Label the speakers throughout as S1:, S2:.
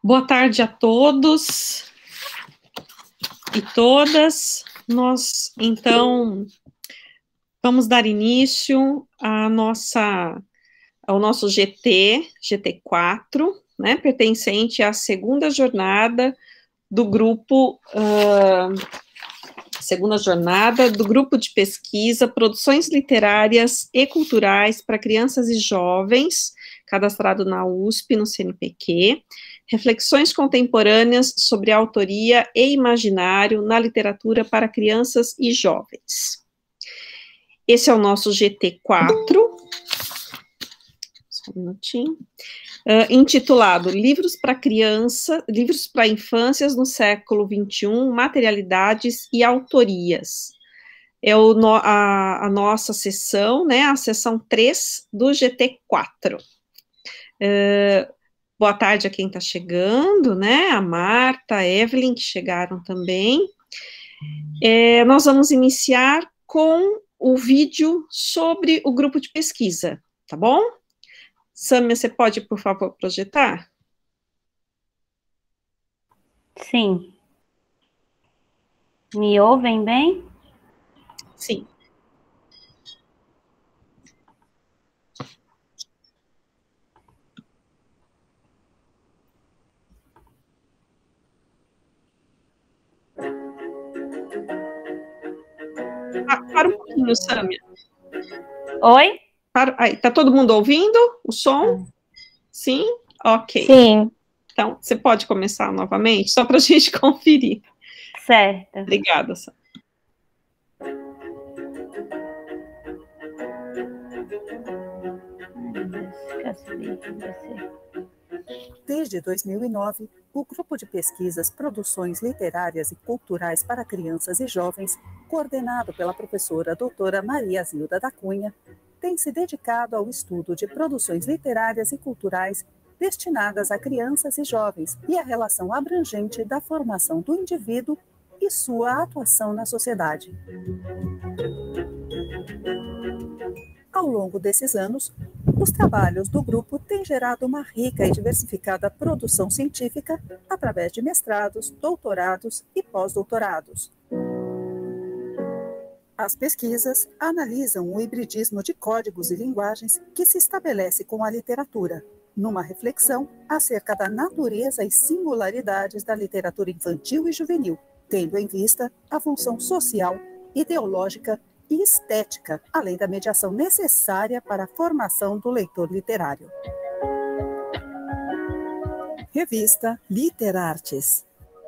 S1: Boa tarde a todos e todas. Nós, então, vamos dar início ao nosso GT4, né, pertencente à segunda jornada do grupo de pesquisa Produções Literárias e Culturais para Crianças e Jovens, cadastrado na USP, no CNPq, reflexões contemporâneas sobre autoria e imaginário na literatura para crianças e jovens. Esse é o nosso GT4, só um minutinho, intitulado Livros para Infâncias no Século XXI, Materialidades e Autorias. É a nossa sessão, né, a sessão 3 do GT4. Boa tarde a quem está chegando, né, a Marta, a Evelyn, que chegaram também. Nós vamos iniciar com o vídeo sobre o grupo de pesquisa, tá bom? Sâmia, você pode, por favor, projetar?
S2: Sim. Me ouvem bem?
S1: Sim. Para um pouquinho, Sâmia.
S2: Oi?
S1: Aí, tá todo mundo ouvindo o som? Sim? Ok.
S2: Sim.
S1: Então, você pode começar novamente, só para a gente conferir.
S2: Certo.
S1: Obrigada, Sâmia.
S3: Desde 2009, o Grupo de Pesquisas Produções Literárias e Culturais para Crianças e Jovens, coordenado pela professora doutora Maria Zilda da Cunha, tem se dedicado ao estudo de produções literárias e culturais destinadas a crianças e jovens e à relação abrangente da formação do indivíduo e sua atuação na sociedade. Ao longo desses anos, os trabalhos do grupo têm gerado uma rica e diversificada produção científica através de mestrados, doutorados e pós-doutorados. As pesquisas analisam o hibridismo de códigos e linguagens que se estabelece com a literatura, numa reflexão acerca da natureza e singularidades da literatura infantil e juvenil, tendo em vista a função social, ideológica e estética, além da mediação necessária para a formação do leitor literário. Revista Literartes.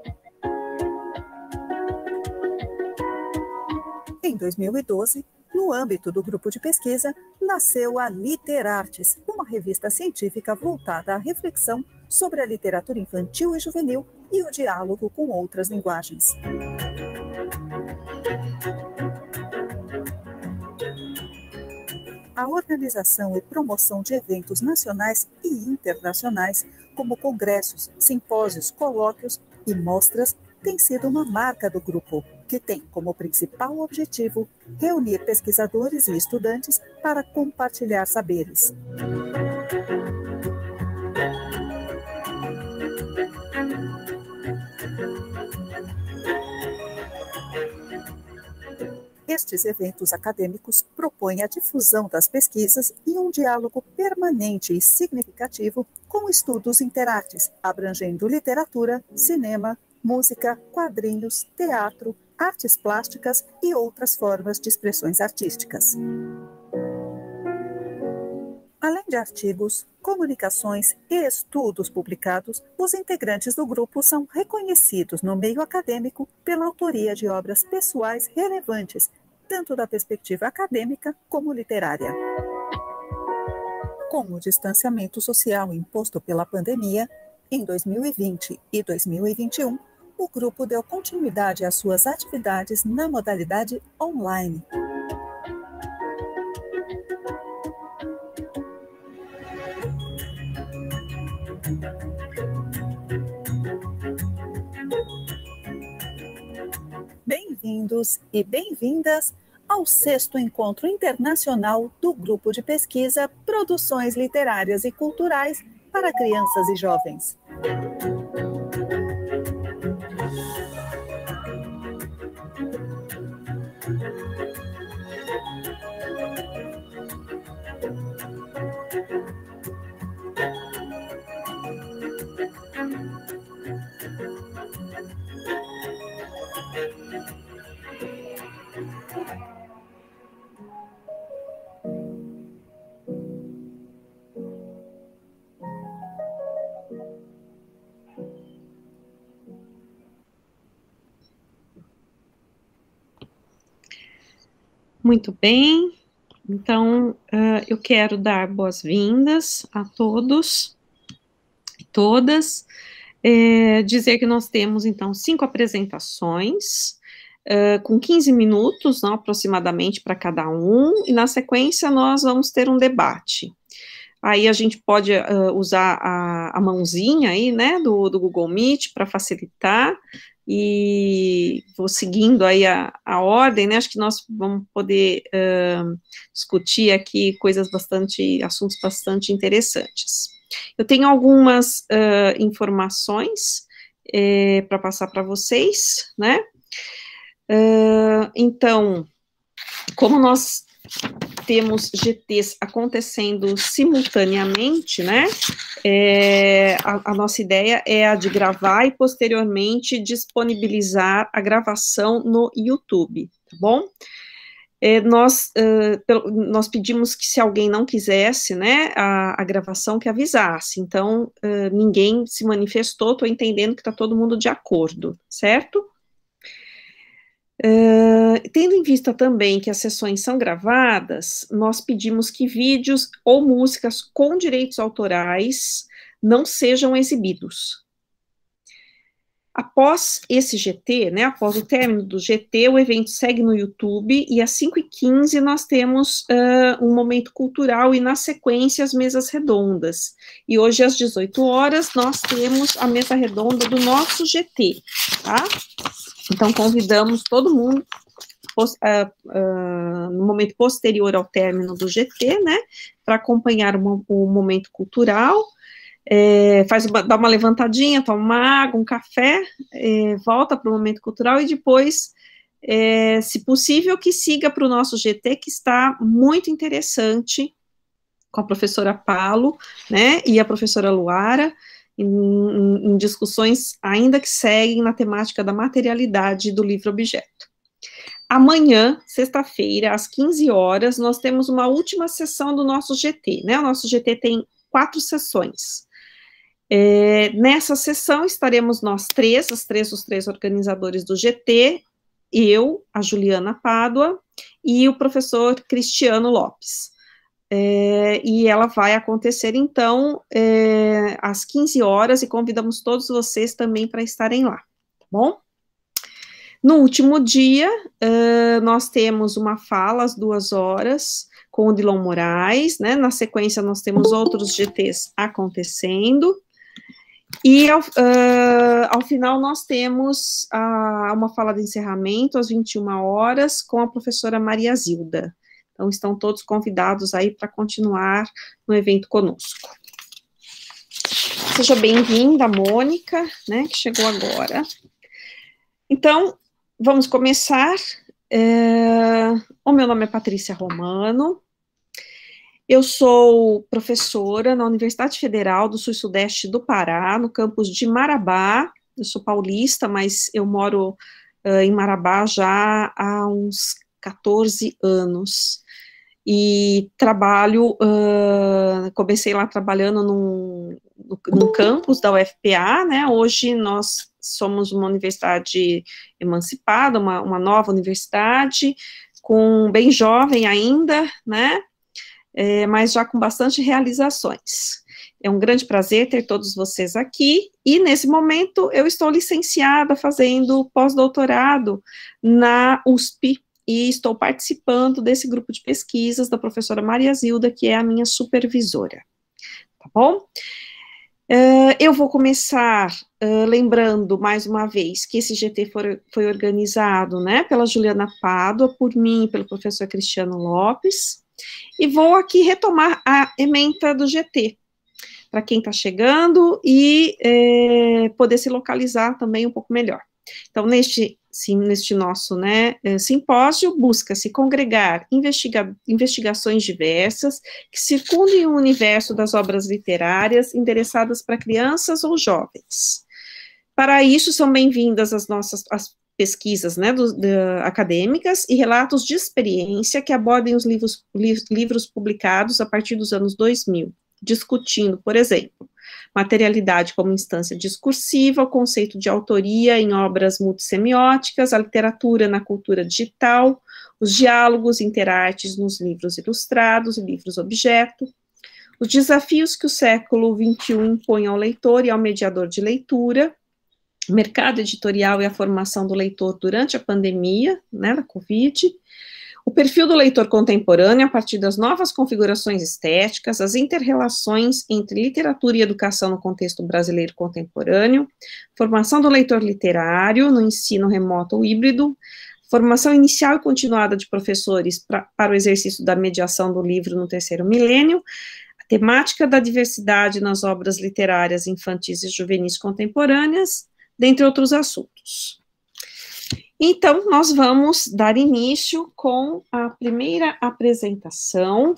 S3: Em 2012, no âmbito do grupo de pesquisa, nasceu a Literartes, uma revista científica voltada à reflexão sobre a literatura infantil e juvenil e o diálogo com outras linguagens. A organização e promoção de eventos nacionais e internacionais, como congressos, simpósios, colóquios e mostras, tem sido uma marca do grupo, que tem como principal objetivo reunir pesquisadores e estudantes para compartilhar saberes. Estes eventos acadêmicos propõem a difusão das pesquisas e um diálogo permanente e significativo com estudos interartes, abrangendo literatura, cinema, música, quadrinhos, teatro, artes plásticas e outras formas de expressões artísticas. Além de artigos, comunicações e estudos publicados, os integrantes do grupo são reconhecidos no meio acadêmico pela autoria de obras pessoais relevantes, tanto da perspectiva acadêmica como literária. Com o distanciamento social imposto pela pandemia, em 2020 e 2021, o grupo deu continuidade às suas atividades na modalidade online. Bem-vindos e bem-vindas ao 6º Encontro Internacional do Grupo de Pesquisa Produções Literárias e Culturais para Crianças e Jovens.
S1: Muito bem, então eu quero dar boas-vindas a todos e todas, dizer que nós temos, então, 5 apresentações, com 15 minutos, não, aproximadamente, para cada um, e na sequência nós vamos ter um debate. Aí a gente pode usar a mãozinha aí, né, do Google Meet para facilitar, e vou seguindo aí a ordem, né, acho que nós vamos poder discutir aqui assuntos bastante interessantes. Eu tenho algumas informações para passar para vocês, né, então, como nós temos GTs acontecendo simultaneamente, né, a nossa ideia é a de gravar e posteriormente disponibilizar a gravação no YouTube, tá bom? Nós pedimos que se alguém não quisesse, né, a gravação, que avisasse, então ninguém se manifestou, estou entendendo que está todo mundo de acordo, certo? Tendo em vista também que as sessões são gravadas, nós pedimos que vídeos ou músicas com direitos autorais não sejam exibidos. Após esse GT, né, após o término do GT, o evento segue no YouTube, e às 5h15 nós temos um momento cultural, e na sequência as mesas redondas. E hoje às 18 horas nós temos a mesa redonda do nosso GT, tá? Então, convidamos todo mundo, no momento posterior ao término do GT, né, para acompanhar o momento cultural, dá uma levantadinha, toma uma água, um café, volta para o momento cultural, e depois, se possível, que siga para o nosso GT, que está muito interessante, com a professora Paulo, né, e a professora Luara, em discussões ainda que seguem na temática da materialidade do livro-objeto. Amanhã, sexta-feira, às 15 horas, nós temos uma última sessão do nosso GT, né? O nosso GT tem 4 sessões. Nessa sessão estaremos nós três, os três organizadores do GT, eu, a Juliana Pádua, e o professor Cristiano Lopes. E ela vai acontecer, então, às 15 horas, e convidamos todos vocês também para estarem lá, tá bom? No último dia, nós temos uma fala às 2 horas, com o Dilon Moraes, né? Na sequência, nós temos outros GTs acontecendo, e ao final nós temos uma fala de encerramento, às 21 horas, com a professora Maria Zilda. Então, estão todos convidados aí para continuar no evento conosco. Seja bem-vinda, Mônica, né, que chegou agora. Então, vamos começar. O meu nome é Patrícia Romano. Eu sou professora na Universidade Federal do Sul e Sudeste do Pará, no campus de Marabá. Eu sou paulista, mas eu moro em Marabá já há uns 14 anos. E comecei lá trabalhando num campus da UFPA, né, hoje nós somos uma universidade emancipada, uma nova universidade, bem jovem ainda, né, mas já com bastante realizações. É um grande prazer ter todos vocês aqui, e nesse momento eu estou licenciada fazendo pós-doutorado na USP, e estou participando desse grupo de pesquisas da professora Maria Zilda, que é a minha supervisora, tá bom? Eu vou começar lembrando, mais uma vez, que esse GT foi organizado, né, pela Juliana Pádua, por mim e pelo professor Cristiano Lopes, e vou aqui retomar a ementa do GT, para quem está chegando, e poder se localizar também um pouco melhor. Então, neste nosso, né, simpósio, busca-se congregar investigações diversas que circundem o universo das obras literárias endereçadas para crianças ou jovens. Para isso, são bem-vindas as pesquisas, né, acadêmicas e relatos de experiência que abordem os livros publicados a partir dos anos 2000, discutindo, por exemplo, materialidade como instância discursiva, o conceito de autoria em obras multissemióticas, a literatura na cultura digital, os diálogos interartes nos livros ilustrados e livros objeto, os desafios que o século XXI impõe ao leitor e ao mediador de leitura, o mercado editorial e a formação do leitor durante a pandemia, né, da Covid, o perfil do leitor contemporâneo a partir das novas configurações estéticas, as inter-relações entre literatura e educação no contexto brasileiro contemporâneo, formação do leitor literário no ensino remoto ou híbrido, formação inicial e continuada de professores para o exercício da mediação do livro no terceiro milênio, a temática da diversidade nas obras literárias infantis e juvenis contemporâneas, dentre outros assuntos. Então, nós vamos dar início com a primeira apresentação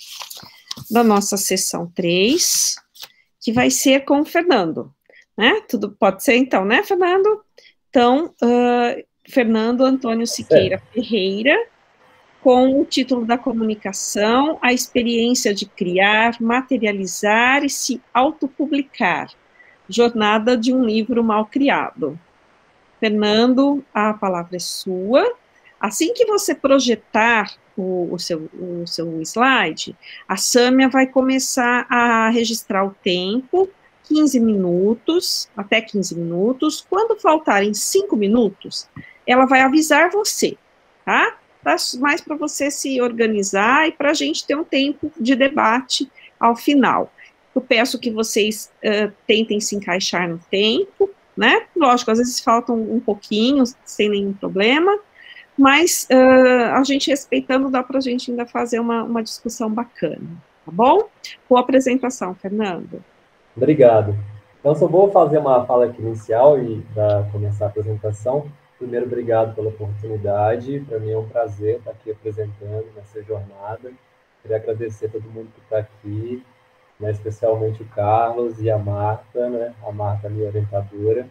S1: da nossa sessão 3, que vai ser com o Fernando, né? Tudo pode ser então, né, Fernando? Então, Fernando Antônio Siqueira Ferreira, com o título da comunicação, a experiência de criar, materializar e se autopublicar, jornada de um livro mal criado. Fernando, a palavra é sua. Assim que você projetar o seu slide, a Sâmia vai começar a registrar o tempo, 15 minutos, até 15 minutos. Quando faltarem 5 minutos, ela vai avisar você, tá? Mais para você se organizar e para a gente ter um tempo de debate ao final. Eu peço que vocês tentem se encaixar no tempo, né? Lógico, às vezes faltam um pouquinho, sem nenhum problema, mas a gente respeitando, dá para a gente ainda fazer uma discussão bacana, tá bom? Boa apresentação, Fernando.
S4: Obrigado. Então, só vou fazer uma fala aqui inicial e começar a apresentação. Primeiro, obrigado pela oportunidade. Para mim é um prazer estar aqui apresentando nessa jornada. Queria agradecer a todo mundo que está aqui, né, especialmente o Carlos e a Marta, né, a Marta, minha orientadora.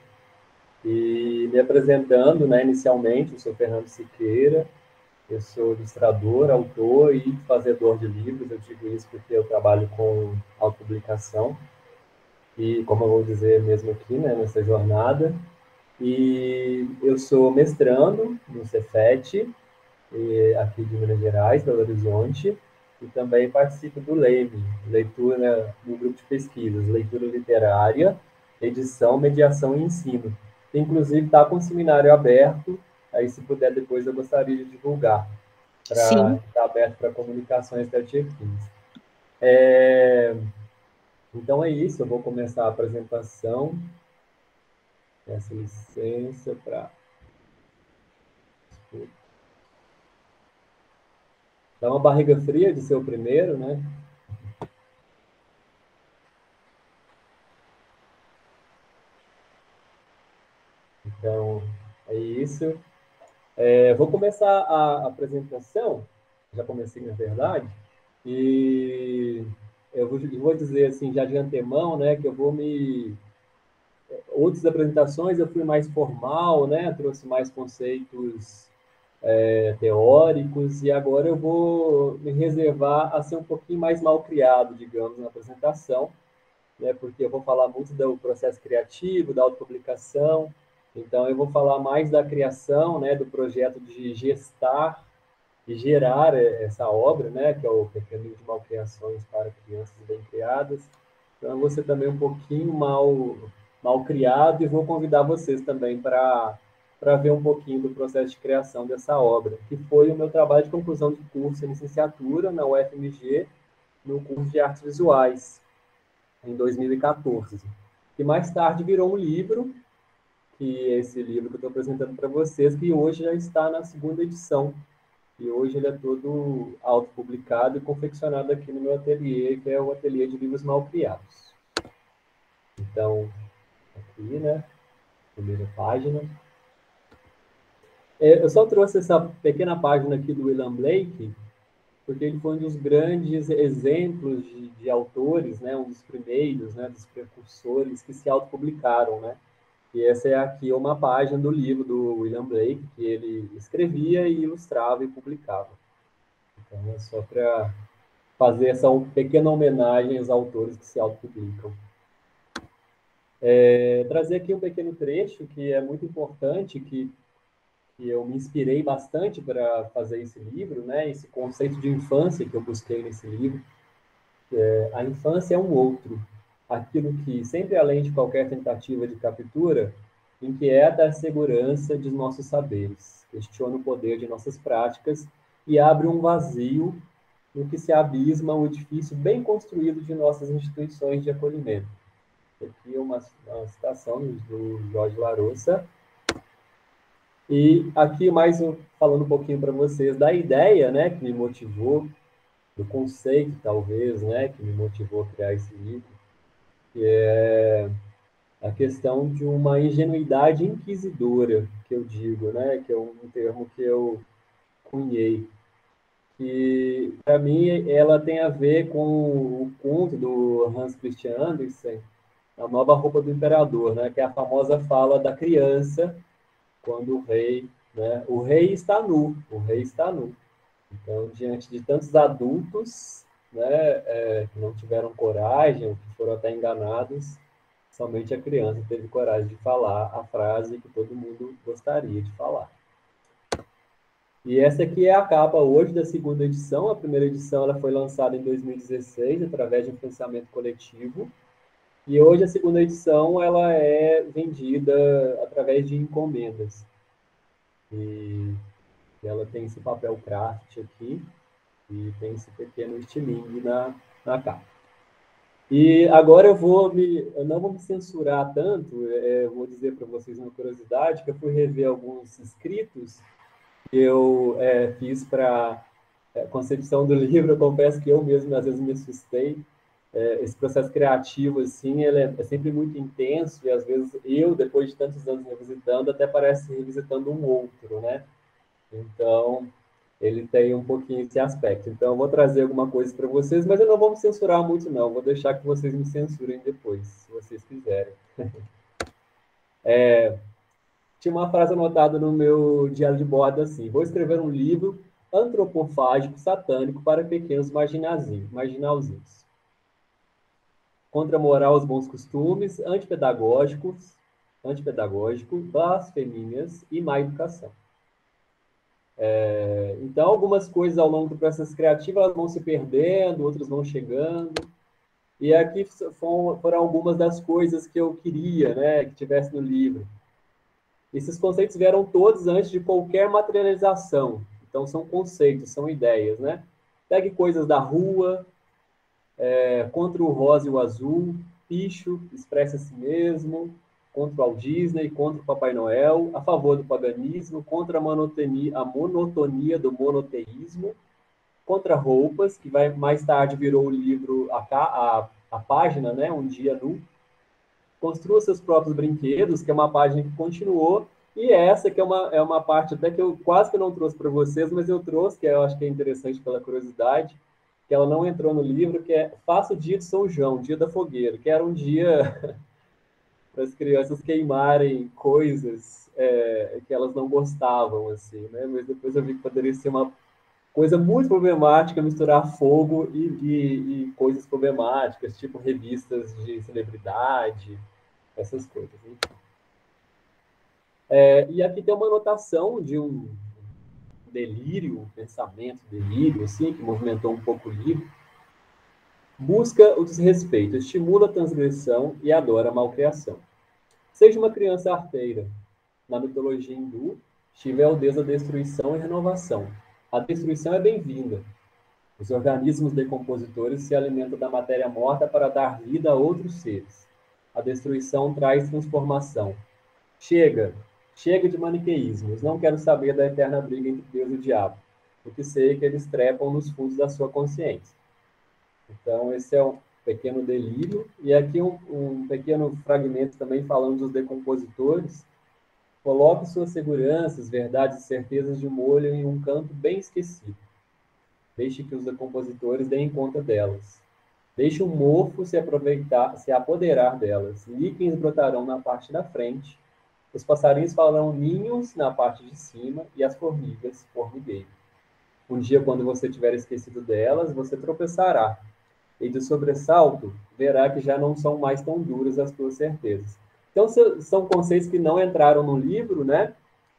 S4: E me apresentando, né, inicialmente, eu sou Fernando Siqueira, eu sou ilustrador, autor e fazedor de livros. Eu digo isso porque eu trabalho com autopublicação, e como eu vou dizer mesmo aqui, né, nessa jornada. E eu sou mestrando no Cefet, aqui de Minas Gerais, Belo Horizonte, e também participo do LEME, leitura no grupo de pesquisas, leitura literária, edição, mediação e ensino. Inclusive está com um seminário aberto, aí se puder depois eu gostaria de divulgar, para estar aberto para comunicações da dia 15. Então é isso, eu vou começar a apresentação. Peço licença para... Dá uma barriga fria de ser o primeiro, né? Então, é isso. Vou começar a apresentação, já comecei, na verdade, e eu vou dizer, assim, já de antemão, né, que eu vou Outras apresentações eu fui mais formal, né, trouxe mais conceitos teóricos, e agora eu vou me reservar a ser um pouquinho mais mal criado, digamos, na apresentação, né, porque eu vou falar muito do processo criativo, da autopublicação. Então eu vou falar mais da criação, né, do projeto de gestar e gerar essa obra, né, que é o Caminho de Malcriações para Crianças Bem Criadas. Então eu vou ser também um pouquinho mal criado, e vou convidar vocês também para ver um pouquinho do processo de criação dessa obra, que foi o meu trabalho de conclusão de curso em licenciatura na UFMG, no curso de Artes Visuais, em 2014. E mais tarde virou um livro, que é esse livro que eu estou apresentando para vocês, que hoje já está na segunda edição. E hoje ele é todo autopublicado e confeccionado aqui no meu ateliê, que é o Ateliê de Livros Malcriados. Então, aqui, né? Primeira página. Eu só trouxe essa pequena página aqui do William Blake, porque ele foi um dos grandes exemplos de autores, né? Um dos primeiros, né? Dos precursores que se autopublicaram, né? E essa é aqui uma página do livro do William Blake, que ele escrevia e ilustrava e publicava. Então, é só para fazer essa pequena homenagem aos autores que se autopublicam. Trazer aqui um pequeno trecho que é muito importante, que e eu me inspirei bastante para fazer esse livro, né? Esse conceito de infância que eu busquei nesse livro. A infância é um outro, aquilo que, sempre além de qualquer tentativa de captura, inquieta a segurança de nossos saberes, questiona o poder de nossas práticas e abre um vazio no que se abisma o edifício bem construído de nossas instituições de acolhimento. Aqui é uma citação do Jorge Larousse. E aqui mais falando um pouquinho para vocês da ideia, né, que me motivou, do conceito, talvez, né, que me motivou a criar esse livro, que é a questão de uma ingenuidade inquisidora, que eu digo, né, que é um termo que eu cunhei, que, para mim, ela tem a ver com o conto do Hans Christian Andersen, A Nova Roupa do Imperador, né, que é a famosa fala da criança, quando o rei, né, o rei está nu, o rei está nu. Então, diante de tantos adultos, né, que não tiveram coragem, que foram até enganados, somente a criança teve coragem de falar a frase que todo mundo gostaria de falar. E essa aqui é a capa hoje da segunda edição. A primeira edição ela foi lançada em 2016, através de um financiamento coletivo. E hoje a segunda edição ela é vendida através de encomendas. E ela tem esse papel craft aqui, e tem esse pequeno estilingue na capa. E agora eu não vou me censurar tanto, eu vou dizer para vocês uma curiosidade, que eu fui rever alguns escritos que eu fiz para a concepção do livro. Eu confesso que eu mesmo, às vezes, me assustei. Esse processo criativo, assim, ele é sempre muito intenso, e às vezes eu, depois de tantos anos revisitando, até parece revisitando um outro, né? Então, ele tem um pouquinho esse aspecto. Então, eu vou trazer alguma coisa para vocês, mas eu não vou me censurar muito, não. Vou deixar que vocês me censurem depois, se vocês quiserem. Tinha uma frase anotada no meu diário de bordo assim: vou escrever um livro antropofágico satânico para pequenos marginalzinhos. Contra a moral, os bons costumes, antipedagógico, blasfemias e má educação. Então, algumas coisas ao longo do processo criativo elas vão se perdendo, outras vão chegando. E aqui foram algumas das coisas que eu queria, né, que tivesse no livro. Esses conceitos vieram todos antes de qualquer materialização. Então, são conceitos, são ideias, né? Pegue coisas da rua, contra o rosa e o azul, picho, expressa a si mesmo, contra o Walt Disney, contra o Papai Noel, a favor do paganismo, contra a monotonia do monoteísmo, contra roupas, que mais tarde virou o livro, a página, né? Um Dia Nu. Construa seus próprios brinquedos, que é uma página que continuou, e essa que é uma parte até que eu quase que não trouxe para vocês, mas eu trouxe, que eu acho que é interessante pela curiosidade, que ela não entrou no livro, que é Faça o Dia de São João, Dia da Fogueira, que era um dia para as crianças queimarem coisas que elas não gostavam, assim, né? Mas depois eu vi que poderia ser uma coisa muito problemática misturar fogo e coisas problemáticas, tipo revistas de celebridade, essas coisas. E aqui tem uma anotação de um delírio, um pensamento delírio, assim, que movimentou um pouco o livro. Busca o desrespeito, estimula a transgressão e adora a malcriação. Seja uma criança arteira. Na mitologia hindu, Shiva é o deus da destruição e renovação. A destruição é bem-vinda. Os organismos decompositores se alimentam da matéria morta para dar vida a outros seres. A destruição traz transformação. Chega de maniqueísmos. Não quero saber da eterna briga entre Deus e o diabo, porque sei que eles trepam nos fundos da sua consciência. Então, esse é um pequeno delírio. E aqui um pequeno fragmento também falando dos decompositores. Coloque suas seguranças, verdades e certezas de molho em um canto bem esquecido. Deixe que os decompositores deem conta delas. Deixe o mofo se apoderar delas. Líquens brotarão na parte da frente. Os passarinhos farão ninhos na parte de cima e as formigas formigueiram. Um dia, quando você tiver esquecido delas, você tropeçará. E de sobressalto, verá que já não são mais tão duras as tuas certezas. Então, são conceitos que não entraram no livro, né?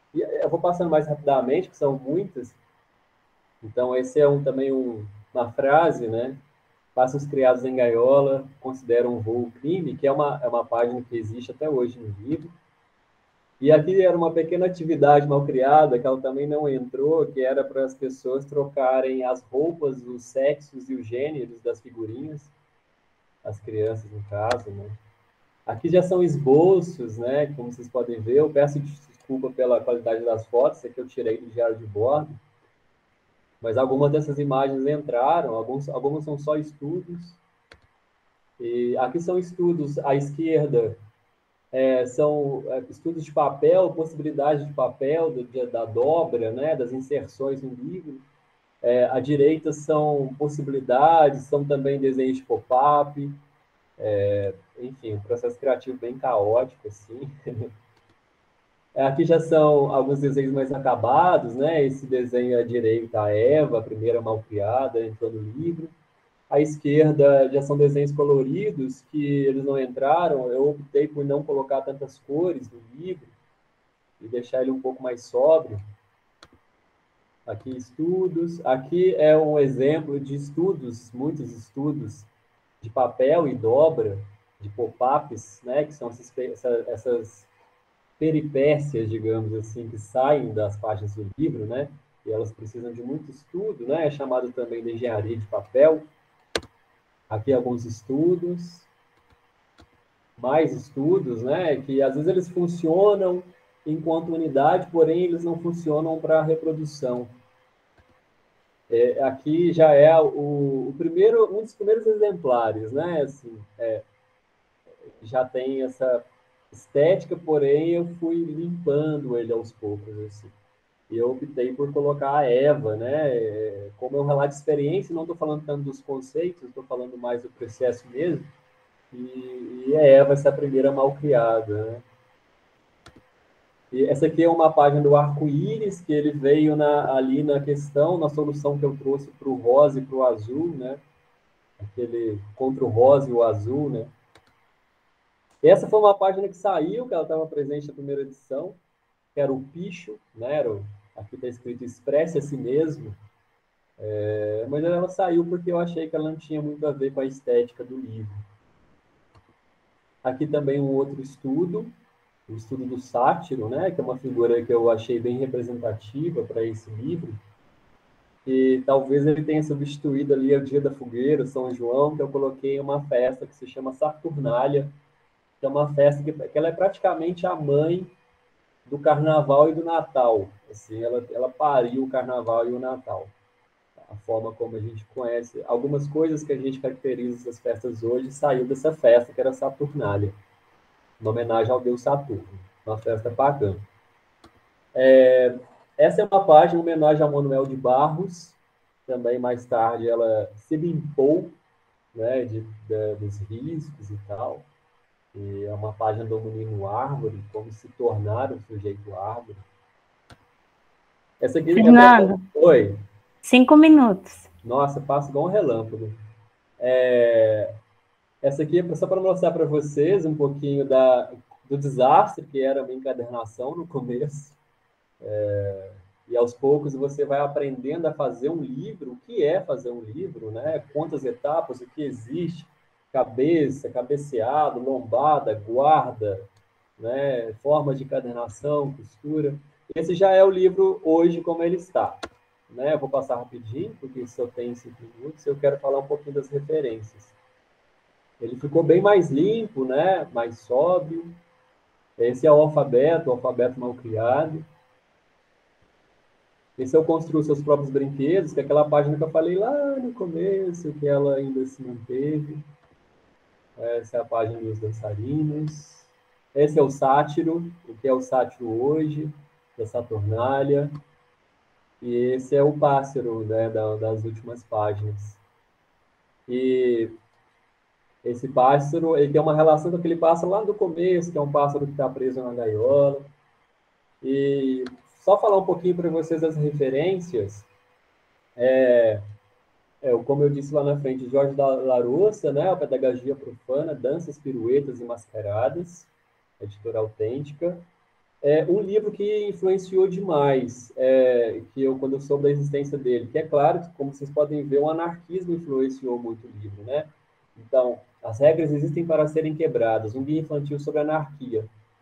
S4: E eu vou passando mais rapidamente, que são muitas. Então, esse é também uma frase, né? Pássaros criados em gaiola consideram um voo crime, que é uma página que existe até hoje no livro. E aqui era uma pequena atividade mal criada, que ela também não entrou, que era para as pessoas trocarem as roupas, os sexos e os gêneros das figurinhas, as crianças, no caso, né? Aqui já são esboços, né? Como vocês podem ver, eu peço desculpa pela qualidade das fotos, aqui eu tirei do diário de bordo, mas algumas dessas imagens entraram, algumas são só estudos. E aqui são estudos à esquerda, são estudos de papel, possibilidades de papel, da dobra, né, das inserções no livro. À direita são possibilidades, são também desenhos de pop-up, enfim, um processo criativo bem caótico, assim. Aqui já são alguns desenhos mais acabados, né? Esse desenho à direita, a Eva, a primeira malcriada, entrou no livro. À esquerda já são desenhos coloridos, que eles não entraram. Eu optei por não colocar tantas cores no livro e deixar ele um pouco mais sóbrio. Aqui, estudos. Aqui é um exemplo de estudos, muitos estudos de papel e dobra, de pop-ups, né? Que são essas peripécias, digamos assim, que saem das páginas do livro, né? E elas precisam de muito estudo, né? É chamado também de engenharia de papel. Aqui alguns estudos, mais estudos, né? Que às vezes eles funcionam enquanto unidade, porém eles não funcionam para reprodução. Aqui já é um dos primeiros exemplares, né? Assim, já tem essa estética, porém eu fui limpando ele aos poucos, assim. E eu optei por colocar a Eva, né? Como é um relato de experiência, não estou falando tanto dos conceitos, estou falando mais do processo mesmo. E a Eva, essa primeira malcriada, né? E essa aqui é uma página do arco-íris, que ele veio ali na questão, na solução que eu trouxe para o rosa e para o azul, né? Aquele contra o rosa e o azul, né? Essa foi uma página que saiu, que ela estava presente na primeira edição, que era o picho, né? Aqui está escrito expresse a si mesmo, mas ela saiu porque eu achei que ela não tinha muito a ver com a estética do livro. Aqui também um outro estudo, o estudo do sátiro, né? Que é uma figura que eu achei bem representativa para esse livro, e talvez ele tenha substituído ali o Dia da Fogueira, São João, que eu coloquei uma festa que se chama Saturnália, que é uma festa que ela é praticamente a mãe do Carnaval e do Natal. Assim, ela pariu o Carnaval e o Natal. A forma como a gente conhece, algumas coisas que a gente caracteriza essas festas hoje, saiu dessa festa, que era Saturnália, uma homenagem ao deus Saturno, uma festa pagã. Essa é uma página, uma homenagem a Manuel de Barros, também mais tarde ela se limpou, né, dos riscos e tal. E é uma página do menino árvore, como se tornar um sujeito árvore. Essa aqui...
S2: Fernando,
S4: Oi.
S2: 5 minutos.
S4: Nossa, passa igual um relâmpago. Essa aqui é só para mostrar para vocês um pouquinho do desastre que era a minha encadernação no começo. E aos poucos você vai aprendendo a fazer um livro. O que é fazer um livro, né? Quantas etapas, o que existe, cabeça, cabeceado, lombada, guarda, né? Formas de encadernação, costura. Esse já é o livro hoje como ele está, né? Eu vou passar rapidinho, porque só tem 5 minutos, eu quero falar um pouquinho das referências. Ele ficou bem mais limpo, né? Mais sóbrio. Esse é o alfabeto mal criado. Esse eu construo seus próprios brinquedos, que é aquela página que eu falei lá no começo, que ela ainda se manteve. Essa é a página dos dançarinos. Esse é o sátiro, o que é o sátiro hoje, da Saturnália. E esse é o pássaro, né, das últimas páginas. E esse pássaro, ele tem uma relação com aquele pássaro lá do começo, que é um pássaro que está preso na gaiola. E só falar um pouquinho para vocês das referências. Como eu disse lá na frente, Jorge Larouça, né, a Pedagogia Profana, Danças, Piruetas e Mascaradas, editora autêntica. É um livro que influenciou demais, quando eu soube da existência dele, que é claro, como vocês podem ver, o anarquismo influenciou muito o livro, né? Então, as regras existem para serem quebradas, um guia infantil sobre anarquia.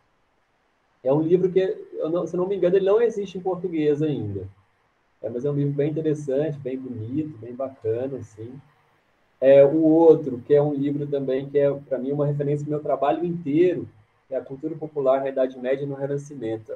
S4: É um livro que, se não me engano, ele não existe em português ainda. Mas é um livro bem interessante, bem bonito, bem bacana, assim. O outro, que é um livro também que é, para mim, uma referência do meu trabalho inteiro, que é a cultura popular na Idade Média e no Renascimento,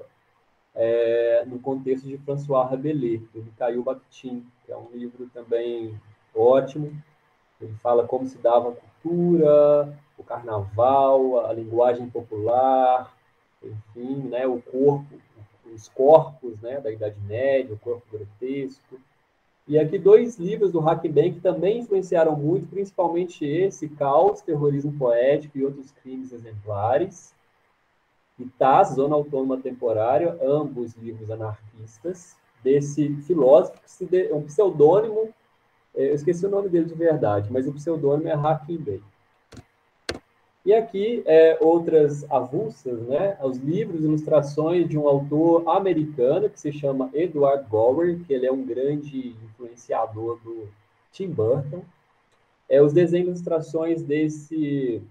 S4: no contexto de François Rabelais, do Mikhail Bakhtin, que é um livro também ótimo. Ele fala como se dava a cultura, o carnaval, a linguagem popular, enfim, né, o corpo, os corpos, né, da Idade Média, o corpo grotesco. E aqui 2 livros do Hackenberg que também influenciaram muito, principalmente esse, Caos, Terrorismo Poético e Outros Crimes Exemplares, e Taz, Zona Autônoma Temporária, ambos livros anarquistas, desse filósofo, que é um pseudônimo, eu esqueci o nome dele de verdade, mas o pseudônimo é Hackenberg. E aqui, outras avulsas, né? Os livros, ilustrações de um autor americano que se chama Edward Gower, que ele é um grande influenciador do Tim Burton. Os desenhos e ilustrações desse...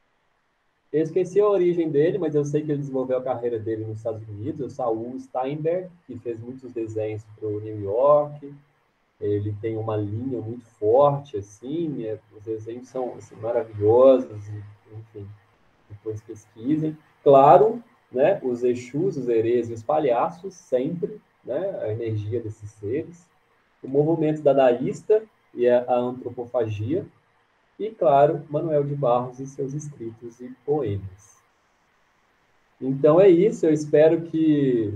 S4: Eu esqueci a origem dele, mas eu sei que ele desenvolveu a carreira dele nos Estados Unidos, o Saul Steinberg, que fez muitos desenhos para o New York. Ele tem uma linha muito forte, assim, os desenhos são assim, maravilhosos, enfim, depois pesquisem. Claro, né, os Exus, os Erês e os palhaços, sempre, né, a energia desses seres. O movimento dadaísta e a antropofagia. E, claro, Manuel de Barros e seus escritos e poemas. Então é isso, eu espero que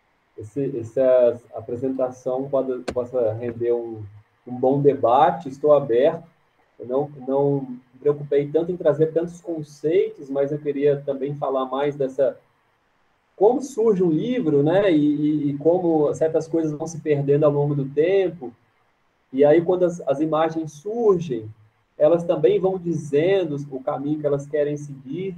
S4: essa apresentação possa render um bom debate. Estou aberto. Eu não me preocupei tanto em trazer tantos conceitos, mas eu queria também falar mais dessa... Como surge um livro, né? E como certas coisas vão se perdendo ao longo do tempo. E aí, quando as imagens surgem, elas também vão dizendo o caminho que elas querem seguir.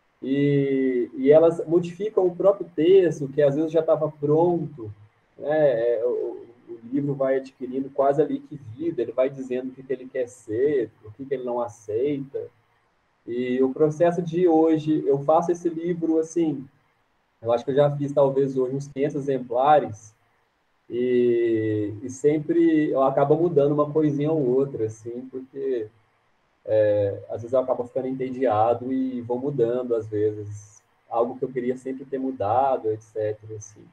S4: E elas modificam o próprio texto, que às vezes já estava pronto, né? O livro vai adquirindo quase ali que vida, ele vai dizendo o que ele quer ser, o que ele não aceita. E o processo de hoje, eu faço esse livro, assim, eu acho que eu já fiz talvez hoje uns 500 exemplares, e sempre eu acabo mudando uma coisinha ou outra, assim, porque... às vezes eu acabo ficando entediado e vou mudando, às vezes, algo que eu queria sempre ter mudado, etc. Assim.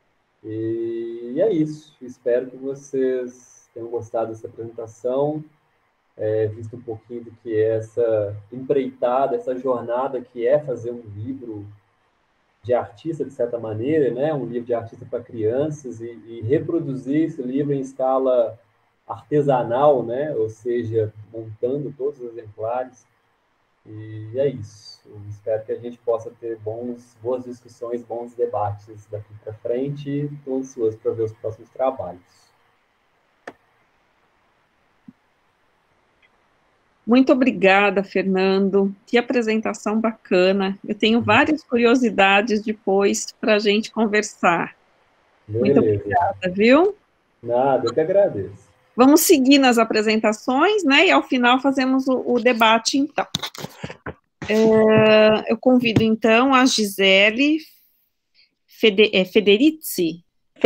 S4: E é isso. Espero que vocês tenham gostado dessa apresentação, visto um pouquinho do que é essa empreitada, essa jornada que é fazer um livro de artista, de certa maneira, né? Um livro de artista para crianças, e reproduzir esse livro em escala artesanal, né? Ou seja, montando todos os exemplares. E é isso. Eu espero que a gente possa ter boas discussões, bons debates daqui para frente. Estou ansioso para ver os próximos trabalhos.
S1: Muito obrigada, Fernando. Que apresentação bacana. Eu tenho várias curiosidades depois para a gente conversar. Muito obrigada, viu?
S4: Nada, eu que agradeço.
S1: Vamos seguir nas apresentações, né? E ao final fazemos o debate, então. Eu convido, então, a Gisele Federizi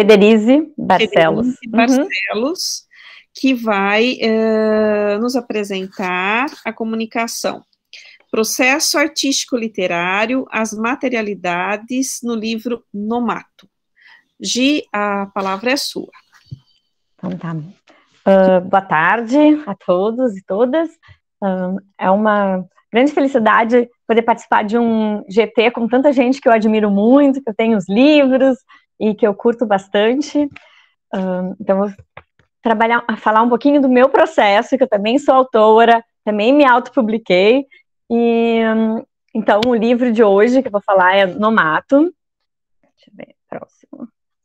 S1: Barcelos, que vai nos apresentar a comunicação. Processo artístico literário, as materialidades no livro Nomato. Gi, a palavra é sua.
S2: Então tá. Boa tarde a todos e todas. É uma grande felicidade poder participar de um GT com tanta gente que eu admiro muito, que eu tenho os livros e que eu curto bastante. Então, vou falar um pouquinho do meu processo, que eu também sou autora, também me autopubliquei. Então, o livro de hoje que eu vou falar é Nomato. Deixa eu ver, próximo.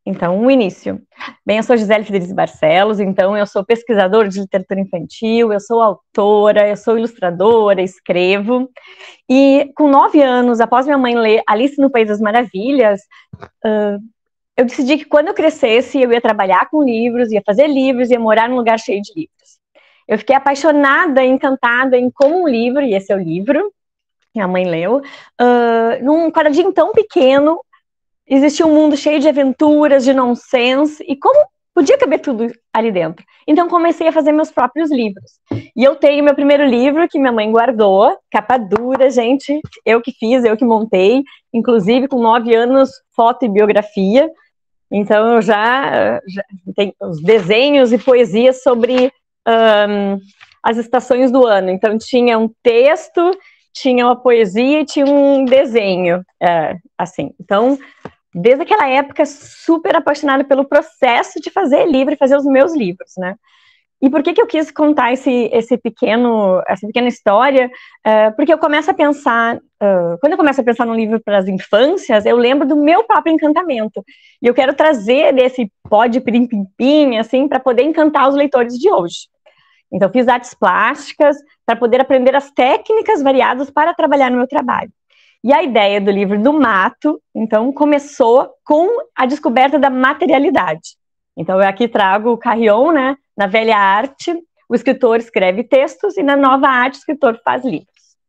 S2: Então, o início. Bem, eu sou Gisele Fidelis Barcelos, então eu sou pesquisadora de literatura infantil, eu sou autora, eu sou ilustradora, escrevo. E com 9 anos, após minha mãe ler Alice no País das Maravilhas, eu decidi que quando eu crescesse, eu ia trabalhar com livros, ia fazer livros, ia morar num lugar cheio de livros. Eu fiquei apaixonada, encantada em como um livro, e esse é o livro, que a mãe leu, num quadradinho tão pequeno, existia um mundo cheio de aventuras, de nonsense, e como podia caber tudo ali dentro? Então comecei a fazer meus próprios livros. E eu tenho meu primeiro livro, que minha mãe guardou, capa dura, gente, eu que fiz, eu que montei, inclusive com 9 anos, foto e biografia. Então eu já tenho os desenhos e poesias sobre as estações do ano. Então tinha um texto, tinha uma poesia e tinha um desenho, assim. Então, desde aquela época, super apaixonada pelo processo de fazer livro e fazer os meus livros, né? E por que eu quis contar essa pequena história? Porque eu começo a pensar, quando eu começo a pensar num livro para as infâncias, eu lembro do meu próprio encantamento. E eu quero trazer esse pó de pirim-pim-pim, assim, para poder encantar os leitores de hoje. Então, fiz artes plásticas para poder aprender as técnicas variadas para trabalhar no meu trabalho. E a ideia do livro do mato, então, começou com a descoberta da materialidade. Então, eu aqui trago o Carrion, né? Na velha arte, o escritor escreve textos e na nova arte, o escritor faz livros.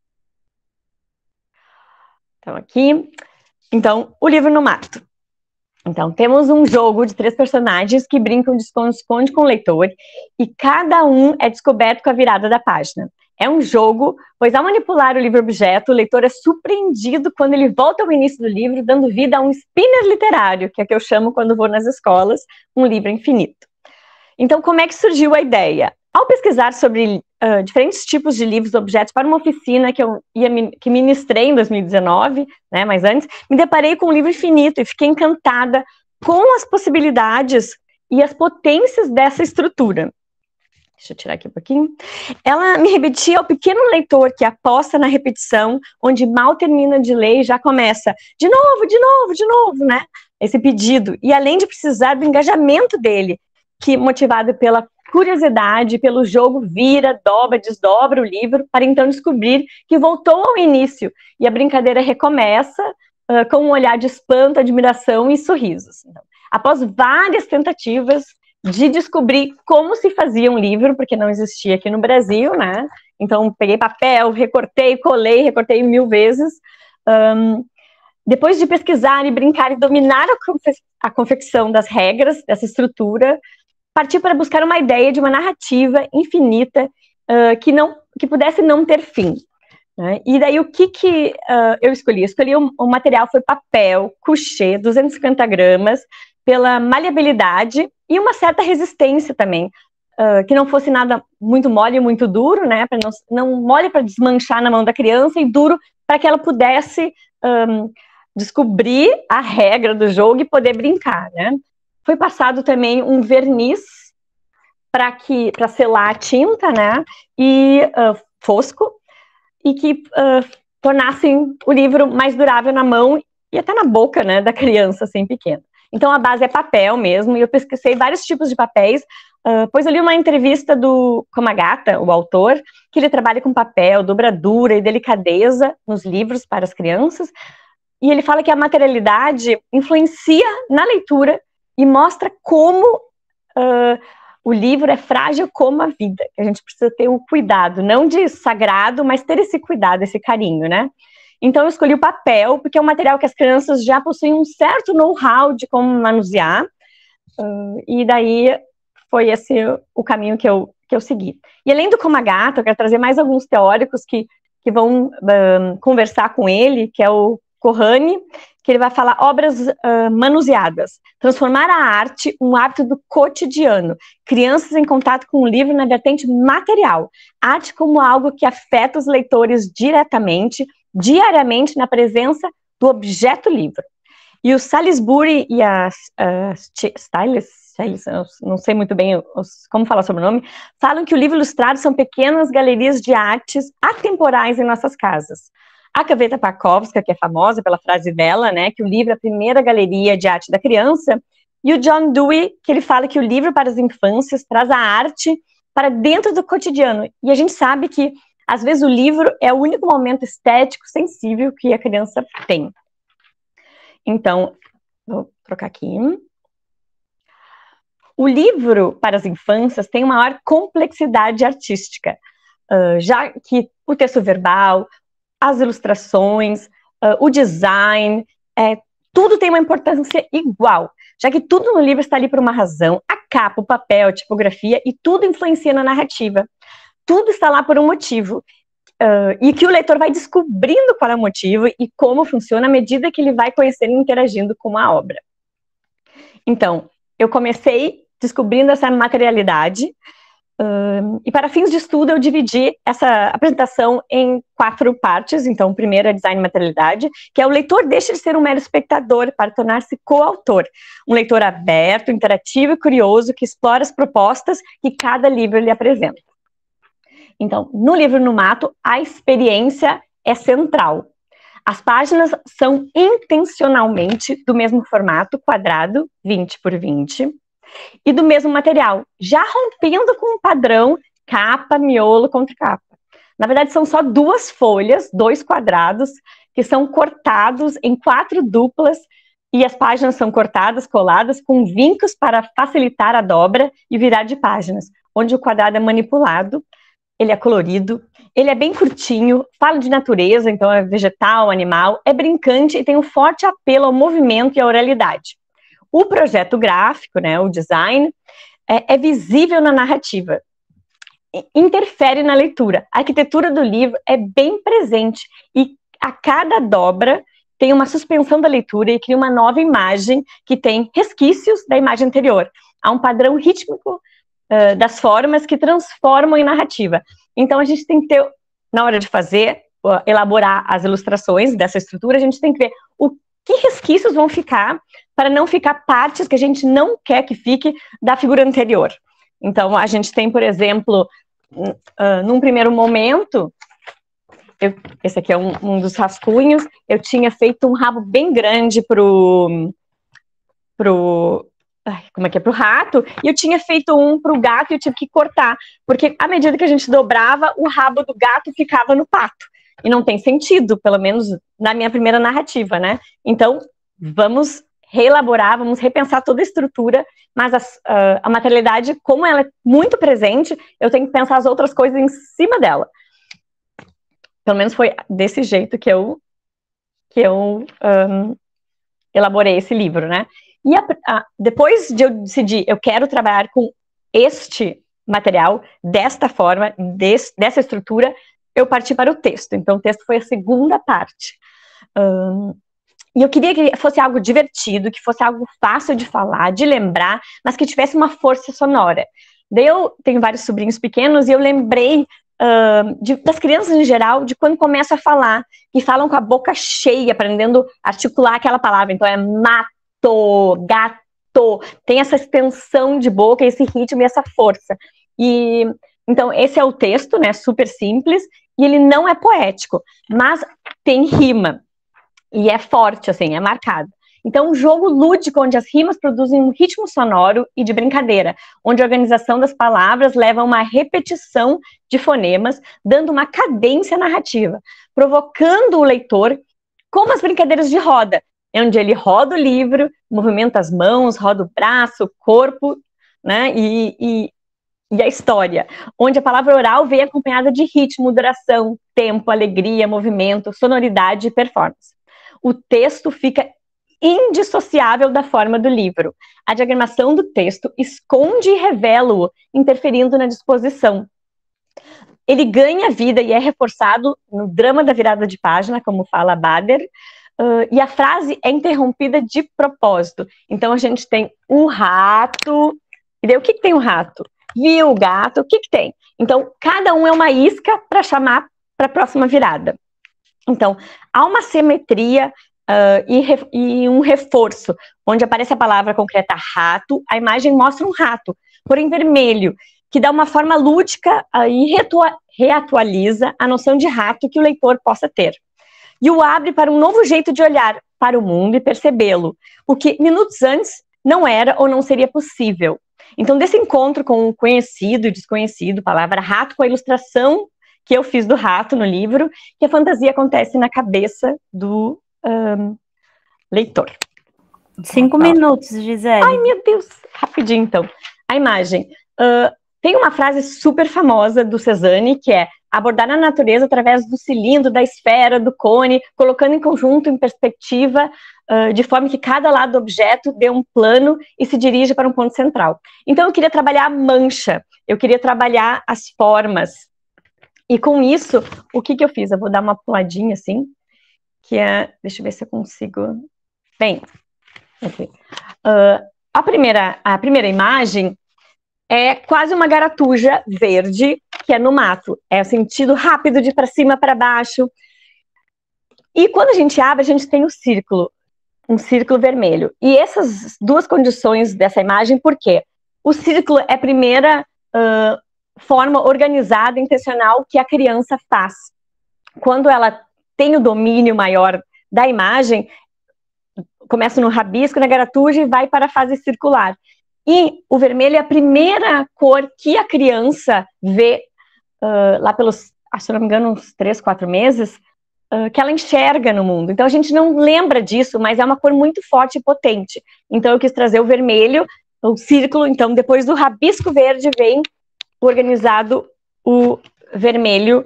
S2: Então, aqui, o livro no mato. Então, temos um jogo de 3 personagens que brincam de esconde-esconde com o leitor e cada um é descoberto com a virada da página. É um jogo, pois ao manipular o livro-objeto, o leitor é surpreendido quando ele volta ao início do livro, dando vida a um spinner literário, que é o que eu chamo quando vou nas escolas, um livro infinito. Então, como é que surgiu a ideia? Ao pesquisar sobre diferentes tipos de livros objetos para uma oficina que ministrei em 2019, né, mas antes, me deparei com um livro infinito e fiquei encantada com as possibilidades e as potências dessa estrutura. Deixa eu tirar aqui um pouquinho. Ela me remetia ao pequeno leitor que aposta na repetição, onde mal termina de ler e já começa de novo, de novo, de novo, né? Esse pedido. E além de precisar do engajamento dele, que motivado pela curiosidade, pelo jogo, vira, dobra, desdobra o livro, para então descobrir que voltou ao início. E a brincadeira recomeça com um olhar de espanto, admiração e sorrisos. Então, após várias tentativas de descobrir como se fazia um livro, porque não existia aqui no Brasil, né? Então, peguei papel, recortei, colei, recortei 1000 vezes. Depois de pesquisar e brincar e dominar a confecção das regras, dessa estrutura, parti para buscar uma ideia de uma narrativa infinita que pudesse não ter fim. Né? E daí, o que eu escolhi? O material foi papel, couché, 250 gramas, pela maleabilidade e uma certa resistência também, que não fosse nada muito mole e muito duro, né? Não mole para desmanchar na mão da criança e duro para que ela pudesse descobrir a regra do jogo e poder brincar, né? Foi passado também um verniz para selar a tinta, né? E fosco, e que tornassem o livro mais durável na mão e até na boca, né, da criança, assim, pequena. Então, a base é papel mesmo, e eu pesquisei vários tipos de papéis, pois eu li uma entrevista do Komagata, o autor, que ele trabalha com papel, dobradura e delicadeza nos livros para as crianças, e ele fala que a materialidade influencia na leitura e mostra como o livro é frágil como a vida, que a gente precisa ter um cuidado, não de sagrado, mas ter esse cuidado, esse carinho, né? Então eu escolhi o papel, porque é um material que as crianças já possuem um certo know-how de como manusear, e daí foi esse o caminho que eu segui. E além do Komagata, eu quero trazer mais alguns teóricos que vão conversar com ele, que é o Kohane, que ele vai falar obras manuseadas, transformar a arte um hábito do cotidiano, crianças em contato com o livro na vertente material, arte como algo que afeta os leitores diariamente na presença do objeto livro. E o Salisbury e a Stiles, não sei muito bem como falar sobre o nome, falam que o livro ilustrado são pequenas galerias de artes atemporais em nossas casas. A Kaveta Pakovska, que é famosa pela frase dela, né, que o livro é a primeira galeria de arte da criança, e o John Dewey, que ele fala que o livro para as infâncias traz a arte para dentro do cotidiano. E a gente sabe que, às vezes, o livro é o único momento estético, sensível que a criança tem. Então, vou trocar aqui. O livro para as infâncias tem uma maior complexidade artística, já que o texto verbal, as ilustrações, o design, tudo tem uma importância igual, já que tudo no livro está ali por uma razão, a capa, o papel, a tipografia, e tudo influencia na narrativa. Tudo está lá por um motivo, e que o leitor vai descobrindo qual é o motivo e como funciona à medida que ele vai conhecendo e interagindo com a obra. Então, eu comecei descobrindo essa materialidade, e para fins de estudo eu dividi essa apresentação em 4 partes. Então, primeiro é design e materialidade, que é o leitor deixa de ser um mero espectador para tornar-se coautor, um leitor aberto, interativo e curioso que explora as propostas que cada livro lhe apresenta. Então, no livro no mato, a experiência é central. As páginas são intencionalmente do mesmo formato, quadrado, 20 por 20, e do mesmo material, já rompendo com o padrão capa, miolo contra capa. Na verdade, são só 2 folhas, 2 quadrados, que são cortados em 4 duplas, e as páginas são cortadas, coladas, com vincos para facilitar a dobra e virar de páginas, onde o quadrado é manipulado, ele é colorido, ele é bem curtinho, fala de natureza, então é vegetal, animal, é brincante e tem um forte apelo ao movimento e à oralidade. O projeto gráfico, né, o design, é visível na narrativa, interfere na leitura. A arquitetura do livro é bem presente e a cada dobra tem uma suspensão da leitura e cria uma nova imagem que tem resquícios da imagem anterior. Há um padrão rítmico das formas que transformam em narrativa. Então a gente tem que ter, na hora de fazer, elaborar as ilustrações dessa estrutura, a gente tem que ver que resquícios vão ficar para não ficar partes que a gente não quer que fique da figura anterior. Então a gente tem, por exemplo, num primeiro momento, esse aqui é um dos rascunhos, eu tinha feito um rabo bem grande pro rato, e eu tinha feito um pro gato e eu tive que cortar, porque à medida que a gente dobrava, o rabo do gato ficava no pato, e não tem sentido, pelo menos na minha primeira narrativa, né? Então, vamos reelaborar, vamos repensar toda a estrutura, mas a materialidade, como ela é muito presente, eu tenho que pensar as outras coisas em cima dela. Pelo menos foi desse jeito que eu elaborei esse livro, né? E depois de eu decidir, eu quero trabalhar com este material, desta forma, dessa estrutura, eu parti para o texto. Então, o texto foi a segunda parte. E eu queria que fosse algo divertido, que fosse algo fácil de falar, de lembrar, mas que tivesse uma força sonora. Daí eu tenho vários sobrinhos pequenos e eu lembrei das crianças em geral, de quando começam a falar, que falam com a boca cheia, aprendendo a articular aquela palavra. Então, é mato, gato, tem essa extensão de boca, esse ritmo e essa força. E então, esse é o texto, né, super simples, e ele não é poético, mas tem rima, e é forte, assim, é marcado. Então, um jogo lúdico, onde as rimas produzem um ritmo sonoro e de brincadeira, onde a organização das palavras leva a uma repetição de fonemas, dando uma cadência narrativa, provocando o leitor, como as brincadeiras de roda, onde ele roda o livro, movimenta as mãos, roda o braço, o corpo, né, e a história, onde a palavra oral vem acompanhada de ritmo, duração, tempo, alegria, movimento, sonoridade e performance. O texto fica indissociável da forma do livro. A diagramação do texto esconde e revela-o, interferindo na disposição. Ele ganha vida e é reforçado no drama da virada de página, como fala Bader, e a frase é interrompida de propósito. Então a gente tem o rato, e daí o que tem o rato? Viu o gato, o que tem? Então, cada um é uma isca para chamar para a próxima virada. Então, há uma simetria e um reforço, onde aparece a palavra concreta rato, a imagem mostra um rato, porém vermelho, que dá uma forma lúdica e reatualiza a noção de rato que o leitor possa ter. E o abre para um novo jeito de olhar para o mundo e percebê-lo, o que minutos antes não era ou não seria possível. Então, desse encontro com o conhecido e desconhecido, palavra rato, com a ilustração que eu fiz do rato no livro, que a fantasia acontece na cabeça do leitor.
S5: 5 minutos, Gisele.
S2: Ai, meu Deus! Rapidinho, então. A imagem. Tem uma frase super famosa do Cezanne, que é abordar a natureza através do cilindro, da esfera, do cone, colocando em conjunto, em perspectiva, de forma que cada lado do objeto dê um plano e se dirija para um ponto central. Então, eu queria trabalhar a mancha, eu queria trabalhar as formas. E com isso, o que eu fiz? Eu vou dar uma puladinha assim, que é... Deixa eu ver se eu consigo... Bem, aqui. A primeira imagem é quase uma garatuja verde, que é no mato. É o sentido rápido de para cima, para baixo. E quando a gente abre, a gente tem o círculo, um círculo vermelho. E essas duas condições dessa imagem, por quê? O círculo é a primeira forma organizada, intencional, que a criança faz. Quando ela tem o domínio maior da imagem, começa no rabisco, na garatuja e vai para a fase circular. E o vermelho é a primeira cor que a criança vê lá pelos, se não me engano, uns 3, 4 meses, que ela enxerga no mundo. Então a gente não lembra disso, mas é uma cor muito forte e potente. Então eu quis trazer o vermelho, o círculo. Então depois do rabisco verde vem organizado o vermelho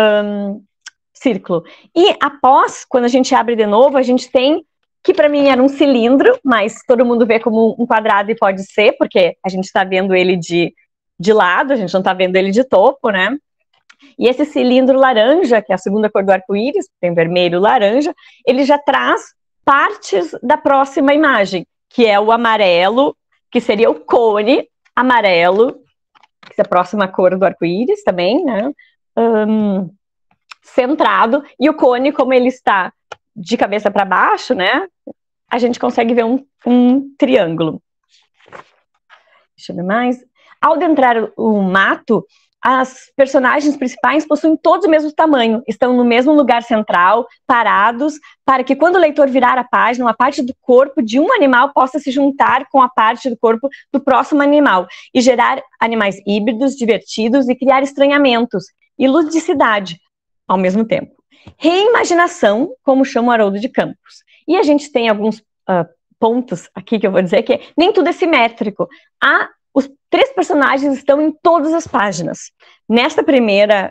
S2: círculo. E após, quando a gente abre de novo, a gente tem, que para mim era um cilindro, mas todo mundo vê como um quadrado e pode ser, porque a gente está vendo ele de lado, a gente não está vendo ele de topo, né? E esse cilindro laranja, que é a segunda cor do arco-íris, tem vermelho e laranja, ele já traz partes da próxima imagem, que é o amarelo, que seria o cone amarelo, que é a próxima cor do arco-íris também, né? Centrado, e o cone, como ele está de cabeça para baixo, né? A gente consegue ver um triângulo. Deixa eu ver mais. Ao adentrar o mato, as personagens principais possuem todos o mesmo tamanho, estão no mesmo lugar central, parados, para que quando o leitor virar a página, uma parte do corpo de um animal possa se juntar com a parte do corpo do próximo animal e gerar animais híbridos, divertidos e criar estranhamentos e ludicidade ao mesmo tempo. Reimaginação, como chama o Haroldo de Campos. E a gente tem alguns pontos aqui que eu vou dizer que nem tudo é simétrico. Os 3 personagens estão em todas as páginas. Nessa primeira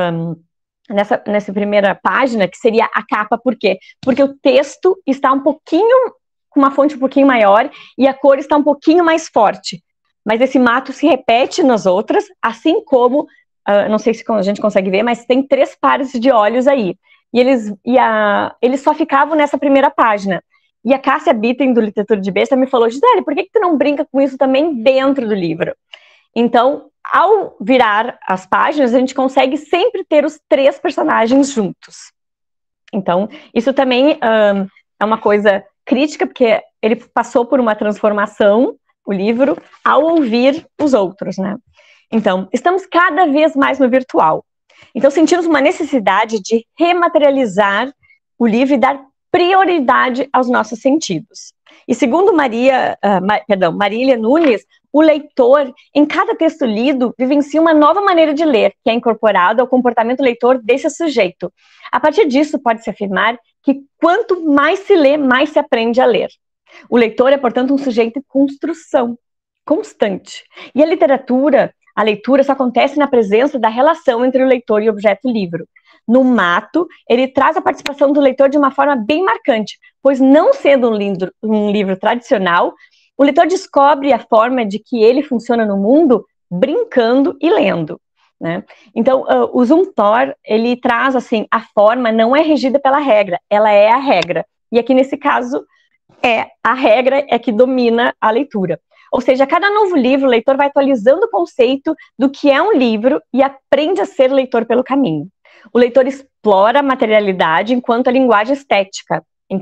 S2: página, que seria a capa, por quê? Porque o texto está um pouquinho, com uma fonte um pouquinho maior, e a cor está um pouquinho mais forte. Mas esse mato se repete nas outras, assim como, não sei se a gente consegue ver, mas tem 3 pares de olhos aí. E eles só ficavam nessa primeira página. E a Cássia Bitten, do Literatura de Besta, me falou, Gisele, por que tu não brinca com isso também dentro do livro? Então, ao virar as páginas, a gente consegue sempre ter os 3 personagens juntos. Então, isso também é uma coisa crítica, porque ele passou por uma transformação, o livro, ao ouvir os outros, né? Então, estamos cada vez mais no virtual. Então, sentimos uma necessidade de rematerializar o livro e dar prioridade aos nossos sentidos. E segundo Marília Nunes, o leitor, em cada texto lido, vivencia uma nova maneira de ler, que é incorporado ao comportamento leitor desse sujeito. A partir disso, pode-se afirmar que quanto mais se lê, mais se aprende a ler. O leitor é, portanto, um sujeito em construção constante. E a leitura só acontece na presença da relação entre o leitor e o objeto livro. No mato, ele traz a participação do leitor de uma forma bem marcante, pois não sendo um livro tradicional, o leitor descobre a forma de que ele funciona no mundo brincando e lendo, né? Então, o Zumthor, ele traz assim, a forma não é regida pela regra, ela é a regra. E aqui nesse caso, a regra é que domina a leitura. Ou seja, a cada novo livro, o leitor vai atualizando o conceito do que é um livro e aprende a ser leitor pelo caminho. O leitor explora a materialidade enquanto linguagem estética.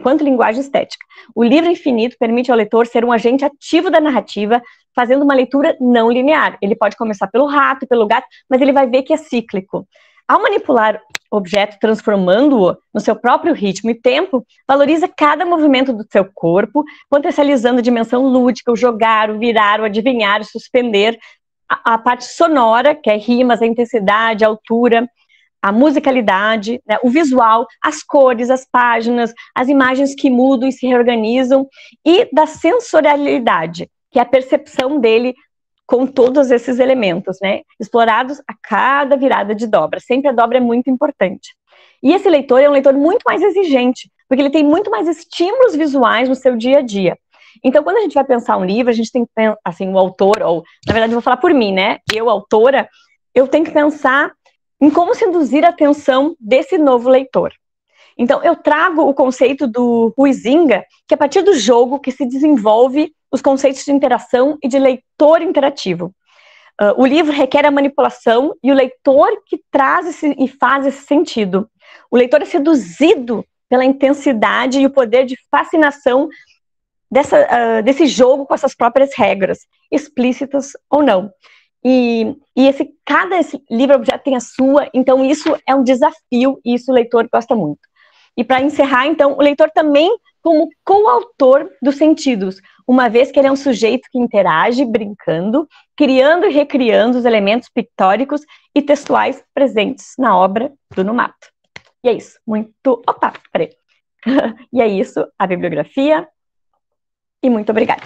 S2: O livro infinito permite ao leitor ser um agente ativo da narrativa, fazendo uma leitura não linear. Ele pode começar pelo rato, pelo gato, mas ele vai ver que é cíclico. Ao manipular objeto, transformando-o no seu próprio ritmo e tempo, valoriza cada movimento do seu corpo, potencializando a dimensão lúdica, o jogar, o virar, o adivinhar, o suspender, a parte sonora, que é rimas, a intensidade, a altura, a musicalidade, né, o visual, as cores, as páginas, as imagens que mudam e se reorganizam, e da sensorialidade, que é a percepção dele com todos esses elementos, né, explorados a cada virada de dobra. Sempre a dobra é muito importante. E esse leitor é um leitor muito mais exigente, porque ele tem muito mais estímulos visuais no seu dia a dia. Então, quando a gente vai pensar um livro, a gente tem que pensar, assim, o autor, ou, na verdade, eu vou falar por mim, né, eu, autora, eu tenho que pensar em como seduzir a atenção desse novo leitor. Então, eu trago o conceito do Huizinga, que é a partir do jogo que se desenvolve os conceitos de interação e de leitor interativo. O livro requer a manipulação e o leitor que traz e faz esse sentido. O leitor é seduzido pela intensidade e o poder de fascinação desse jogo com essas próprias regras, explícitas ou não. E cada livro-objeto tem a sua, então isso é um desafio e isso o leitor gosta muito. E para encerrar, então, o leitor também como coautor dos sentidos, uma vez que ele é um sujeito que interage, brincando, criando e recriando os elementos pictóricos e textuais presentes na obra do No Mato. E é isso, Opa, peraí. E é isso, a bibliografia, e muito obrigada.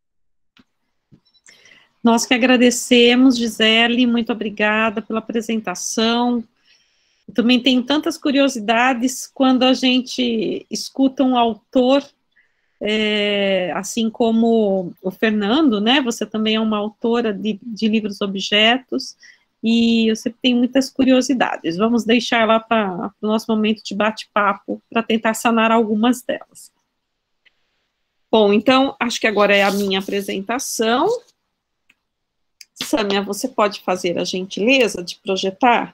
S1: Nós que agradecemos, Gisele, muito obrigada pela apresentação. Eu também tenho tantas curiosidades quando a gente escuta um autor, assim como o Fernando, né? Você também é uma autora de livros-objetos, e eu sempre tenho muitas curiosidades. Vamos deixar lá para o nosso momento de bate-papo, para tentar sanar algumas delas. Bom, então, acho que agora é a minha apresentação. Sâmia, você pode fazer a gentileza de projetar?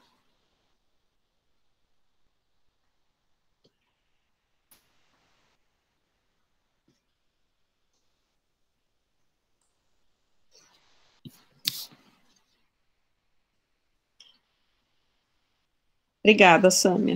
S1: Obrigada, Sâmia.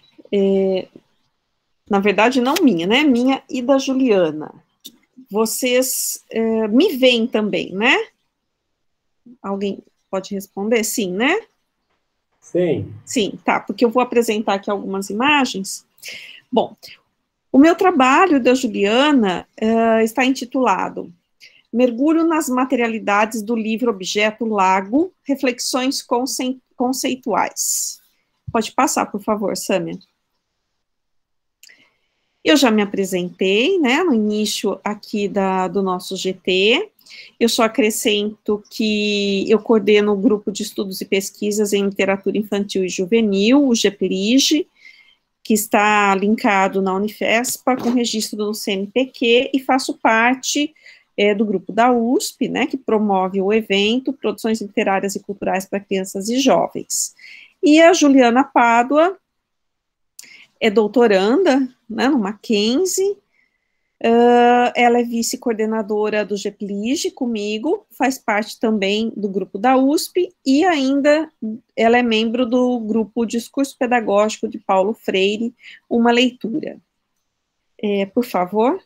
S1: Na verdade, não minha, né? Minha e da Juliana. Vocês me veem também, né? Alguém pode responder? Sim, né?
S4: Sim.
S1: Sim, tá, porque eu vou apresentar aqui algumas imagens. Bom, o meu trabalho da Juliana está intitulado Mergulho nas Materialidades do Livro-Objeto Lago, Reflexões Conceituais. Pode passar, por favor, Sâmia. Eu já me apresentei, né, no início aqui do nosso GT. Eu só acrescento que eu coordeno o grupo de estudos e pesquisas em literatura infantil e juvenil, o GEPLIGE, que está linkado na Unifespa, com registro do CNPq, e faço parte do grupo da USP, né, que promove o evento Produções Literárias e Culturais para Crianças e Jovens. E a Juliana Pádua é doutoranda, né, no Mackenzie. Ela é vice-coordenadora do GEPLIGE comigo, faz parte também do grupo da USP, e ainda ela é membro do grupo Discurso Pedagógico de Paulo Freire, uma leitura. Por favor.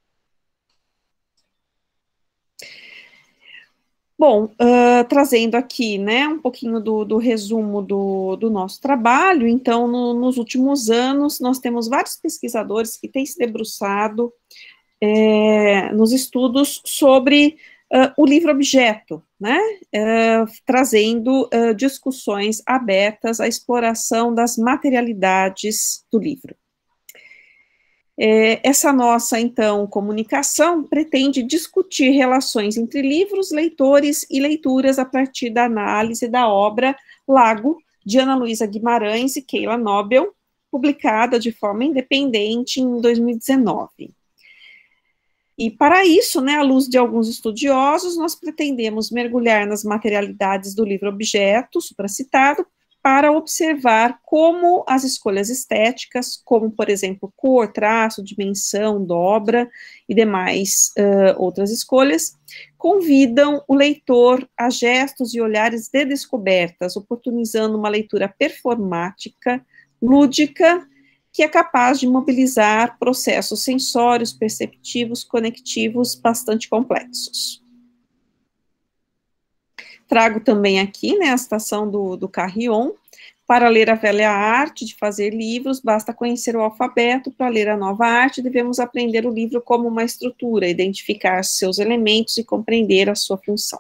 S1: Bom, trazendo aqui, né, um pouquinho do resumo do nosso trabalho. Então, nos últimos anos, nós temos vários pesquisadores que têm se debruçado nos estudos sobre o livro-objeto, né, trazendo discussões abertas à exploração das materialidades do livro. Essa nossa, então, comunicação pretende discutir relações entre livros, leitores e leituras a partir da análise da obra Lago, de Ana Luísa Guimarães e Keila Nobel, publicada de forma independente em 2019. E para isso, né, à luz de alguns estudiosos, nós pretendemos mergulhar nas materialidades do livro-objeto, supracitado, para observar como as escolhas estéticas, como, por exemplo, cor, traço, dimensão, dobra e demais outras escolhas, convidam o leitor a gestos e olhares de descobertas, oportunizando uma leitura performática lúdica, que é capaz de mobilizar processos sensórios, perceptivos, conectivos bastante complexos. Trago também aqui, né, a citação do Carrion: para ler a velha arte de fazer livros, basta conhecer o alfabeto; para ler a nova arte, devemos aprender o livro como uma estrutura, identificar seus elementos e compreender a sua função.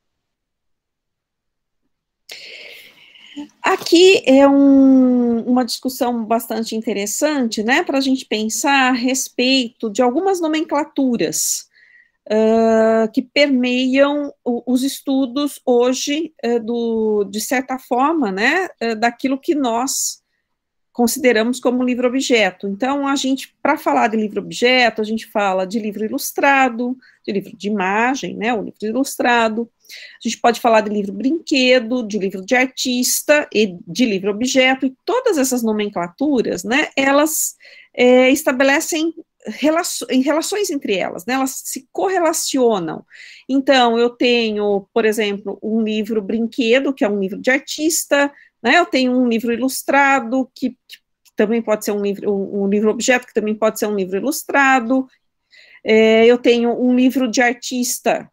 S1: Aqui é uma discussão bastante interessante, né, para a gente pensar a respeito de algumas nomenclaturas que permeiam os estudos hoje, de certa forma, né, daquilo que nós consideramos como livro-objeto. Então, para falar de livro-objeto, a gente fala de livro ilustrado, de livro de imagem, né, o livro ilustrado. A gente pode falar de livro-brinquedo, de livro de artista e de livro-objeto, e todas essas nomenclaturas, né, elas estabelecem relações entre elas, né, elas se correlacionam. Então, eu tenho, por exemplo, um livro-brinquedo, que é um livro de artista, né, eu tenho um livro ilustrado, que também pode ser um livro-objeto, que também pode ser um livro ilustrado. Eu tenho um livro de artista,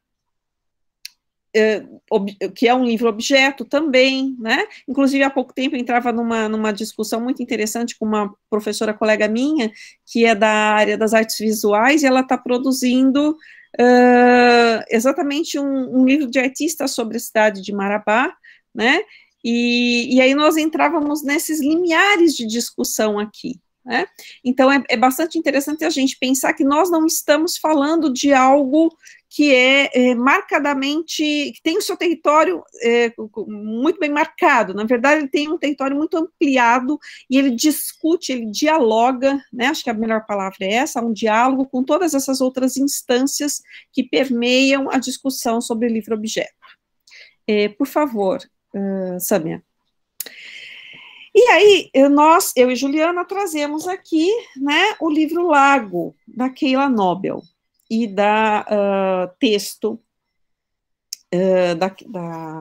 S1: que é um livro-objeto também, né? Inclusive, há pouco tempo eu entrava numa discussão muito interessante com uma professora colega minha, que é da área das artes visuais, e ela está produzindo exatamente um livro de artista sobre a cidade de Marabá, né? E aí nós entrávamos nesses limiares de discussão aqui, né? Então, é bastante interessante a gente pensar que nós não estamos falando de algo que marcadamente, que tem o seu território muito bem marcado. Na verdade, ele tem um território muito ampliado, e ele discute, ele dialoga, né, acho que a melhor palavra é essa, um diálogo com todas essas outras instâncias que permeiam a discussão sobre livro-objeto. Por favor, Sâmia. E aí, eu e Juliana trazemos aqui, né, o livro Lago, da Keila Nobel, e da texto da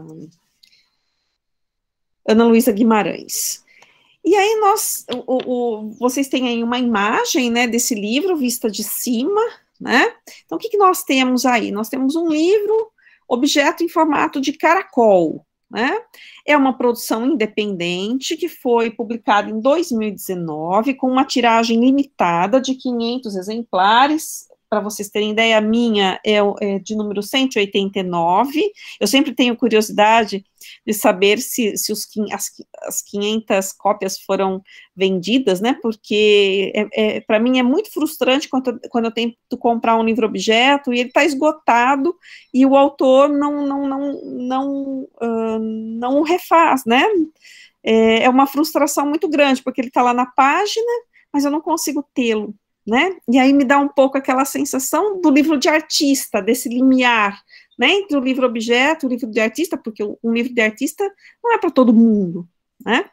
S1: Ana Luísa Guimarães. E aí vocês têm aí uma imagem, né, desse livro vista de cima, né? Então, o que nós temos aí? Nós temos um livro, objeto em formato de caracol, né? É uma produção independente que foi publicada em 2019, com uma tiragem limitada de 500 exemplares. Para vocês terem ideia, a minha é de número 189. Eu sempre tenho curiosidade de saber se as 500 cópias foram vendidas, né? Porque para mim é muito frustrante quando eu tento comprar um livro-objeto e ele está esgotado e o autor não o refaz, né? É uma frustração muito grande, porque ele está lá na página, mas eu não consigo tê-lo, né? E aí me dá um pouco aquela sensação do livro de artista, desse limiar, né, entre o livro-objeto e o livro de artista, porque um livro de artista não é para todo mundo, né?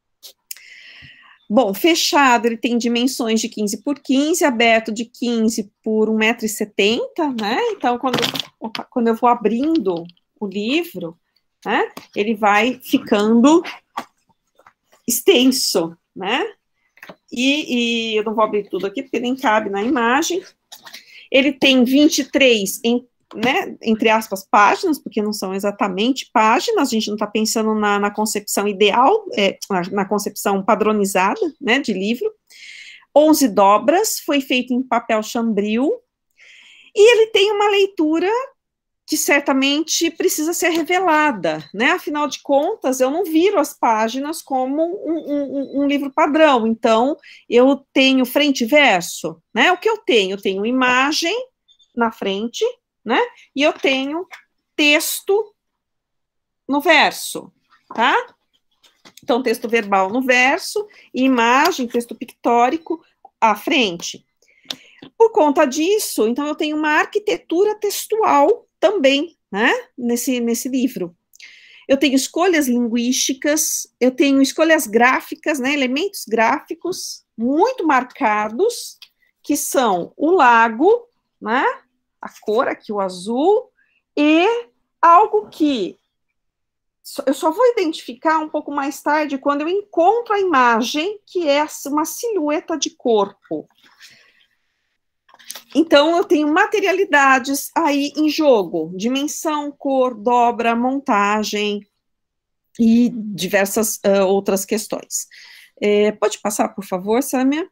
S1: Bom, fechado, ele tem dimensões de 15 por 15, aberto de 15 por 1,70 m, né? Então, quando eu vou abrindo o livro, né, ele vai ficando extenso, né? E eu não vou abrir tudo aqui, porque nem cabe na imagem. Ele tem 23, né, entre aspas, páginas, porque não são exatamente páginas, a gente não está pensando na concepção ideal, na concepção padronizada, né, de livro. 11 dobras, foi feito em papel chambril, e ele tem uma leitura que certamente precisa ser revelada, né? Afinal de contas, eu não viro as páginas como um livro padrão. Então, eu tenho frente e verso, né? O que eu tenho? Eu tenho imagem na frente, né? E eu tenho texto no verso, tá? Então, texto verbal no verso, imagem, texto pictórico à frente. Por conta disso, então, eu tenho uma arquitetura textual também, né, nesse livro. Eu tenho escolhas linguísticas, eu tenho escolhas gráficas, né, elementos gráficos muito marcados, que são o lago, né, a cor aqui, o azul, e algo que eu só vou identificar um pouco mais tarde quando eu encontro a imagem, que é uma silhueta de corpo. Então, eu tenho materialidades aí em jogo, dimensão, cor, dobra, montagem e diversas outras questões. Pode passar, por favor, Sâmia?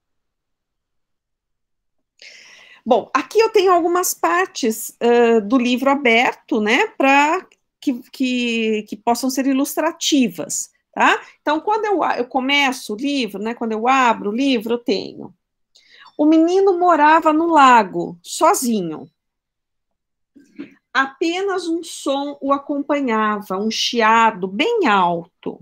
S1: Bom, aqui eu tenho algumas partes do livro aberto, né, para que possam ser ilustrativas, tá? Então, quando eu começo o livro, né, quando eu abro o livro, eu tenho: o menino morava no lago, sozinho. Apenas um som o acompanhava, um chiado bem alto.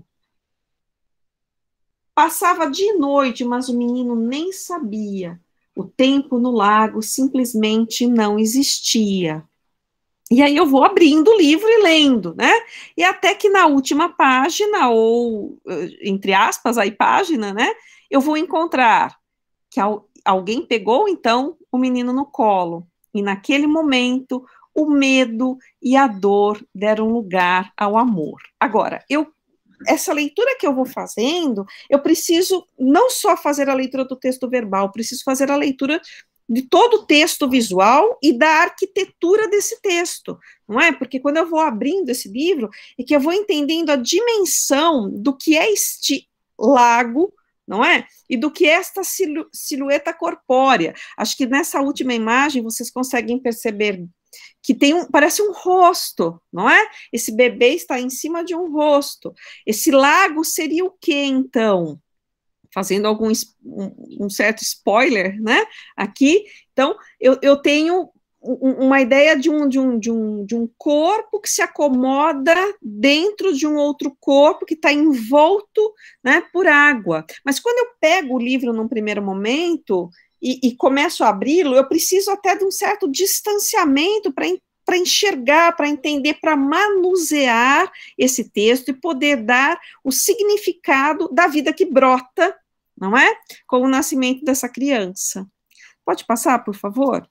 S1: Passava de noite, mas o menino nem sabia. O tempo no lago simplesmente não existia. E aí eu vou abrindo o livro e lendo, né? E até que na última página, ou entre aspas, aí página, né? Eu vou encontrar que alguém pegou, então, o menino no colo. E naquele momento, o medo e a dor deram lugar ao amor. Agora, essa leitura que eu vou fazendo, eu preciso não só fazer a leitura do texto verbal, preciso fazer a leitura de todo o texto visual e da arquitetura desse texto, não é? Porque quando eu vou abrindo esse livro, é que eu vou entendendo a dimensão do que é este lago, não é? E do que é esta silhueta corpórea. Acho que nessa última imagem vocês conseguem perceber que parece um rosto, não é? Esse bebê está em cima de um rosto. Esse lago seria o quê, então? Fazendo um certo spoiler, né? Aqui, então, eu tenho uma ideia de um corpo que se acomoda dentro de um outro corpo que está envolto, né, por água. Mas quando eu pego o livro num primeiro momento e começo a abri-lo, eu preciso até de um certo distanciamento para enxergar, para entender, para manusear esse texto e poder dar o significado da vida que brota, não é? Com o nascimento dessa criança. Pode passar, por favor?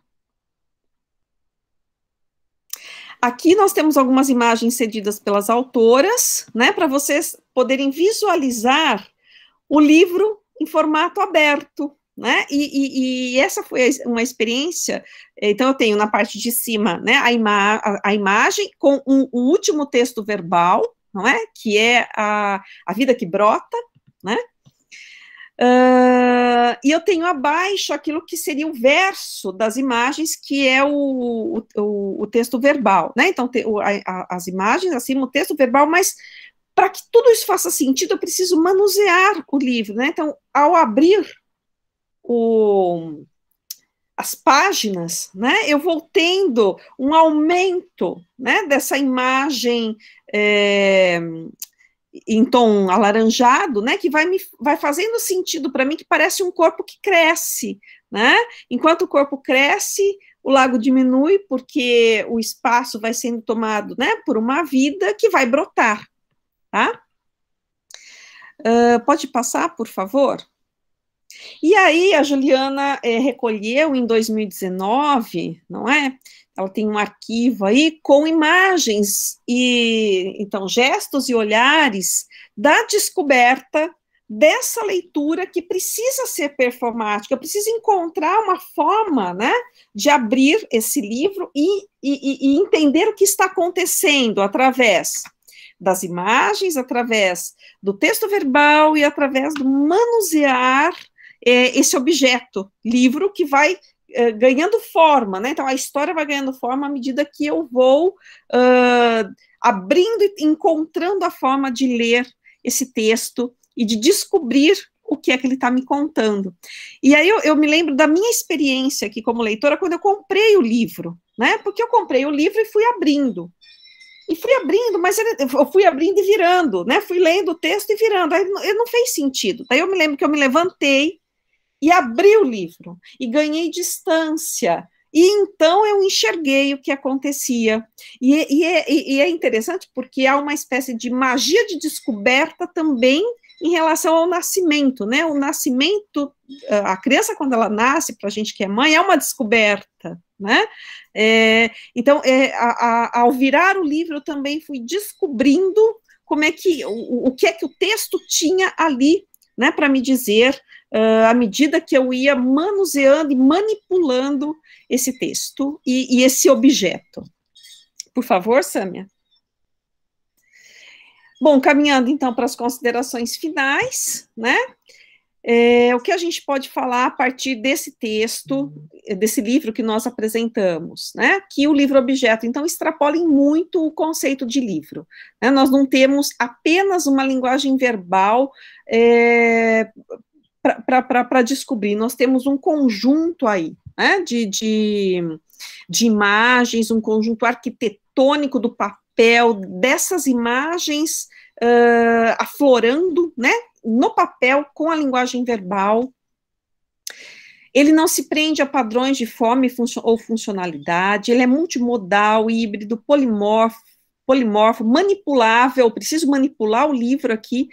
S1: Aqui nós temos algumas imagens cedidas pelas autoras, né, para vocês poderem visualizar o livro em formato aberto, né, e essa foi uma experiência. Então eu tenho na parte de cima, né, a imagem com um último texto verbal, não é, que é a vida que brota, né, e eu tenho abaixo aquilo que seria o verso das imagens, que é o texto verbal, né? Então, as imagens acima, o texto verbal, mas para que tudo isso faça sentido, eu preciso manusear o livro, né? Então, ao abrir as páginas, né, eu vou tendo um aumento, né, dessa imagem em tom alaranjado, né, que vai fazendo sentido para mim, que parece um corpo que cresce, né, enquanto o corpo cresce, o lago diminui, porque o espaço vai sendo tomado, né, por uma vida que vai brotar, tá? Pode passar, por favor? E aí, a Juliana recolheu em 2019, não é? Ela tem um arquivo aí com imagens e, então, gestos e olhares da descoberta dessa leitura que precisa ser performática. Eu preciso encontrar uma forma, né, de abrir esse livro e entender o que está acontecendo através das imagens, através do texto verbal e através do manusear esse objeto, livro, que vai ganhando forma, né? Então, a história vai ganhando forma à medida que eu vou abrindo e encontrando a forma de ler esse texto e de descobrir o que é que ele está me contando. E aí eu me lembro da minha experiência aqui como leitora quando eu comprei o livro, né? Porque eu comprei o livro e fui abrindo. Mas eu fui abrindo e virando, né? Fui lendo o texto e virando. Aí não fez sentido. Daí eu me lembro que eu me levantei e abri o livro, e ganhei distância, e então eu enxerguei o que acontecia. E é interessante porque há uma espécie de magia de descoberta também em relação ao nascimento, né? O nascimento, a criança, quando ela nasce, para a gente que é mãe, é uma descoberta, né? Então, ao virar o livro, eu também fui descobrindo como é que, o que é que o texto tinha ali, né, para me dizer, à medida que eu ia manuseando e manipulando esse texto e esse objeto. Por favor, Sâmia. Bom, caminhando então para as considerações finais, né? O que a gente pode falar a partir desse texto, desse livro que nós apresentamos, né? Que o livro-objeto, então, extrapola muito o conceito de livro, né? Nós não temos apenas uma linguagem verbal para descobrir, nós temos um conjunto aí, né? De imagens, um conjunto arquitetônico do papel, dessas imagens aflorando, né? No papel, com a linguagem verbal. Ele não se prende a padrões de forma ou funcionalidade, ele é multimodal, híbrido, polimorfo, manipulável, preciso manipular o livro aqui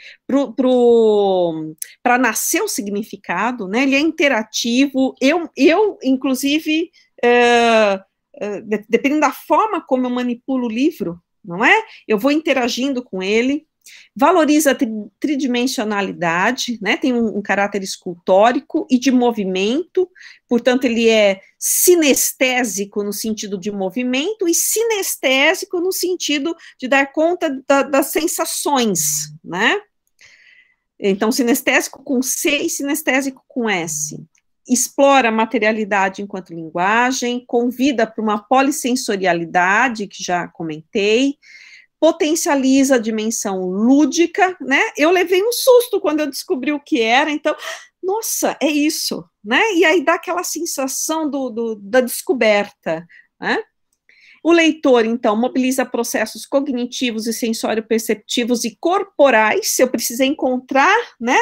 S1: para nascer o significado, né? Ele é interativo, eu inclusive, dependendo da forma como eu manipulo o livro, não é? Eu vou interagindo com ele. Valoriza a tridimensionalidade, né, tem um caráter escultórico e de movimento, portanto, ele é sinestésico no sentido de movimento e sinestésico no sentido de dar conta das sensações, né? Então, sinestésico com C e sinestésico com S. Explora a materialidade enquanto linguagem, convida para uma polissensorialidade, que já comentei, potencializa a dimensão lúdica, né? Eu levei um susto quando eu descobri o que era, então, nossa, é isso, né? E aí dá aquela sensação da descoberta, né? O leitor, então, mobiliza processos cognitivos e sensório-perceptivos e corporais. Eu precisei encontrar, né,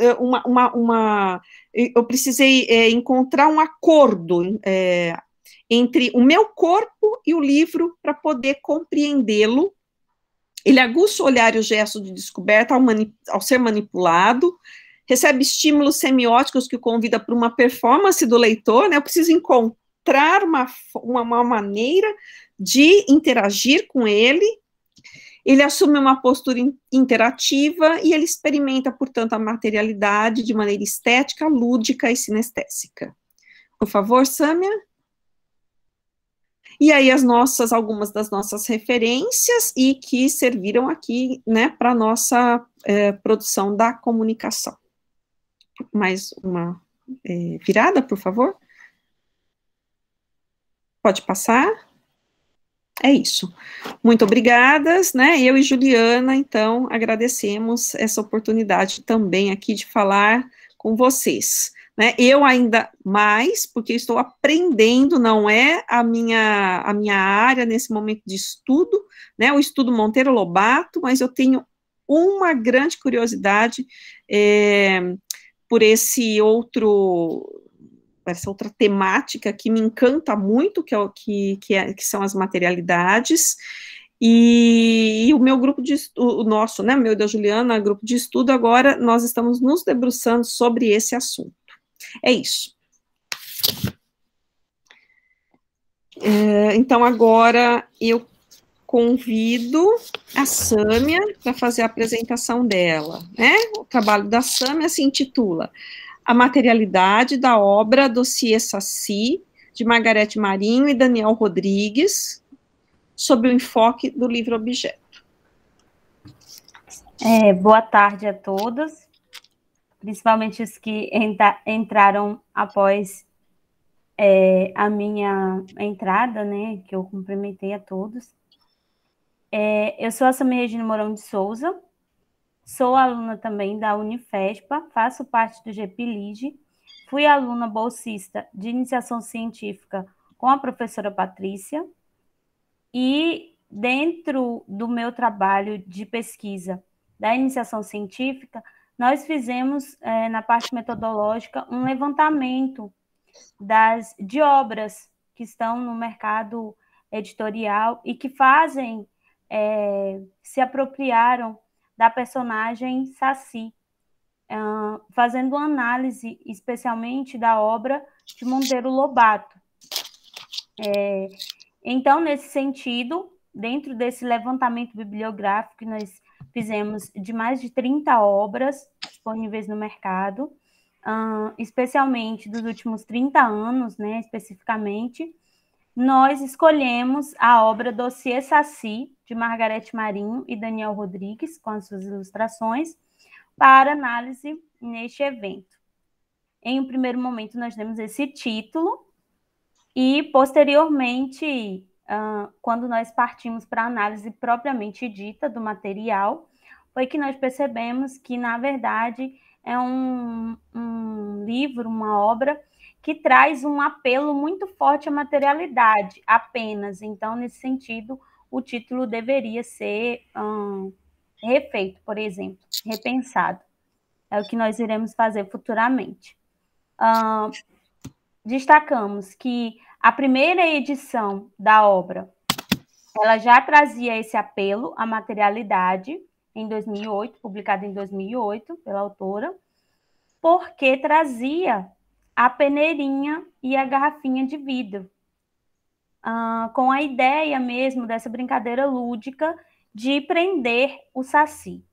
S1: eu precisei encontrar um acordo entre o meu corpo e o livro para poder compreendê-lo. Ele aguça o olhar e o gesto de descoberta ao ser manipulado, recebe estímulos semióticos que o convida para uma performance do leitor, né? Eu preciso encontrar uma maneira de interagir com ele. Ele assume uma postura interativa e ele experimenta, portanto, a materialidade de maneira estética, lúdica e sinestésica. Por favor, Sâmia. E aí algumas das nossas referências e que serviram aqui, né, para a nossa produção da comunicação. Mais uma virada, por favor. Pode passar. É isso. Muito obrigadas, né, eu e Juliana, então, agradecemos essa oportunidade também aqui de falar com vocês. Né, eu ainda mais, porque estou aprendendo, não é a minha área nesse momento de estudo, né, o estudo Monteiro Lobato, mas eu tenho uma grande curiosidade por essa outra temática que me encanta muito, que são as materialidades. E o meu grupo de estudo, o nosso, né, o meu e da Juliana, grupo de estudo, agora nós estamos nos debruçando sobre esse assunto. É isso. Então, agora eu convido a Sâmia para fazer a apresentação dela, né? O trabalho da Sâmia se intitula A Materialidade da Obra Dossiê Saci, de Margarete Marinho e Daniel Rodrigues, sob o enfoque do livro-objeto.
S5: Boa tarde a todos. Principalmente os que entraram após a minha entrada, né, que eu cumprimentei a todos. Eu sou a Sâmia Regina Mourão de Souza, sou aluna também da Unifespa, faço parte do GPLIGE, fui aluna bolsista de iniciação científica com a professora Patrícia, e dentro do meu trabalho de pesquisa da iniciação científica, nós fizemos, na parte metodológica, um levantamento de obras que estão no mercado editorial e que se apropriaram da personagem Saci, fazendo uma análise especialmente da obra de Monteiro Lobato. Então, nesse sentido, dentro desse levantamento bibliográfico que nós fizemos de mais de 30 obras disponíveis no mercado, especialmente dos últimos 30 anos, né, especificamente, nós escolhemos a obra Dossiê Saci, de Margarete Marinho e Daniel Rodrigues, com as suas ilustrações, para análise neste evento. Em um primeiro momento, nós demos esse título, e, posteriormente, quando nós partimos para a análise propriamente dita do material, foi que nós percebemos que, na verdade, é um livro, uma obra que traz um apelo muito forte à materialidade, apenas. Então, nesse sentido, o título deveria ser refeito, por exemplo, repensado. É o que nós iremos fazer futuramente. Destacamos que a primeira edição da obra, ela já trazia esse apelo à materialidade, em 2008, publicada em 2008 pela autora, porque trazia a peneirinha e a garrafinha de vidro, com a ideia mesmo dessa brincadeira lúdica de prender o saci.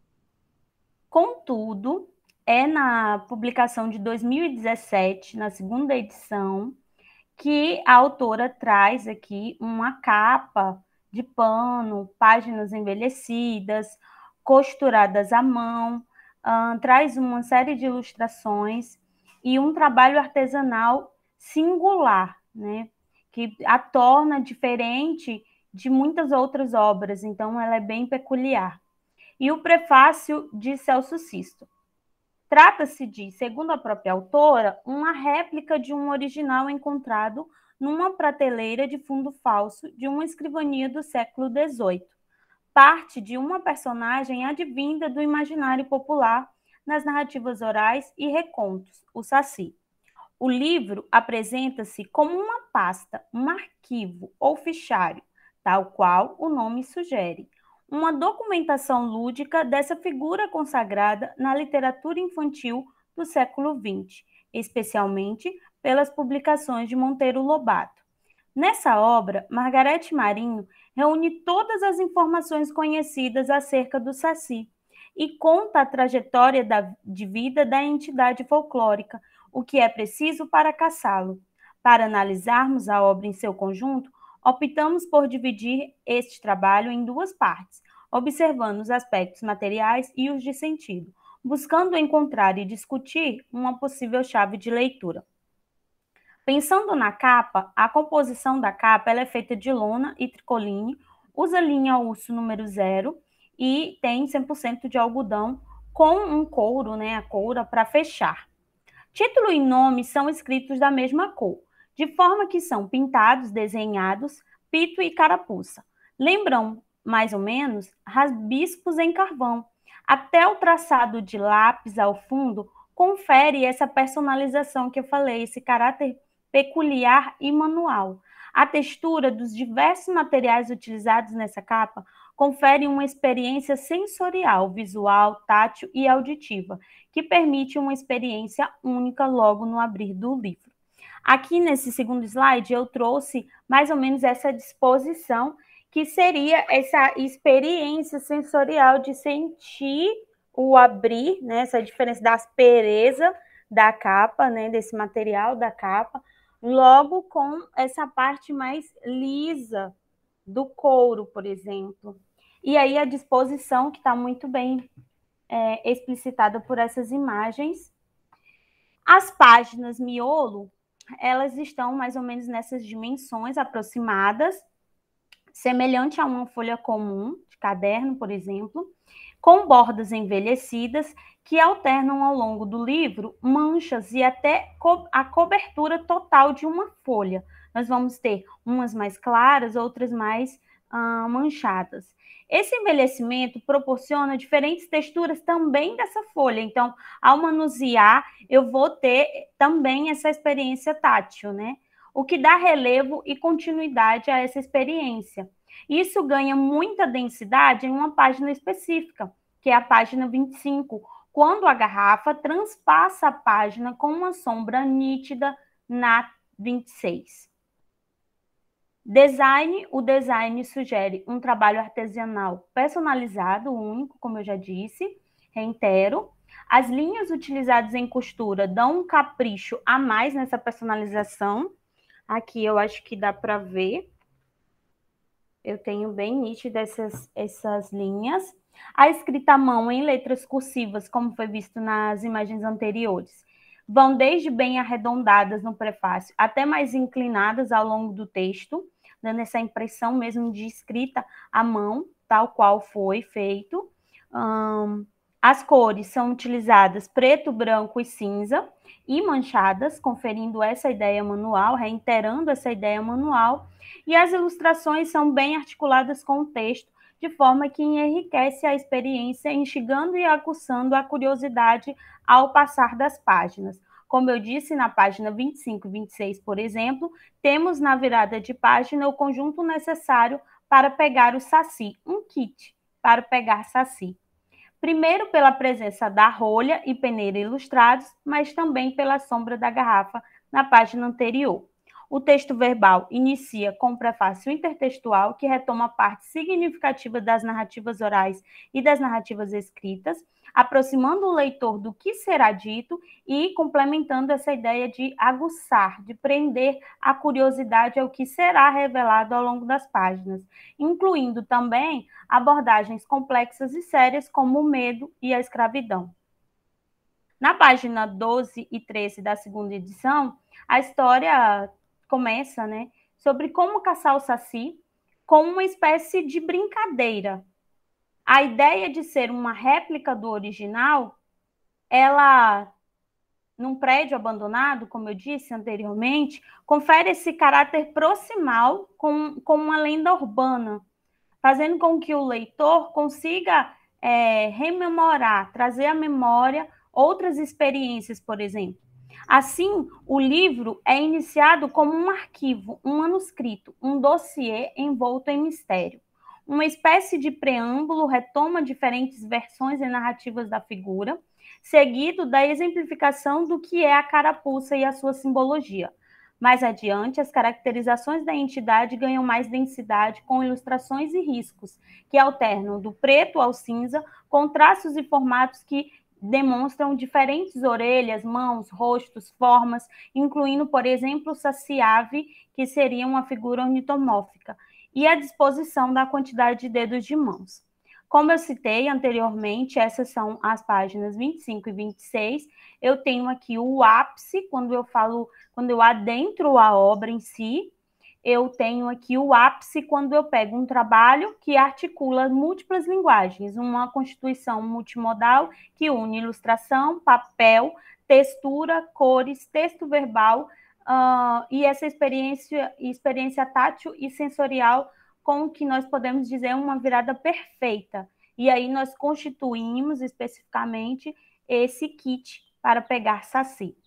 S5: Contudo, é na publicação de 2017, na segunda edição, que a autora traz aqui uma capa de pano, páginas envelhecidas, costuradas à mão, traz uma série de ilustrações e um trabalho artesanal singular, né, que a torna diferente de muitas outras obras, então ela é bem peculiar. E o prefácio de Celso Sisto. Trata-se de, segundo a própria autora, uma réplica de um original encontrado numa prateleira de fundo falso de uma escrivania do século XVIII. Parte de uma personagem advinda do imaginário popular nas narrativas orais e recontos, o Saci. O livro apresenta-se como uma pasta, um arquivo ou fichário, tal qual o nome sugere. Uma documentação lúdica dessa figura consagrada na literatura infantil do século XX, especialmente pelas publicações de Monteiro Lobato. Nessa obra, Margarete Marinho reúne todas as informações conhecidas acerca do Saci e conta a trajetória de vida da entidade folclórica, o que é preciso para caçá-lo. Para analisarmos a obra em seu conjunto, optamos por dividir este trabalho em duas partes, observando os aspectos materiais e os de sentido, buscando encontrar e discutir uma possível chave de leitura. Pensando na capa, a composição da capa ela é feita de lona e tricoline, usa linha urso número 0 e tem 100% de algodão com um couro, né, a coura para fechar. Título e nome são escritos da mesma cor, de forma que são pintados, desenhados, pito e carapuça. Lembram, mais ou menos, rabiscos em carvão. Até o traçado de lápis ao fundo confere essa personalização que eu falei, esse caráter peculiar e manual. A textura dos diversos materiais utilizados nessa capa confere uma experiência sensorial, visual, tátil e auditiva, que permite uma experiência única logo no abrir do livro. Aqui nesse segundo slide eu trouxe mais ou menos essa disposição, que seria essa experiência sensorial de sentir o abrir, né, essa diferença da aspereza da capa, né, desse material da capa, logo com essa parte mais lisa do couro, por exemplo. E aí a disposição que está muito bem explicitada por essas imagens. As páginas miolo, elas estão mais ou menos nessas dimensões aproximadas, semelhante a uma folha comum de caderno, por exemplo, com bordas envelhecidas que alternam ao longo do livro manchas e até a cobertura total de uma folha. Nós vamos ter umas mais claras, outras mais manchadas. Esse envelhecimento proporciona diferentes texturas também dessa folha. Então, ao manusear, eu vou ter também essa experiência tátil, né? O que dá relevo e continuidade a essa experiência. Isso ganha muita densidade em uma página específica, que é a página 25, quando a garrafa transpassa a página com uma sombra nítida na 26. O design sugere um trabalho artesanal personalizado, único, como eu já disse, reitero. As linhas utilizadas em costura dão um capricho a mais nessa personalização. Aqui eu acho que dá para ver. Eu tenho bem nítido essas linhas. A escrita à mão em letras cursivas, como foi visto nas imagens anteriores, vão desde bem arredondadas no prefácio até mais inclinadas ao longo do texto, dando essa impressão mesmo de escrita à mão, tal qual foi feito. As cores são utilizadas preto, branco e cinza e manchadas, conferindo essa ideia manual, reiterando essa ideia manual. E as ilustrações são bem articuladas com o texto, de forma que enriquece a experiência, instigando e aguçando a curiosidade ao passar das páginas. Como eu disse, na página 25 e 26, por exemplo, temos na virada de página o conjunto necessário para pegar o saci, um kit para pegar saci. Primeiro pela presença da rolha e peneira ilustrados, mas também pela sombra da garrafa na página anterior. O texto verbal inicia com um prefácio intertextual que retoma parte significativa das narrativas orais e das narrativas escritas, aproximando o leitor do que será dito e complementando essa ideia de aguçar, de prender a curiosidade ao que será revelado ao longo das páginas, incluindo também abordagens complexas e sérias como o medo e a escravidão. Na página 12 e 13 da segunda edição, a história começa, sobre como caçar o saci como uma espécie de brincadeira. A ideia de ser uma réplica do original, ela, num prédio abandonado, como eu disse anteriormente, confere esse caráter proximal com uma lenda urbana, fazendo com que o leitor consiga rememorar, trazer à memória outras experiências, por exemplo. Assim, o livro é iniciado como um arquivo, um manuscrito, um dossiê envolto em mistério. Uma espécie de preâmbulo retoma diferentes versões e narrativas da figura, seguido da exemplificação do que é a carapuça e a sua simbologia. Mais adiante, as caracterizações da entidade ganham mais densidade com ilustrações e riscos, que alternam do preto ao cinza, com traços e formatos que demonstram diferentes orelhas, mãos, rostos, formas, incluindo, por exemplo, o saci-ave, que seria uma figura ornitomórfica, e a disposição da quantidade de dedos de mãos. Como eu citei anteriormente, essas são as páginas 25 e 26. Eu tenho aqui o ápice, quando eu adentro a obra em si. Eu tenho aqui o ápice quando eu pego um trabalho que articula múltiplas linguagens, uma constituição multimodal que une ilustração, papel, textura, cores, texto verbal e essa experiência tátil e sensorial com o que nós podemos dizer uma virada perfeita. E aí nós constituímos especificamente esse kit para pegar saci.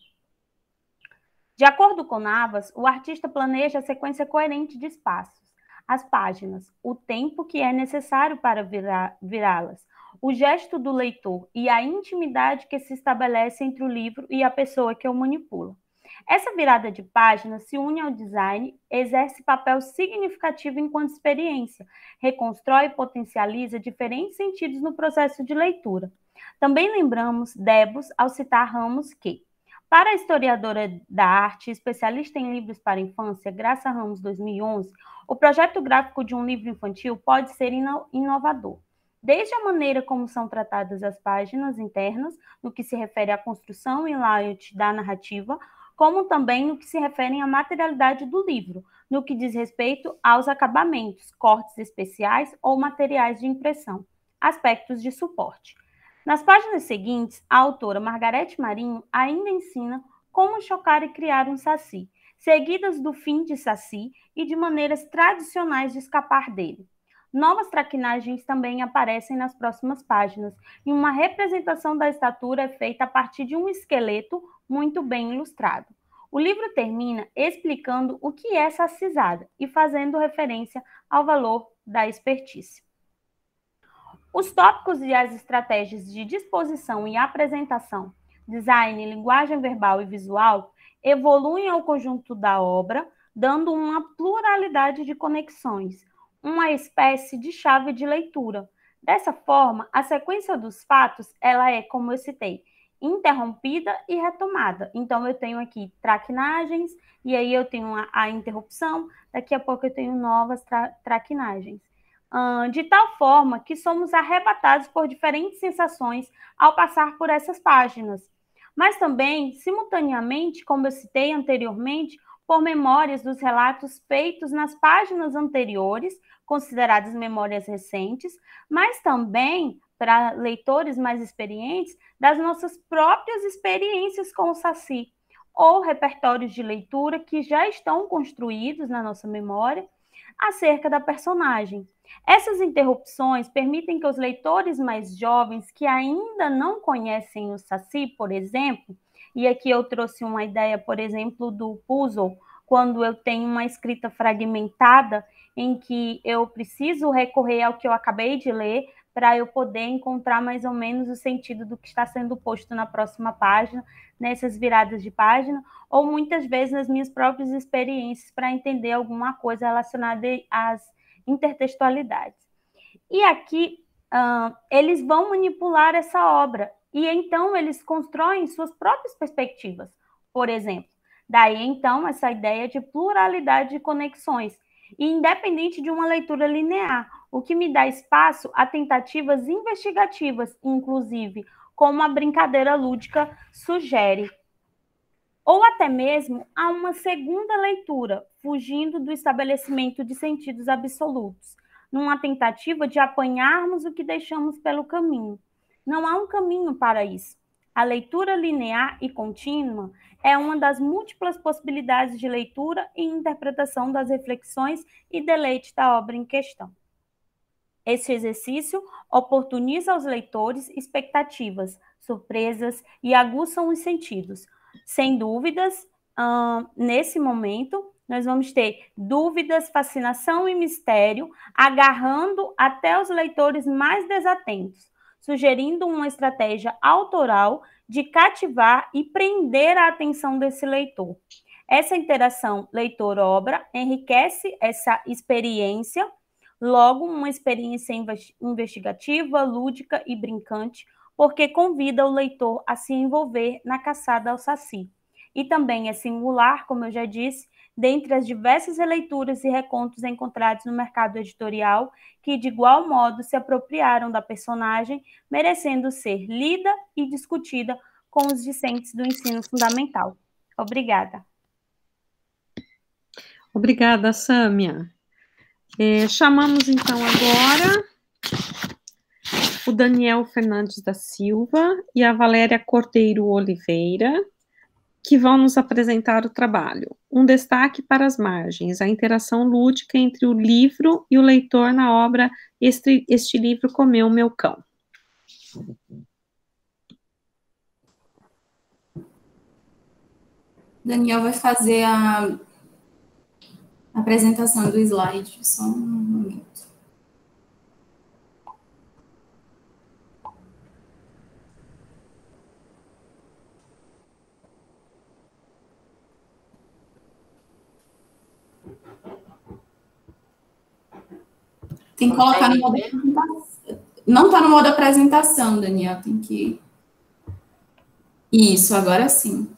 S5: De acordo com Navas, o artista planeja a sequência coerente de espaços, as páginas, o tempo que é necessário para virá-las, o gesto do leitor e a intimidade que se estabelece entre o livro e a pessoa que o manipula. Essa virada de página se une ao design, exerce papel significativo enquanto experiência, reconstrói e potencializa diferentes sentidos no processo de leitura. Também lembramos Debus ao citar Ramos que, para a historiadora da arte, especialista em livros para infância, Graça Ramos, 2011, o projeto gráfico de um livro infantil pode ser inovador. Desde a maneira como são tratadas as páginas internas, no que se refere à construção e layout da narrativa, como também no que se refere à materialidade do livro, no que diz respeito aos acabamentos, cortes especiais ou materiais de impressão, aspectos de suporte. Nas páginas seguintes, a autora Margarete Marinho ainda ensina como chocar e criar um saci, seguidas do fim de saci e de maneiras tradicionais de escapar dele. Novas traquinagens também aparecem nas próximas páginas, e uma representação da estatura é feita a partir de um esqueleto muito bem ilustrado. O livro termina explicando o que é sacizada e fazendo referência ao valor da expertise. Os tópicos e as estratégias de disposição e apresentação, design, linguagem verbal e visual evoluem ao conjunto da obra, dando uma pluralidade de conexões, uma espécie de chave de leitura. Dessa forma, a sequência dos fatos, ela é, como eu citei, interrompida e retomada. Então, eu tenho aqui traquinagens, e aí eu tenho a interrupção, daqui a pouco eu tenho novas traquinagens. De tal forma que somos arrebatados por diferentes sensações ao passar por essas páginas. Mas também, simultaneamente, como eu citei anteriormente, por memórias dos relatos feitos nas páginas anteriores, consideradas memórias recentes, mas também, para leitores mais experientes, das nossas próprias experiências com o Saci, ou repertórios de leitura que já estão construídos na nossa memória acerca da personagem. Essas interrupções permitem que os leitores mais jovens que ainda não conhecem o Saci, por exemplo, e aqui eu trouxe uma ideia, por exemplo, do puzzle, quando eu tenho uma escrita fragmentada em que eu preciso recorrer ao que eu acabei de ler para eu poder encontrar mais ou menos o sentido do que está sendo posto na próxima página, nessas viradas de página, ou muitas vezes nas minhas próprias experiências para entender alguma coisa relacionada às intertextualidades. E aqui eles vão manipular essa obra, e então eles constroem suas próprias perspectivas, por exemplo. Daí, então, essa ideia de pluralidade de conexões, e independente de uma leitura linear, o que me dá espaço a tentativas investigativas, inclusive, como a brincadeira lúdica sugere. Ou até mesmo a uma segunda leitura, fugindo do estabelecimento de sentidos absolutos, numa tentativa de apanharmos o que deixamos pelo caminho. Não há um caminho para isso. A leitura linear e contínua é uma das múltiplas possibilidades de leitura e interpretação das reflexões e deleite da obra em questão. Esse exercício oportuniza aos leitores expectativas, surpresas e aguçam os sentidos. Sem dúvidas, nesse momento, nós vamos ter dúvidas, fascinação e mistério, agarrando até os leitores mais desatentos, sugerindo uma estratégia autoral de cativar e prender a atenção desse leitor. Essa interação leitor-obra enriquece essa experiência, logo uma experiência investigativa, lúdica e brincante, porque convida o leitor a se envolver na caçada ao Saci. E também é singular, como eu já disse, dentre as diversas releituras e recontos encontrados no mercado editorial, que de igual modo se apropriaram da personagem, merecendo ser lida e discutida com os discentes do ensino fundamental. Obrigada.
S1: Obrigada, Sâmia. Chamamos, então, agora o Daniel Fernandes da Silva e a Valéria Cordeiro Oliveira, que vão nos apresentar o trabalho. Um destaque para as margens, a interação lúdica entre o livro e o leitor na obra Este Livro Comeu Meu Cão.
S6: Daniel vai fazer a apresentação do slide, só um momento. Tem que colocar no modo apresentação. Não está no modo apresentação, Daniel, tem que... Isso, agora sim.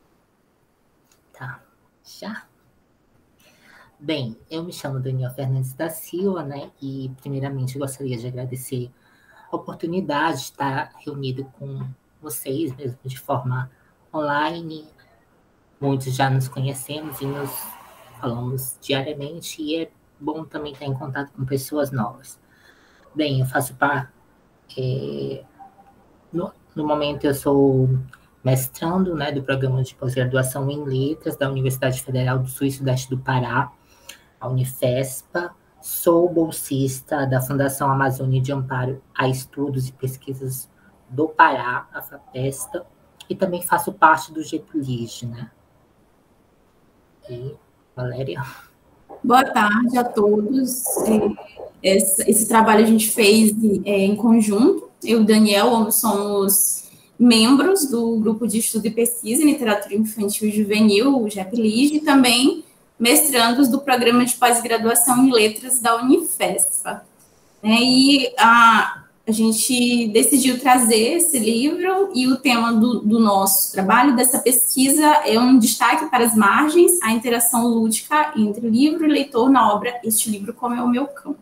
S7: Tá, já? Bem, eu me chamo Daniel Fernandes da Silva, né? E, primeiramente, gostaria de agradecer a oportunidade de estar reunido com vocês, mesmo de forma online. Muitos já nos conhecemos e nos falamos diariamente, e é bom também estar em contato com pessoas novas. Bem, eu faço parte... No momento, eu sou mestrando, né, do programa de pós-graduação em Letras da Universidade Federal do Sul e Sudeste do Pará, a Unifespa. Sou bolsista da Fundação Amazônia de Amparo a Estudos e Pesquisas do Pará, a FAPESTA, e também faço parte do GEPLIG, né? E, Valéria?
S6: Boa tarde a todos. Esse trabalho a gente fez em conjunto. Eu e o Daniel somos membros do Grupo de Estudo e Pesquisa em Literatura Infantil e Juvenil, o GEPLIG, e também mestrandos do programa de pós-graduação em letras da Unifespa. E a gente decidiu trazer esse livro, e o tema do nosso trabalho, dessa pesquisa, é um destaque para as margens, a interação lúdica entre livro e leitor na obra Este Livro Como é o Meu Cão.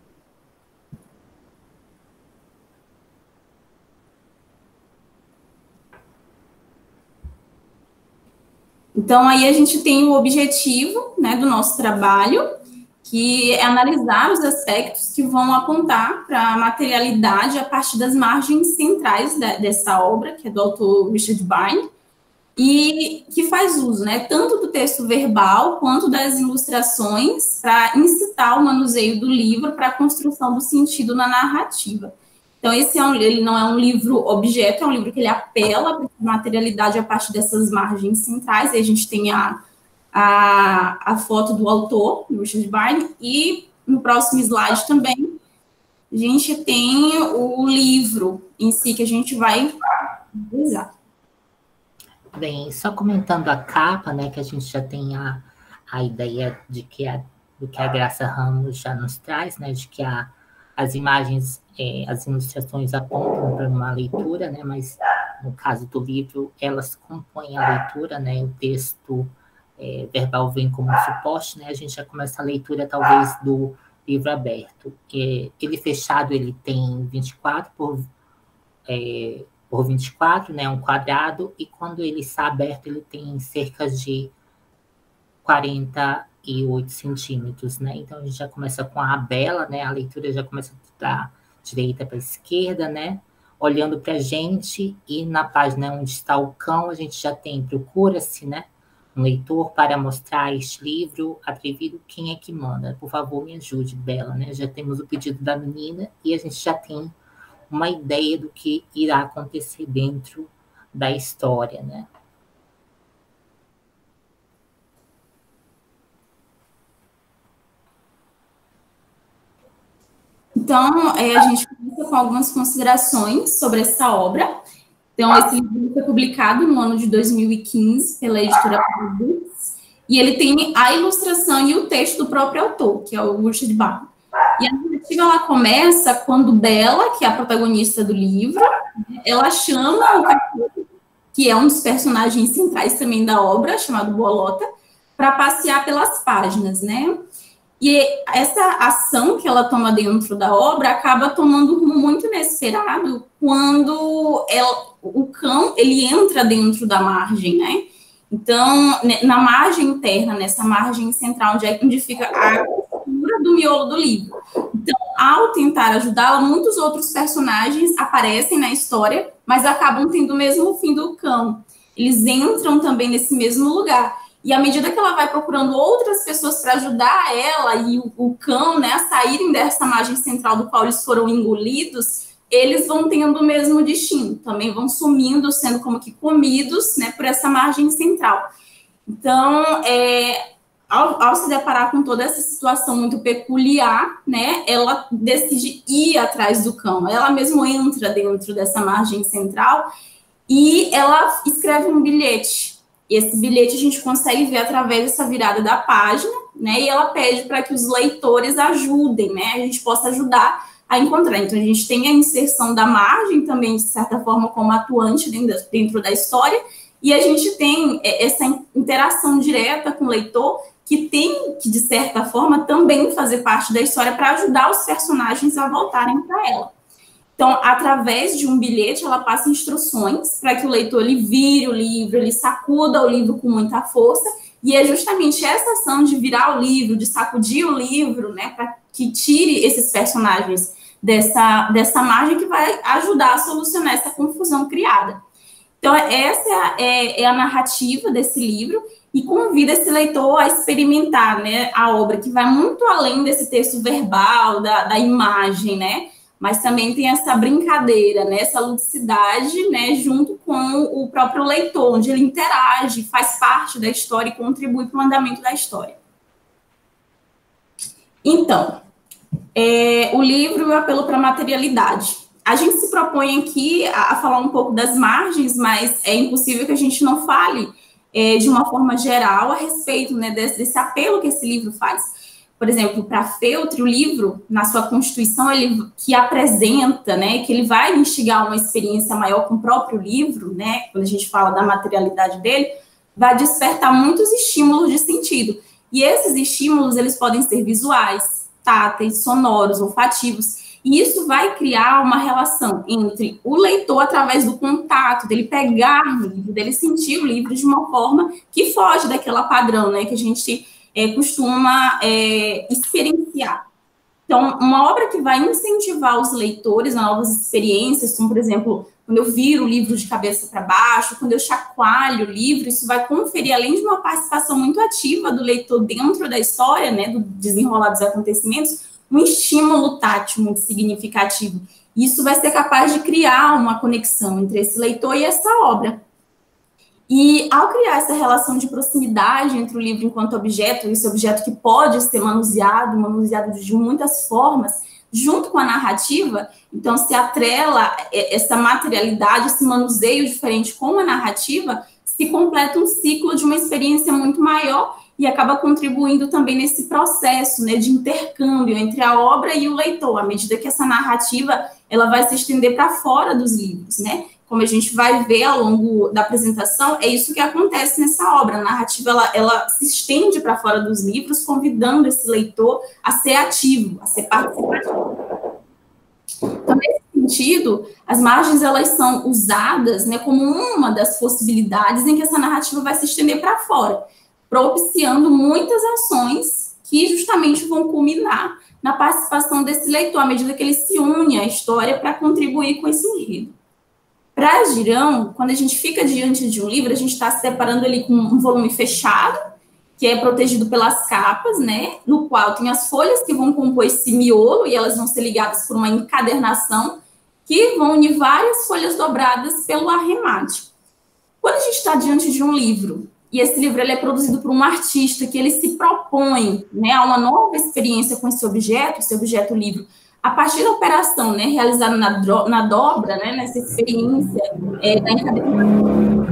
S6: Então, aí a gente tem o objetivo, né, do nosso trabalho, que é analisar os aspectos que vão apontar para a materialidade a partir das margens centrais dessa obra, que é do autor Richard Byrne, e que faz uso, né, tanto do texto verbal quanto das ilustrações para incitar o manuseio do livro para a construção do sentido na narrativa. Então, ele não é um livro objeto, é um livro que ele apela para a materialidade a partir dessas margens centrais, e a gente tem a foto do autor, Richard Byrne, e no próximo slide também a gente tem o livro em si que a gente vai usar.
S7: Bem, só comentando a capa, né, que a gente já tem a ideia do que a Graça Ramos já nos traz, né, de que as imagens, as ilustrações apontam para uma leitura, né, mas no caso do livro, elas compõem a leitura, né, o texto verbal vem como suporte, né, a gente já começa a leitura, talvez, do livro aberto. Ele fechado, ele tem 24 por 24, né, um quadrado, e quando ele está aberto, ele tem cerca de 48 centímetros, né, então a gente já começa com a Bela, né, a leitura já começa da direita para a esquerda, né, olhando para a gente, e na página onde está o cão, a gente já tem procura-se, né, um leitor para mostrar este livro atrevido, quem é que manda? Por favor, me ajude, Bela, né, já temos o pedido da menina, e a gente já tem uma ideia do que irá acontecer dentro da história, né.
S6: Então, a gente começa com algumas considerações sobre essa obra. Então, esse livro foi publicado no ano de 2015 pela editora Books, e ele tem a ilustração e o texto do próprio autor, que é o Richard Byrne. E a narrativa, ela começa quando Bela, que é a protagonista do livro, ela chama o cachorro, que é um dos personagens centrais também da obra, chamado Bolota, para passear pelas páginas, né? E essa ação que ela toma dentro da obra acaba tomando um rumo muito inesperado quando o cão, ele entra dentro da margem, né? Então, na margem interna, nessa margem central, onde fica a costura do miolo do livro. Então, ao tentar ajudá-la, muitos outros personagens aparecem na história, mas acabam tendo o mesmo fim do cão. Eles entram também nesse mesmo lugar. E à medida que ela vai procurando outras pessoas para ajudar ela e o cão, né, a saírem dessa margem central do qual eles foram engolidos, eles vão tendo o mesmo destino, também vão sumindo, sendo como que comidos, né, por essa margem central. Então, ao se deparar com toda essa situação muito peculiar, né, ela decide ir atrás do cão. Ela mesmo entra dentro dessa margem central e ela escreve um bilhete. E esse bilhete a gente consegue ver através dessa virada da página, né? E ela pede para que os leitores ajudem, né? A gente possa ajudar a encontrar. Então, a gente tem a inserção da margem também, de certa forma, como atuante dentro da história, e a gente tem essa interação direta com o leitor, que tem que, de certa forma, também fazer parte da história para ajudar os personagens a voltarem para ela. Então, através de um bilhete, ela passa instruções para que o leitor ele vire o livro, ele sacuda o livro com muita força, e é justamente essa ação de virar o livro, de sacudir o livro, né, para que tire esses personagens dessa margem, que vai ajudar a solucionar essa confusão criada. Então, essa é a narrativa desse livro, e convida esse leitor a experimentar, né, a obra, que vai muito além desse texto verbal, da imagem, né, mas também tem essa brincadeira, né, essa ludicidade, né, junto com o próprio leitor, onde ele interage, faz parte da história e contribui para o andamento da história. Então, o livro e o apelo para a materialidade. A gente se propõe aqui a falar um pouco das margens, mas é impossível que a gente não fale de uma forma geral a respeito, né, desse apelo que esse livro faz. Por exemplo, para Feltri, o livro, na sua constituição, ele que apresenta, né, que ele vai instigar uma experiência maior com o próprio livro, né, quando a gente fala da materialidade dele, vai despertar muitos estímulos de sentido. E esses estímulos, eles podem ser visuais, táteis, sonoros, olfativos, e isso vai criar uma relação entre o leitor através do contato, dele pegar o livro, dele sentir o livro de uma forma que foge daquela padrão, né, que a gente costuma experienciar. Então, uma obra que vai incentivar os leitores a novas experiências, como, por exemplo, quando eu viro o livro de cabeça para baixo, quando eu chacoalho o livro, isso vai conferir, além de uma participação muito ativa do leitor dentro da história, né, do desenrolar dos acontecimentos, um estímulo tátil muito significativo. Isso vai ser capaz de criar uma conexão entre esse leitor e essa obra. E, ao criar essa relação de proximidade entre o livro enquanto objeto, esse objeto que pode ser manuseado de muitas formas, junto com a narrativa, então se atrela essa materialidade, esse manuseio diferente com a narrativa, se completa um ciclo de uma experiência muito maior e acaba contribuindo também nesse processo, né, de intercâmbio entre a obra e o leitor, à medida que essa narrativa ela vai se estender para fora dos livros, né? Como a gente vai ver ao longo da apresentação, é isso que acontece nessa obra. A narrativa ela se estende para fora dos livros, convidando esse leitor a ser ativo, a ser participativo. Então, nesse sentido, as margens elas são usadas, né, como uma das possibilidades em que essa narrativa vai se estender para fora, propiciando muitas ações que justamente vão culminar na participação desse leitor, à medida que ele se une à história para contribuir com esse enredo. Para Girão, quando a gente fica diante de um livro, a gente está se deparando ali com um volume fechado, que é protegido pelas capas, né, no qual tem as folhas que vão compor esse miolo, e elas vão ser ligadas por uma encadernação, que vão unir várias folhas dobradas pelo arremate. Quando a gente está diante de um livro, e esse livro ele é produzido por um artista que ele se propõe, né, a uma nova experiência com esse objeto livro, a partir da operação, né, realizada na dobra, né, nessa experiência da encadernação,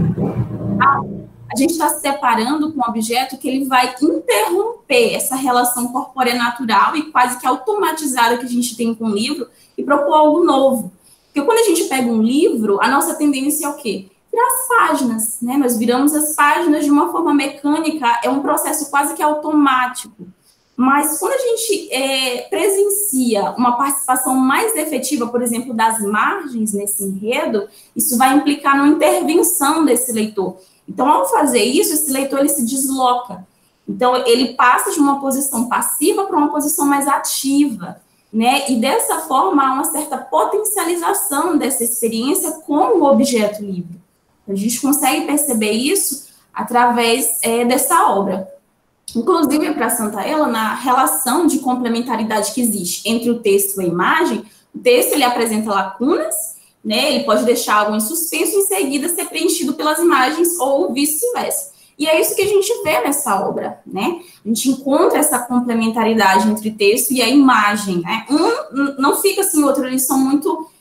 S6: a gente está se deparando com um objeto que ele vai interromper essa relação corpórea natural e quase que automatizada que a gente tem com o livro e propor algo novo. Porque quando a gente pega um livro, a nossa tendência é o quê? Virar as páginas, né? Nós viramos as páginas de uma forma mecânica, é um processo quase que automático. Mas quando a gente presencia uma participação mais efetiva, por exemplo, das margens nesse enredo, isso vai implicar numa intervenção desse leitor. Então, ao fazer isso, esse leitor ele se desloca. Então, ele passa de uma posição passiva para uma posição mais ativa, né? E dessa forma, há uma certa potencialização dessa experiência com o objeto livre. A gente consegue perceber isso através dessa obra. Inclusive, para Santaella, na relação de complementaridade que existe entre o texto e a imagem, o texto ele apresenta lacunas, né? Ele pode deixar algo em suspenso e em seguida ser preenchido pelas imagens ou vice-versa. E é isso que a gente vê nessa obra, né? A gente encontra essa complementaridade entre texto e a imagem, né? Um não fica assim, o outro, eles são muito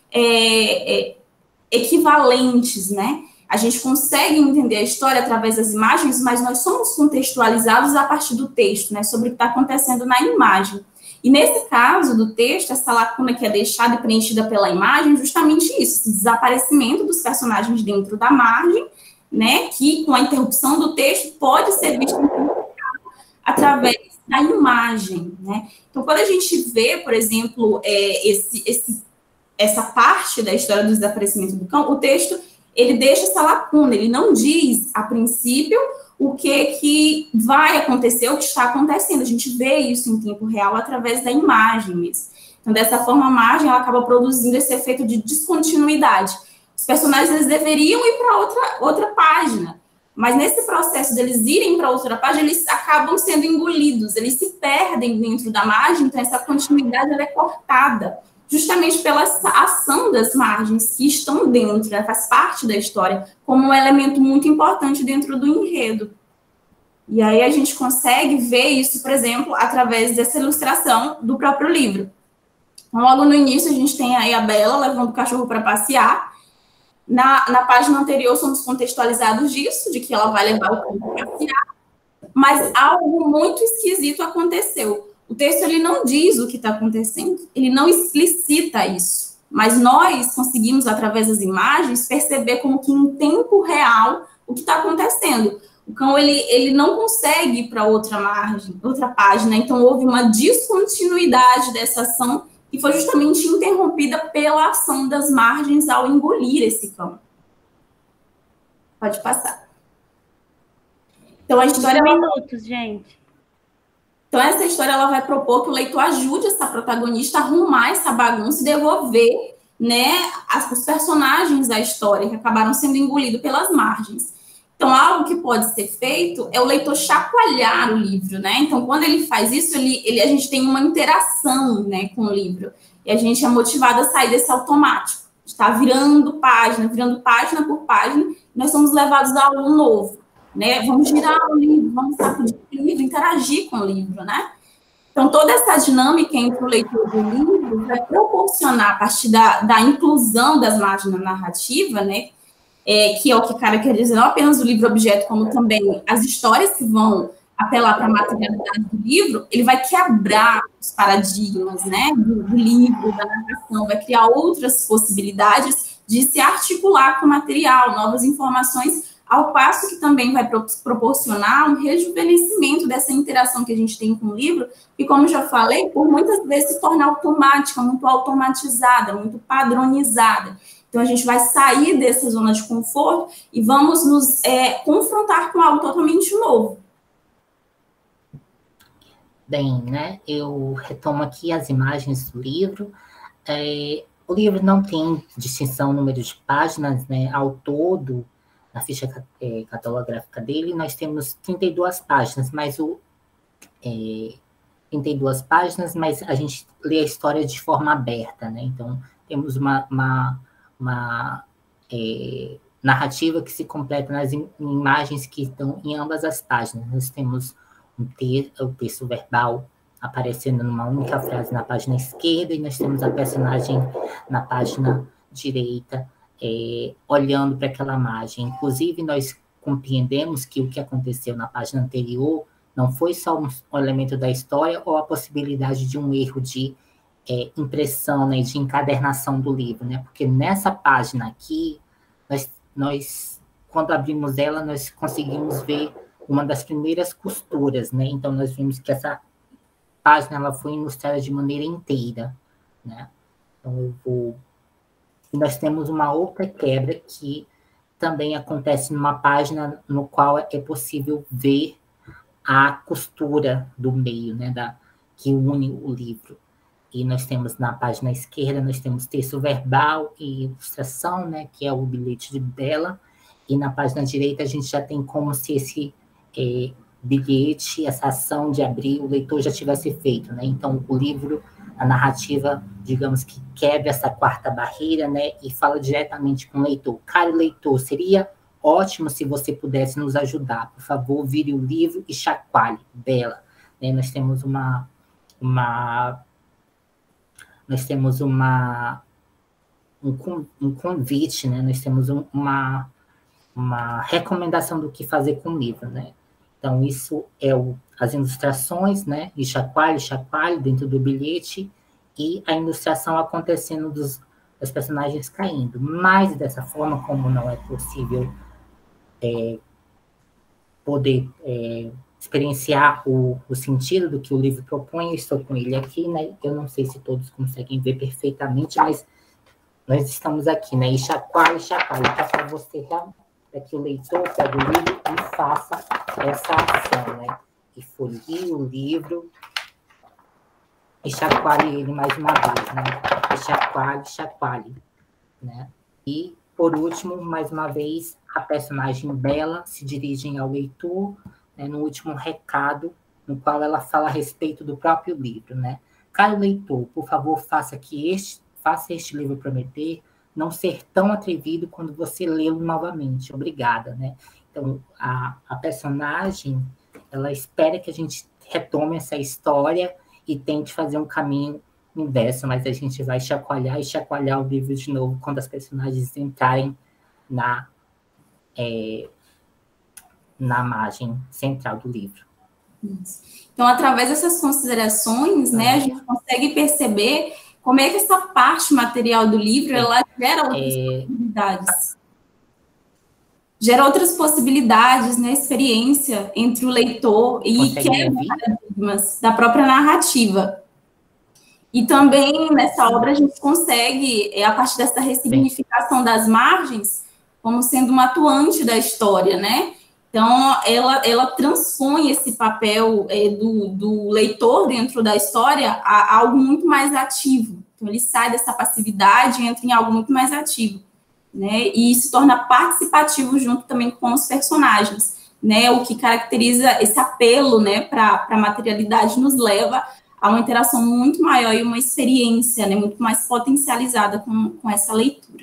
S6: equivalentes, né? A gente consegue entender a história através das imagens, mas nós somos contextualizados a partir do texto, né, sobre o que está acontecendo na imagem. E nesse caso do texto, essa lacuna que é deixada e preenchida pela imagem, justamente isso, esse desaparecimento dos personagens dentro da margem, né, que com a interrupção do texto pode ser visto através da imagem, né. Então, quando a gente vê, por exemplo, essa parte da história do desaparecimento do cão, o texto ele deixa essa lacuna, ele não diz, a princípio, o que vai acontecer, o que está acontecendo. A gente vê isso em tempo real através da imagem mesmo. Então, dessa forma, a imagem ela acaba produzindo esse efeito de descontinuidade. Os personagens eles deveriam ir para outra página, mas nesse processo deles irem para outra página, eles acabam sendo engolidos, eles se perdem dentro da margem, então essa continuidade ela é cortada, justamente pela ação das margens que estão dentro, né, faz parte da história, como um elemento muito importante dentro do enredo. E aí a gente consegue ver isso, por exemplo, através dessa ilustração do próprio livro. Então, logo no início, a gente tem aí a Bela levando o cachorro para passear, Na página anterior, somos contextualizados disso, de que ela vai levar o cão para passear, mas algo muito esquisito aconteceu. O texto ele não diz o que está acontecendo, ele não explicita isso, mas nós conseguimos, através das imagens, perceber como que em tempo real o que está acontecendo. O cão ele não consegue ir para outra margem, outra página, então houve uma descontinuidade dessa ação que foi justamente interrompida pela ação das margens ao engolir esse cão. Pode passar. Então, a história...
S5: 2 minutos, gente.
S6: Então, essa história ela vai propor que o leitor ajude essa protagonista a arrumar essa bagunça e devolver, né, os personagens da história que acabaram sendo engolidos pelas margens. Então, algo que pode ser feito é o leitor chacoalhar o livro, né? Então, quando ele faz isso, a gente tem uma interação, né, com o livro. E a gente é motivado a sair desse automático. Está virando página por página, e nós somos levados a algo novo, né? Vamos girar o livro, vamos sacudir o livro, interagir com o livro, né? Então, toda essa dinâmica entre o leitor do livro vai proporcionar, a partir da inclusão das margens na narrativa, né? Que é o que o cara quer dizer, não apenas o livro-objeto, como também as histórias que vão apelar para a materialidade do livro, ele vai quebrar os paradigmas, né, do livro, da narração, vai criar outras possibilidades de se articular com o material, novas informações, ao passo que também vai proporcionar um rejuvenescimento dessa interação que a gente tem com o livro, e como já falei, por muitas vezes se torna automática, muito automatizada, muito padronizada. Então, a gente vai sair dessa zona de conforto e vamos nos confrontar com algo totalmente novo.
S7: Bem, né, eu retomo aqui as imagens do livro. O livro não tem distinção número de páginas, né, ao todo, na ficha catalográfica dele, nós temos 32 páginas, mas 32 páginas, mas a gente lê a história de forma aberta, né, então temos uma narrativa que se completa nas imagens que estão em ambas as páginas. Nós temos o texto verbal aparecendo numa única frase na página esquerda, e nós temos a personagem na página direita, olhando para aquela imagem. Inclusive, nós compreendemos que o que aconteceu na página anterior não foi só um elemento da história ou a possibilidade de um erro de impressão, né, de encadernação do livro, né? Porque nessa página aqui, nós quando abrimos ela, nós conseguimos ver uma das primeiras costuras, né? Então, nós vimos que essa página ela foi ilustrada de maneira inteira, né? Então, E nós temos uma outra quebra que também acontece numa página no qual é possível ver a costura do meio, né? Que une o livro. E nós temos na página esquerda, nós temos texto verbal e ilustração, né, que é o bilhete de Bela, e na página direita a gente já tem como se esse bilhete, essa ação de abrir, o leitor já tivesse feito, né, então o livro, a narrativa, digamos que quebra essa quarta barreira, né, e fala diretamente com o leitor. Caro leitor, seria ótimo se você pudesse nos ajudar, por favor, vire o livro e chacoalhe, Bela. Né, nós temos um convite, né? Nós temos uma recomendação do que fazer com o livro, né? Então, isso é as ilustrações, né? E chacoalhe dentro do bilhete, e a ilustração acontecendo dos personagens caindo. Mas, dessa forma, como não é possível poder experienciar o sentido do que o livro propõe, eu estou com ele aqui, né? Eu não sei se todos conseguem ver perfeitamente, mas nós estamos aqui, né? E chacoalhe, para você, para que o leitor pegue o livro e faça essa ação, né? E folheie o livro e chacoalhe ele mais uma vez, né? E chacoalhe, né? E, por último, mais uma vez, a personagem Bela se dirige ao leitor, no último recado, no qual ela fala a respeito do próprio livro, né? Caro leitor, por favor, faça este livro prometer não ser tão atrevido quando você lê-lo novamente. Obrigada, né? Então, a personagem, ela espera que a gente retome essa história e tente fazer um caminho inverso, mas a gente vai chacoalhar o livro de novo quando as personagens entrarem na margem central do livro.
S6: Então, através dessas considerações, né, a gente consegue perceber como é que essa parte material do livro, ela gera outras possibilidades. Gera outras possibilidades, né, experiência entre o leitor e quebra paradigmas da própria narrativa. E também, nessa obra, a gente consegue, a partir dessa ressignificação das margens, como sendo uma atuante da história, né? Então, ela transpõe esse papel do leitor dentro da história a algo muito mais ativo. Então, ele sai dessa passividade e entra em algo muito mais ativo, né? E se torna participativo junto também com os personagens, né? O que caracteriza esse apelo, né, para a materialidade nos leva a uma interação muito maior e uma experiência, né, muito mais potencializada com essa leitura.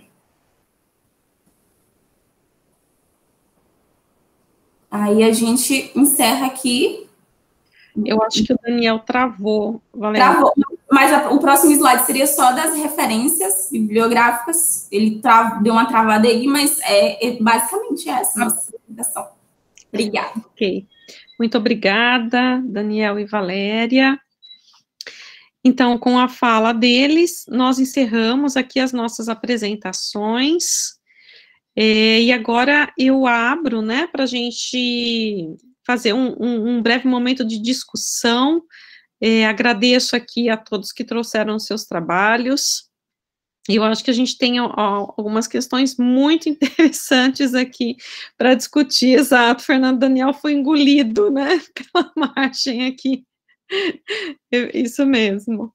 S6: Aí a gente encerra aqui.
S1: Eu acho que o Daniel travou, Valéria.
S6: Travou, mas o próximo slide seria só das referências bibliográficas. Ele deu uma travada aí, mas basicamente essa a nossa apresentação. Obrigada.
S1: Ok. Muito obrigada, Daniel e Valéria. Então, com a fala deles, nós encerramos aqui as nossas apresentações. E agora eu abro, né, para a gente fazer um breve momento de discussão. Agradeço aqui a todos que trouxeram seus trabalhos. Eu acho que a gente tem algumas questões muito interessantes aqui para discutir. Exato, Fernando Daniel foi engolido, né, pela margem aqui. Isso mesmo.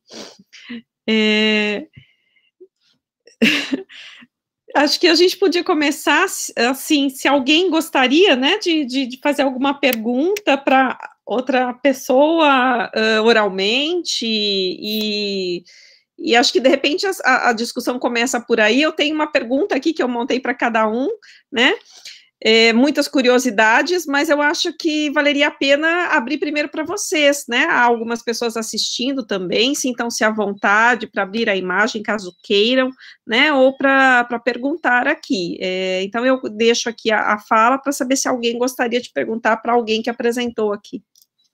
S1: Acho que a gente podia começar, assim, se alguém gostaria, né, de fazer alguma pergunta para outra pessoa oralmente, e acho que, de repente, a discussão começa por aí. Eu tenho uma pergunta aqui que eu montei para cada um, né, muitas curiosidades, mas eu acho que valeria a pena abrir primeiro para vocês, né? Há algumas pessoas assistindo também, sintam-se à vontade para abrir a imagem, caso queiram, né? Ou para perguntar aqui. Então, eu deixo aqui a fala para saber se alguém gostaria de perguntar para alguém que apresentou aqui.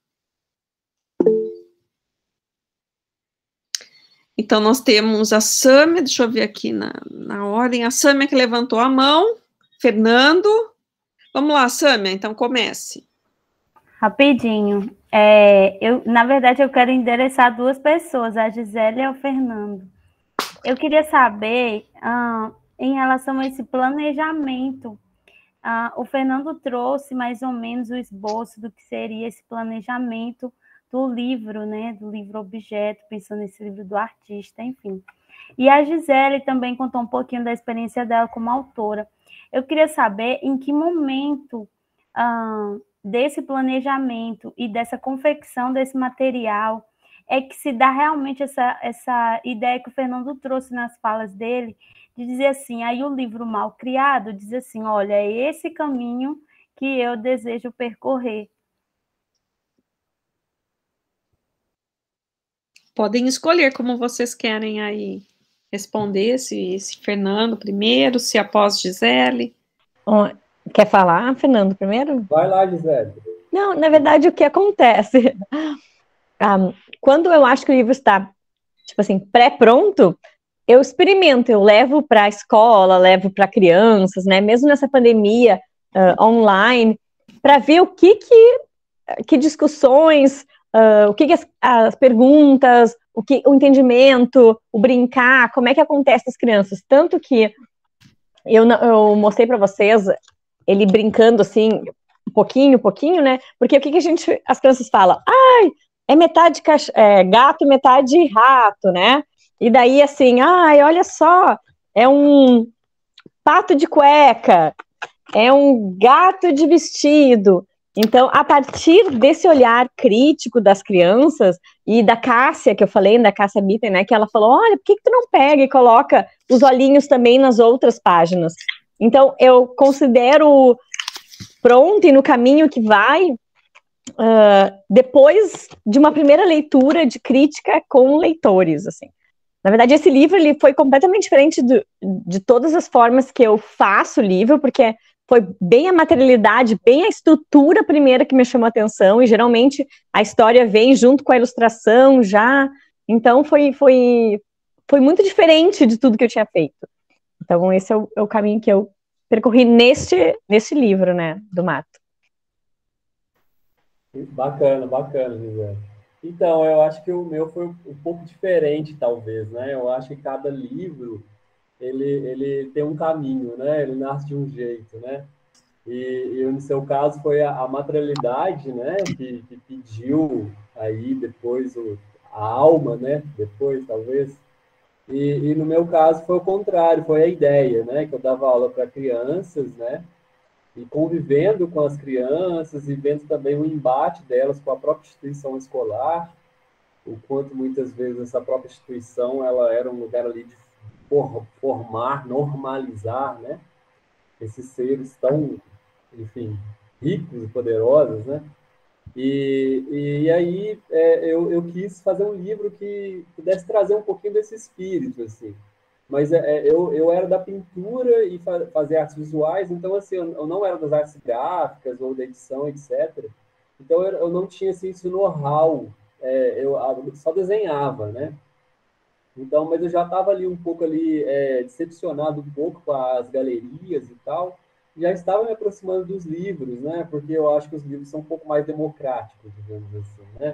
S1: Então, nós temos a Sâmia, deixa eu ver aqui na ordem, a Sâmia que levantou a mão, Fernando. Vamos lá, Sâmia, então comece.
S5: Rapidinho. Na verdade, eu quero endereçar duas pessoas, a Gisele e o Fernando. Eu queria saber, em relação a esse planejamento, o Fernando trouxe mais ou menos o esboço do que seria esse planejamento do livro, né, do livro objeto, pensando nesse livro do artista, enfim. E a Gisele também contou um pouquinho da experiência dela como autora. Eu queria saber em que momento desse planejamento e dessa confecção desse material é que se dá realmente essa ideia que o Fernando trouxe nas falas dele, de dizer assim, aí o livro mal criado diz assim, olha, é esse caminho que eu desejo percorrer.
S1: Podem escolher como vocês querem aí responder, se Fernando primeiro, se após Gisele.
S2: Quer falar, Fernando, primeiro?
S4: Vai lá, Gisele.
S2: Não, na verdade, o que acontece? Quando eu acho que o livro está, tipo assim, pré-pronto, eu experimento, eu levo para a escola, levo para crianças, né, mesmo nessa pandemia online, para ver o que discussões, o que as perguntas, o entendimento, o brincar, como é que acontece com as crianças. Tanto que eu mostrei para vocês ele brincando assim, um pouquinho, né? Porque o que as crianças falam? Ai, é metade gato, metade rato, né? E daí assim, ai, olha só, é um pato de cueca, é um gato de vestido. Então, a partir desse olhar crítico das crianças e da Cássia, que eu falei, da Cássia Bitten, né, que ela falou, olha, por que tu não pega e coloca os olhinhos também nas outras páginas? Então, eu considero pronto e no caminho que vai, depois de uma primeira leitura de crítica com leitores, assim. Na verdade, esse livro ele foi completamente diferente de todas as formas que eu faço o livro, porque foi bem a materialidade, bem a estrutura primeira que me chamou a atenção, e geralmente a história vem junto com a ilustração já, então foi muito diferente de tudo que eu tinha feito. Então esse é o caminho que eu percorri nesse livro, né, do Mato.
S4: Bacana, bacana, José. Então, eu acho que o meu foi um pouco diferente, talvez, né? Eu acho que cada livro, ele tem um caminho, né? Ele nasce de um jeito, né? E no seu caso foi a materialidade, né? Que pediu aí depois a alma, né? Depois, talvez. E no meu caso foi o contrário, foi a ideia, né? Que eu dava aula para crianças, né? E convivendo com as crianças e vendo também o embate delas com a própria instituição escolar, o quanto muitas vezes essa própria instituição ela era um lugar ali de formar, normalizar, né? Esses seres tão, enfim, ricos e poderosos, né? E aí eu quis fazer um livro que pudesse trazer um pouquinho desse espírito, assim. Mas eu era da pintura e fazer artes visuais, então assim, eu não era das artes gráficas ou da edição, etc. Então eu não tinha assim, esse know-how, eu só desenhava, né? Então, mas eu já estava ali um pouco ali decepcionado um pouco com as galerias e tal, já estava me aproximando dos livros, né? Porque eu acho que os livros são um pouco mais democráticos, digamos assim, né?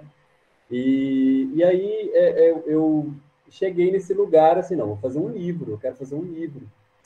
S4: E aí eu cheguei nesse lugar assim, não, vou fazer um livro, eu quero fazer um livro.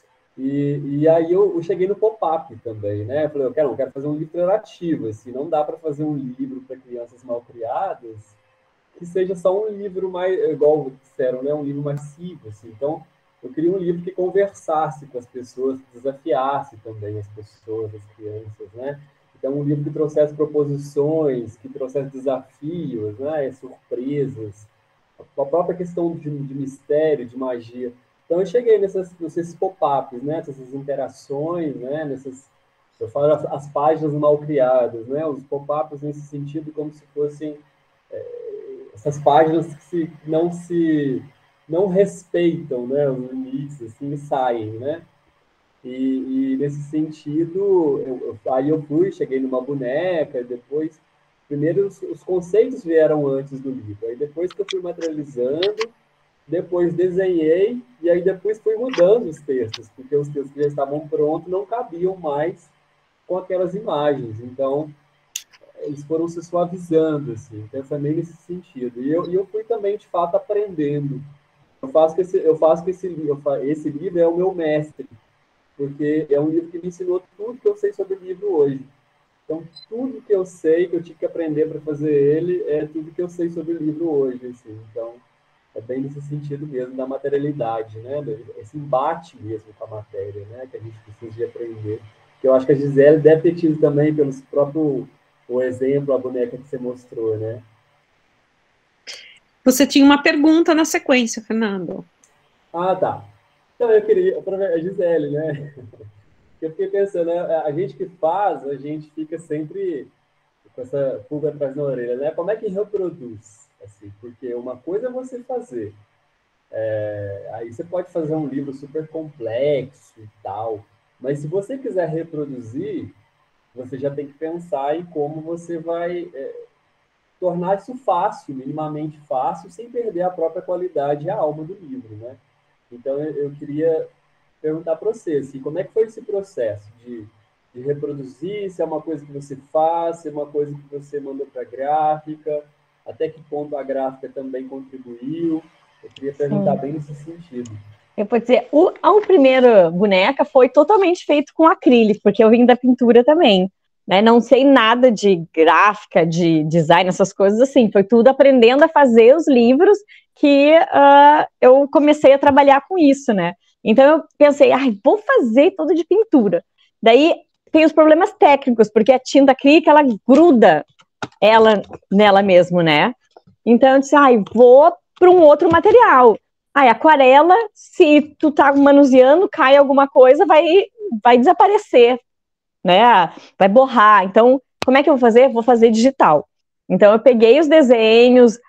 S4: E aí eu cheguei no pop-up também, né? Eu falei, eu quero fazer um livro interativo, assim, não dá para fazer um livro para crianças mal criadas que seja só um livro mais, igual disseram, né? Um livro massivo, assim. Então, eu queria um livro que conversasse com as pessoas, que desafiasse também as pessoas, as crianças, né? Então, um livro que trouxesse proposições, que trouxesse desafios, né? Surpresas, a própria questão de mistério, de magia. Então, eu cheguei nesses pop-ups, né? Nessas interações, né? Eu falo as páginas mal criadas, né? Os pop-ups nesse sentido como se fossem essas páginas que não respeitam, né? Os limites, assim, e saem, né? E nesse sentido, aí eu cheguei numa boneca, depois, primeiro os conceitos vieram antes do livro, aí depois que eu fui materializando, depois desenhei, e aí depois fui mudando os textos, porque os textos que já estavam prontos não cabiam mais com aquelas imagens, então eles foram se suavizando, assim, então foi meio nesse sentido, e eu fui também, de fato, aprendendo. Esse livro é o meu mestre, porque é um livro que me ensinou tudo que eu sei sobre o livro hoje. Então, tudo que eu sei, que eu tive que aprender para fazer ele, é tudo que eu sei sobre o livro hoje. Assim. Então, é bem nesse sentido mesmo, da materialidade, né? Esse embate mesmo com a matéria, né? Que a gente precisa de aprender. Que eu acho que a Gisele deve ter tido também, pelos próprio o exemplo, a boneca que você mostrou, né?
S1: Você tinha uma pergunta na sequência, Fernando.
S4: Ah, tá. Então, eu queria, a Gisele, né? Eu fiquei pensando, né? A gente que faz, a gente fica sempre com essa pulga atrás da orelha, né? Como é que reproduz? Assim, porque uma coisa é você fazer. Aí você pode fazer um livro super complexo e tal, mas se você quiser reproduzir, você já tem que pensar em como você vai tornar isso fácil, minimamente fácil, sem perder a própria qualidade e a alma do livro, né? Então, eu queria perguntar para você, assim, como é que foi esse processo de reproduzir, se é uma coisa que você faz, se é uma coisa que você mandou para a gráfica, até que ponto a gráfica também contribuiu? Eu queria perguntar bem nesse sentido.
S2: Eu vou dizer, a primeira boneca foi totalmente feito com acrílico, porque eu vim da pintura também, né? Não sei nada de gráfica, de design, essas coisas assim, foi tudo aprendendo a fazer os livros que eu comecei a trabalhar com isso, né? Então eu pensei, vou fazer tudo de pintura. Daí tem os problemas técnicos, porque a tinta acrílica, ela gruda nela mesmo, né? Então eu disse, vou para um outro material. Aquarela, se tu tá manuseando, cai alguma coisa, vai desaparecer, né? Vai borrar. Então, como é que eu vou fazer? Vou fazer digital. Então, eu peguei os desenhos,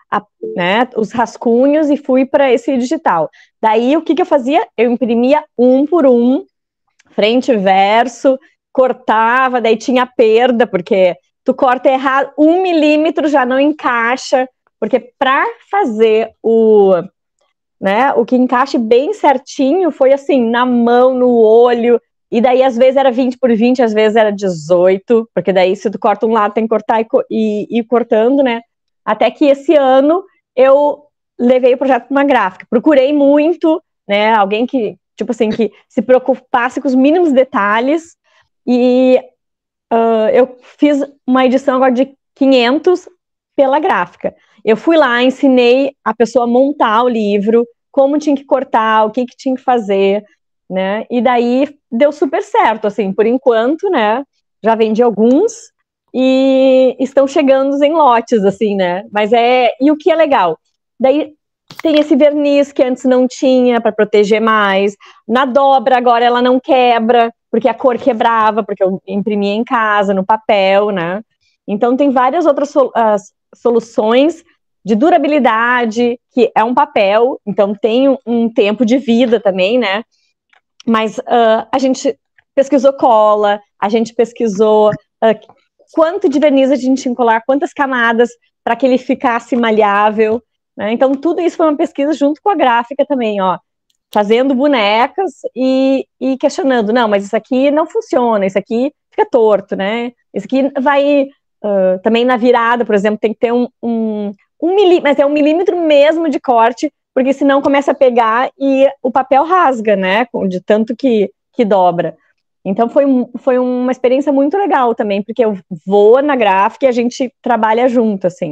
S2: né, os rascunhos e fui para esse digital. Daí, o que eu fazia? Eu imprimia um por um, frente e verso, cortava, daí tinha perda, porque tu corta errado, 1 milímetro já não encaixa, porque para fazer né, o que encaixe bem certinho foi assim, na mão, no olho, e daí às vezes era 20 por 20, às vezes era 18, porque daí se tu corta um lado tem que cortar e ir cortando, né? Até que esse ano eu levei o projeto para uma gráfica, procurei muito, né, alguém que, tipo assim, que se preocupasse com os mínimos detalhes, e eu fiz uma edição agora de 500 pela gráfica. Eu fui lá, ensinei a pessoa a montar o livro, como tinha que cortar, o que tinha que fazer, né? E daí deu super certo, assim, por enquanto, né? Já vendi alguns e estão chegando em lotes, assim, né? Mas e o que é legal? Daí tem esse verniz que antes não tinha para proteger mais. Na dobra agora ela não quebra, porque a cor quebrava, porque eu imprimia em casa, no papel, né? Então tem várias outras soluções de durabilidade, que é um papel, então tem um tempo de vida também, né? Mas a gente pesquisou cola, a gente pesquisou quanto de verniz a gente tinha que colar, quantas camadas para que ele ficasse maleável, né? Então tudo isso foi uma pesquisa junto com a gráfica também, ó, fazendo bonecas e questionando, não, mas isso aqui não funciona, isso aqui fica torto, né? Isso aqui vai também na virada, por exemplo, tem que ter um milímetro, mas é 1 milímetro mesmo de corte, porque senão começa a pegar e o papel rasga, né? De tanto que dobra. Então foi uma experiência muito legal também, porque eu vou na gráfica e a gente trabalha junto, assim.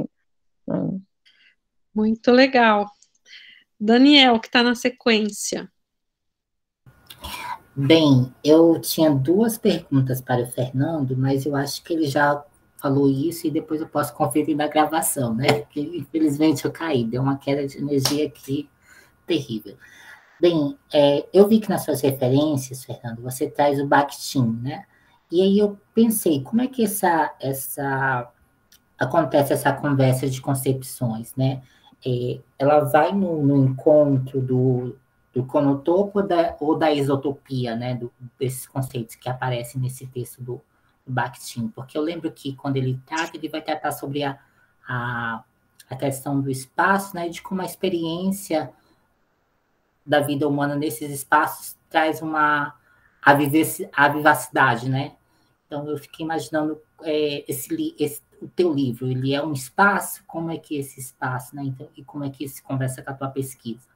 S1: Muito legal. Daniel, que está na sequência.
S7: Bem, eu tinha 2 perguntas para o Fernando, mas eu acho que ele já falou isso e depois eu posso conferir na gravação, né? Porque infelizmente eu caí, deu uma queda de energia aqui terrível. Bem, eu vi que nas suas referências, Fernando, você traz o Bakhtin, né? E aí eu pensei, como é que acontece essa conversa de concepções, né? Ela vai no encontro do conotopo ou da isotopia, né? Desses conceitos que aparecem nesse texto do Bakhtin, porque eu lembro que quando ele vai tratar sobre a questão do espaço, né? De como a experiência da vida humana nesses espaços traz a vivacidade, né? Então, eu fiquei imaginando o teu livro, ele é um espaço? Como é que esse espaço, né? Então, e como é que isso conversa com a tua pesquisa?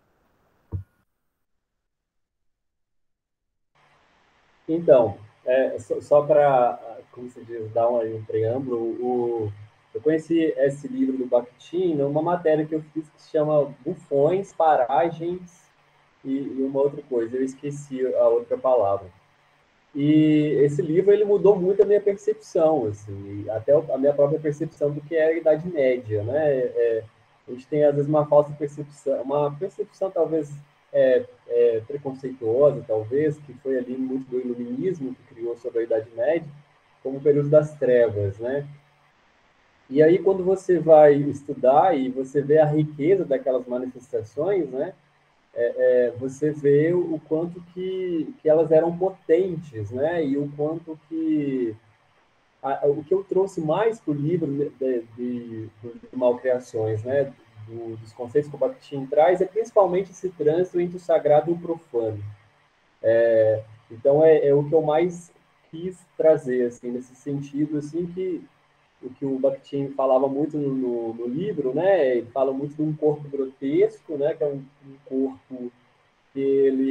S4: Então, só para, como se diz, dar um preâmbulo, eu conheci esse livro do Bakhtin numa matéria que eu fiz que se chama Bufões, Paragens e uma outra coisa, eu esqueci a outra palavra. E esse livro ele mudou muito a minha percepção, assim, até a minha própria percepção do que é a Idade Média, né? A gente tem às vezes uma falsa percepção, uma percepção talvez preconceituosa, talvez, que foi ali muito do iluminismo que criou sobre a Idade Média, como o período das trevas, né? E aí quando você vai estudar e você vê a riqueza daquelas manifestações, né? Você vê o quanto que elas eram potentes, né? E o quanto que o que eu trouxe mais para o livro de Malcriações, né? Dos conceitos que o Bakhtin traz é principalmente esse trânsito entre o sagrado e o profano. Então é o que eu mais quis trazer, assim, nesse sentido, assim, que o que o Bakhtin falava muito no livro, né? Ele fala muito de um corpo grotesco, né? Que é um corpo que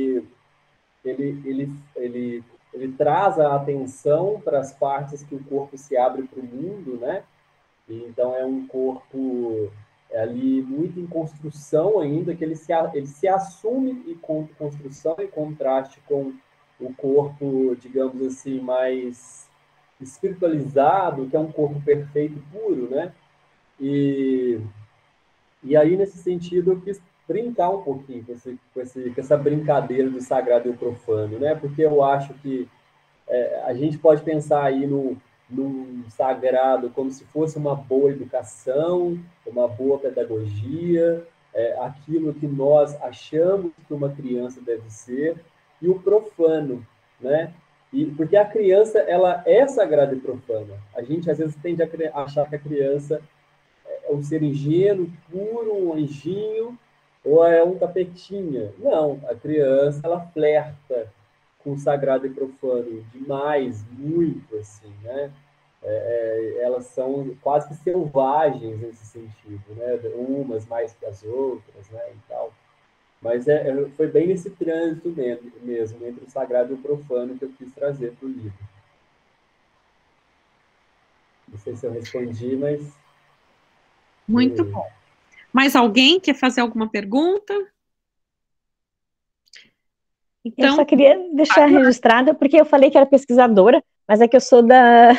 S4: ele traz a atenção para as partes que o corpo se abre para o mundo, né? E, então é um corpo ali muito em construção ainda, que ele se assume em construção em contraste com o corpo, digamos assim, mais espiritualizado, que é um corpo perfeito, puro, né? E aí, nesse sentido, eu quis brincar um pouquinho com essa brincadeira do sagrado e o profano, né? Porque eu acho que a gente pode pensar aí num sagrado como se fosse uma boa educação, uma boa pedagogia, aquilo que nós achamos que uma criança deve ser, e o profano, né? Porque a criança, ela é sagrada e profana. A gente, às vezes, tende a achar que a criança é um ser ingênuo, puro, um anjinho, ou é um capetinha. Não, a criança, ela flerta com o sagrado e profano demais, muito, assim, né? Elas são quase que selvagens nesse sentido, né? Umas mais que as outras, né? E tal. Mas foi bem nesse trânsito mesmo, entre o sagrado e o profano, que eu quis trazer para o livro. Não sei se eu respondi, mas...
S1: Muito bom. Mais alguém quer fazer alguma pergunta?
S2: Então, eu só queria deixar registrada, porque eu falei que era pesquisadora, mas é que eu sou da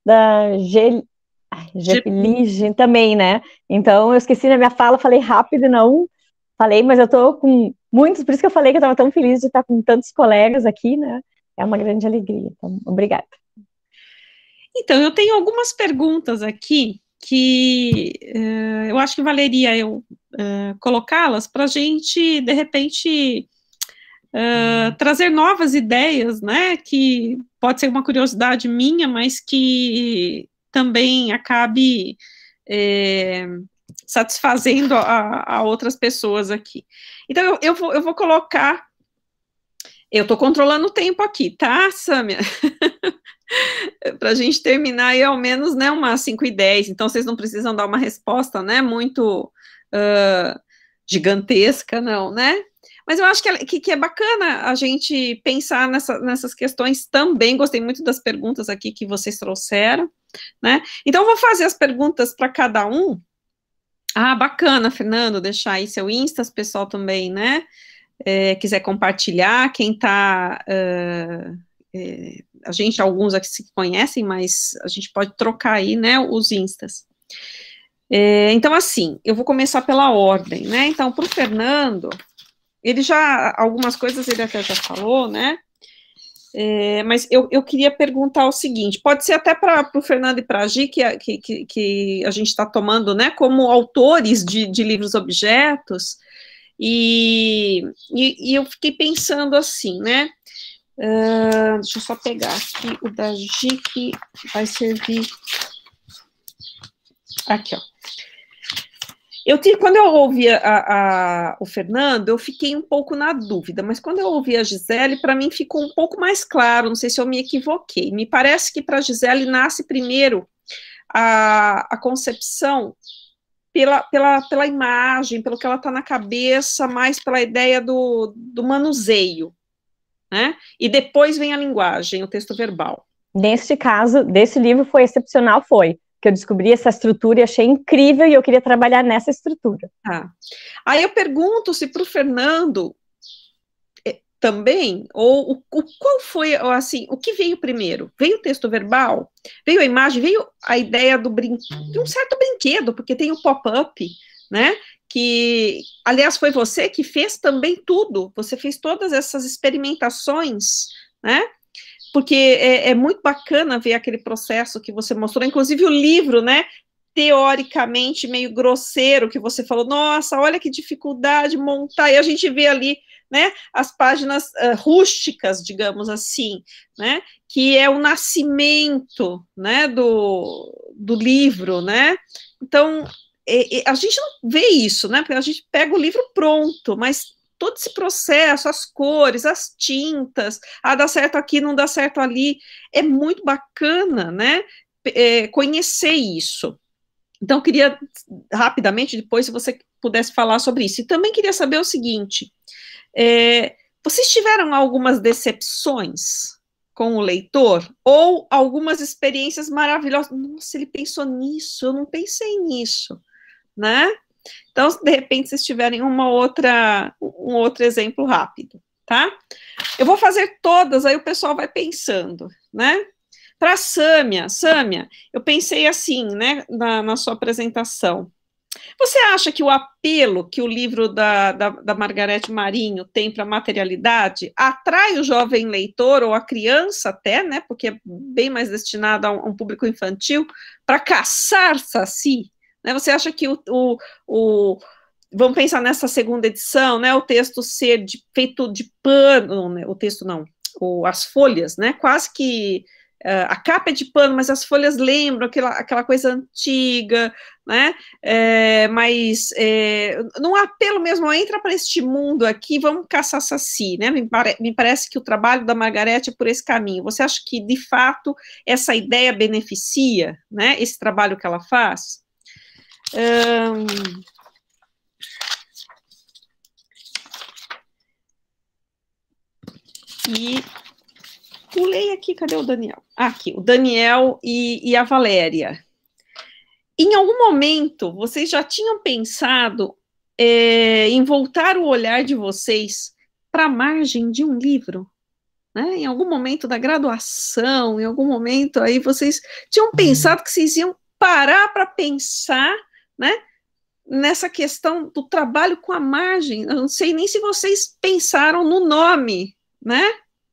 S2: GPLIG também, né? Então, eu esqueci na minha fala, falei rápido, não falei, mas eu tô com muitos, por isso que eu falei que eu estava tão feliz de estar com tantos colegas aqui, né? É uma grande alegria. Então, obrigada.
S1: Então, eu tenho algumas perguntas aqui que eu acho que valeria eu colocá-las para a gente, de repente, trazer novas ideias, né? Que pode ser uma curiosidade minha, mas que também acabe satisfazendo a outras pessoas aqui. Então, eu vou colocar... Eu estou controlando o tempo aqui, tá, Sâmia? Para a gente terminar aí ao menos, né, umas 5h10, então vocês não precisam dar uma resposta, né, muito gigantesca, não, né? Mas eu acho que é bacana a gente pensar nessas questões também. Gostei muito das perguntas aqui que vocês trouxeram, né? Então, eu vou fazer as perguntas para cada um. Ah, bacana, Fernando, deixar aí seu Insta, o pessoal também, né? Quiser compartilhar, quem está... a gente, alguns aqui se conhecem, mas a gente pode trocar aí, né, os Instas. Então, assim, eu vou começar pela ordem, né? Então, para o Fernando, ele já, algumas coisas ele até já falou, né? Mas eu queria perguntar o seguinte, pode ser até para o Fernando e para a Gi, que a gente está tomando, né, como autores de livros objetos, e eu fiquei pensando assim, né? Deixa eu só pegar aqui o da Gi, que vai servir. Aqui, ó. Quando eu ouvi o Fernando, eu fiquei um pouco na dúvida, mas quando eu ouvi a Gisele, para mim ficou um pouco mais claro, não sei se eu me equivoquei. Me parece que para a Gisele nasce primeiro a concepção pela imagem, pelo que ela está na cabeça, mais pela ideia do manuseio, né? E depois vem a linguagem, o texto verbal.
S2: Neste caso, desse livro foi excepcional, que eu descobri essa estrutura e achei incrível, e eu queria trabalhar nessa estrutura.
S1: Aí eu pergunto se para o Fernando também, ou qual foi, assim, o que veio primeiro? Veio o texto verbal? Veio a imagem? Veio a ideia de um certo brinquedo, porque tem o pop-up, né? Que, aliás, foi você que fez também tudo, você fez todas essas experimentações, né? Porque é muito bacana ver aquele processo que você mostrou, inclusive o livro, né, teoricamente meio grosseiro, que você falou, nossa, olha que dificuldade montar, e a gente vê ali, né, as páginas rústicas, digamos assim, né, que é o nascimento, né, do livro, né, então, a gente não vê isso, né, porque a gente pega o livro pronto, mas todo esse processo, as cores, as tintas, dá certo aqui, não dá certo ali, é muito bacana, né, conhecer isso. Então, eu queria, rapidamente, depois, se você pudesse falar sobre isso. E também queria saber o seguinte, vocês tiveram algumas decepções com o leitor? Ou algumas experiências maravilhosas? Nossa, ele pensou nisso, eu não pensei nisso, né? Então, de repente, vocês tiverem um outro exemplo rápido, tá? Eu vou fazer todas, aí o pessoal vai pensando, né? Para Sâmia, eu pensei assim, né, na sua apresentação. Você acha que o apelo que o livro da Margarete Marinho tem para a materialidade atrai o jovem leitor, ou a criança até, né, porque é bem mais destinado a um público infantil, para caçar Saci? Né? Você acha que vamos pensar nessa segunda edição, né, o texto ser feito de pano, né, o texto não, as folhas, né, quase que a capa é de pano, mas as folhas lembram aquela coisa antiga, né? Mas num apelo mesmo, entra para este mundo aqui, vamos caçar Saci, né? Me parece que o trabalho da Margarete é por esse caminho. Você acha que, de fato, essa ideia beneficia, né, esse trabalho que ela faz? E pulei aqui, cadê o Daniel? Aqui, o Daniel e a Valéria. Em algum momento, vocês já tinham pensado em voltar o olhar de vocês para a margem de um livro? Né? Em algum momento da graduação, em algum momento aí, vocês tinham pensado que vocês iam parar para pensar, né, nessa questão do trabalho com a margem? Eu não sei nem se vocês pensaram no nome, né?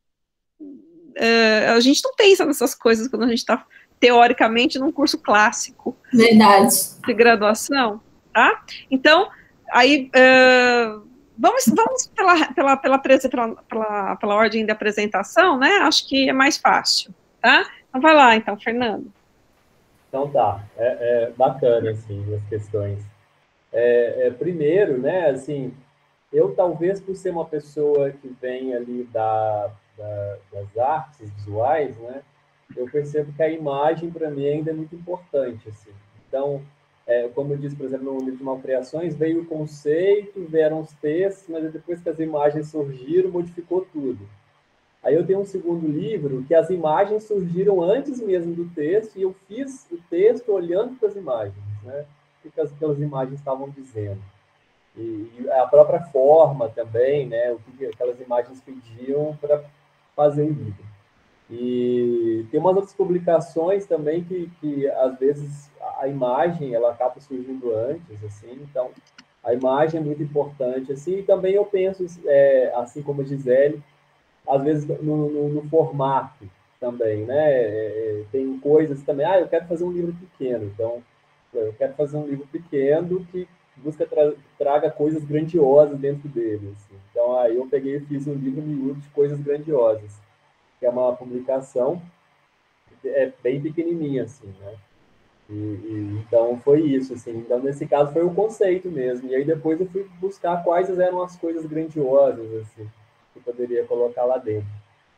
S1: A gente não pensa nessas coisas quando a gente está, teoricamente, num curso clássico.
S6: Verdade.
S1: De graduação, tá? Então, aí, vamos pela ordem de apresentação, né? Acho que é mais fácil, tá? Então, vai lá, então, Fernando.
S4: Então, tá. Bacana, assim, as questões. Primeiro, né, assim, eu talvez por ser uma pessoa que vem ali das artes visuais, né, eu percebo que a imagem para mim ainda é muito importante, assim. Então, como eu disse, por exemplo, no livro de Malcriações, veio o conceito, vieram os textos, mas depois que as imagens surgiram, modificou tudo. Aí eu tenho um segundo livro que as imagens surgiram antes mesmo do texto, e eu fiz o texto olhando para as imagens, né, o que aquelas imagens estavam dizendo. E a própria forma também, né, o que aquelas imagens pediam para fazer o livro. E tem umas outras publicações também que às vezes a imagem ela acaba surgindo antes, assim, então a imagem é muito importante, assim, e também eu penso, assim como a Gisele, às vezes no formato também, né, tem coisas também, eu quero fazer um livro pequeno, então eu quero fazer um livro pequeno que busca traga coisas grandiosas dentro dele, assim. Então aí eu peguei e fiz um livro miúdo de coisas grandiosas, que é uma publicação bem pequenininha, assim, né? Então foi isso, assim. Então nesse caso foi o conceito mesmo. E aí depois eu fui buscar quais eram as coisas grandiosas, assim, que eu poderia colocar lá dentro.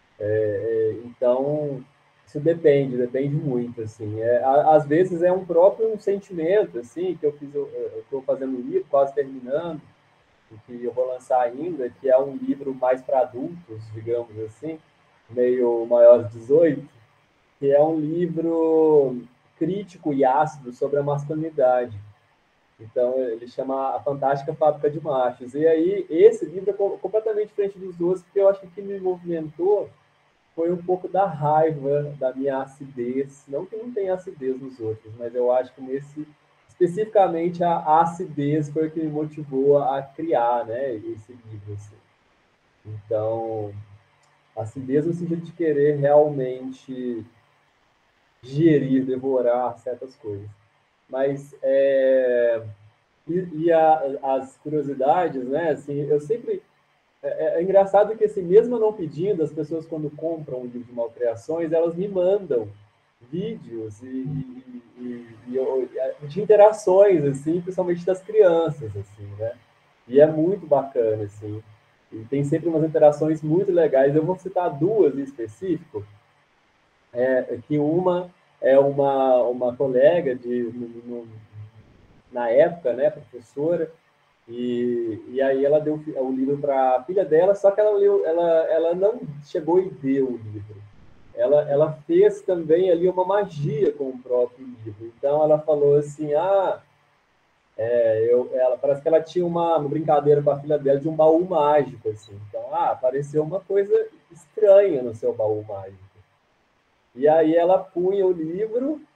S4: Então isso depende muito, assim. Às vezes é um próprio sentimento, assim, que eu estou fazendo um livro, quase terminando, que eu vou lançar ainda, que é um livro mais para adultos, digamos assim, meio maior de 18, que é um livro crítico e ácido sobre a masculinidade. Então, ele chama A Fantástica Fábrica de Machos. E aí, esse livro é completamente diferente dos outros, porque eu acho que o que me movimentou foi um pouco da raiva da minha acidez. Não que não tenha acidez nos outros, mas eu acho que especificamente, a acidez foi o que me motivou a criar, né, esse livro. Assim. Então, acidez no sentido de querer realmente digerir, devorar certas coisas. Mas, as curiosidades, né, assim, eu sempre... É engraçado que, assim, mesmo eu não pedindo, as pessoas, quando compram o livro de Malcriações, elas me mandam vídeos de interações, assim, principalmente das crianças, assim, né? E é muito bacana, assim. E tem sempre umas interações muito legais. Eu vou citar duas em específico, que uma é uma colega na época, né, professora, e aí ela deu o livro para a filha dela, só que ela não chegou e deu o livro. Ela fez também ali uma magia com o próprio livro. Então ela falou assim, parece que ela tinha uma brincadeira com a filha dela de um baú mágico, assim. Então, apareceu uma coisa estranha no seu baú mágico. E aí ela punha o livro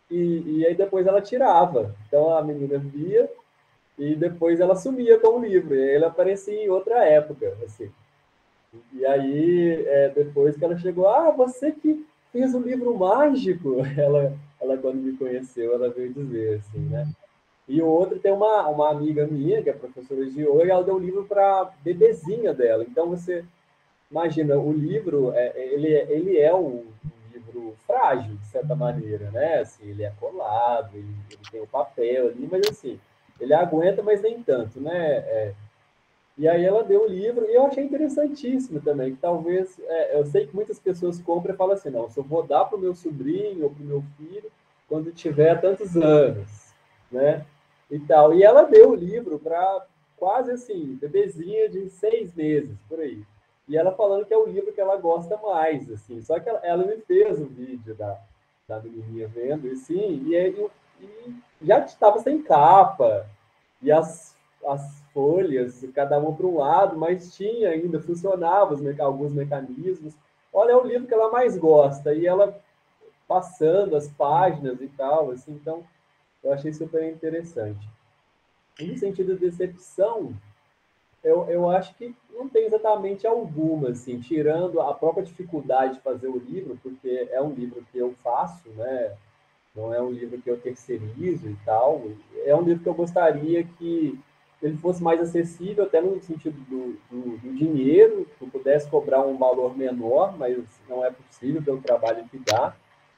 S4: e aí depois ela tirava. Então a menina via e depois ela sumia com o livro, e aí ele aparecia em outra época, assim. E aí, depois que ela chegou, você que fez o livro mágico, ela quando me conheceu, ela veio dizer, assim, né? E o outro tem uma amiga minha, que é professora de yoga, e ela deu um livro para bebezinha dela. Então, você imagina, o livro, ele é um livro frágil, de certa maneira, né? Assim, ele é colado, ele tem o papel ali, mas assim, ele aguenta, mas nem tanto, né? E aí ela deu o livro, e eu achei interessantíssimo também, que talvez, eu sei que muitas pessoas compram e falam assim, não, se eu vou dar para o meu sobrinho ou para o meu filho quando tiver tantos anos, né? E tal. E ela deu o livro para quase assim, bebezinha de 6 meses, por aí. E ela falando que é o livro que ela gosta mais, assim. Só que ela me fez um vídeo da menininha vendo, e sim, e já estava sem capa, e as folhas, cada uma para um lado, mas tinha ainda, funcionava alguns mecanismos. Olha, é o livro que ela mais gosta, e ela passando as páginas e tal, assim, então eu achei super interessante. E no sentido de decepção, eu acho que não tem exatamente alguma, assim, tirando a própria dificuldade de fazer o livro, porque é um livro que eu faço, né? Não é um livro que eu terceirizo e tal. É um livro que eu gostaria que ele fosse mais acessível, até no sentido do dinheiro, que eu pudesse cobrar um valor menor, mas não é possível pelo trabalho que dá.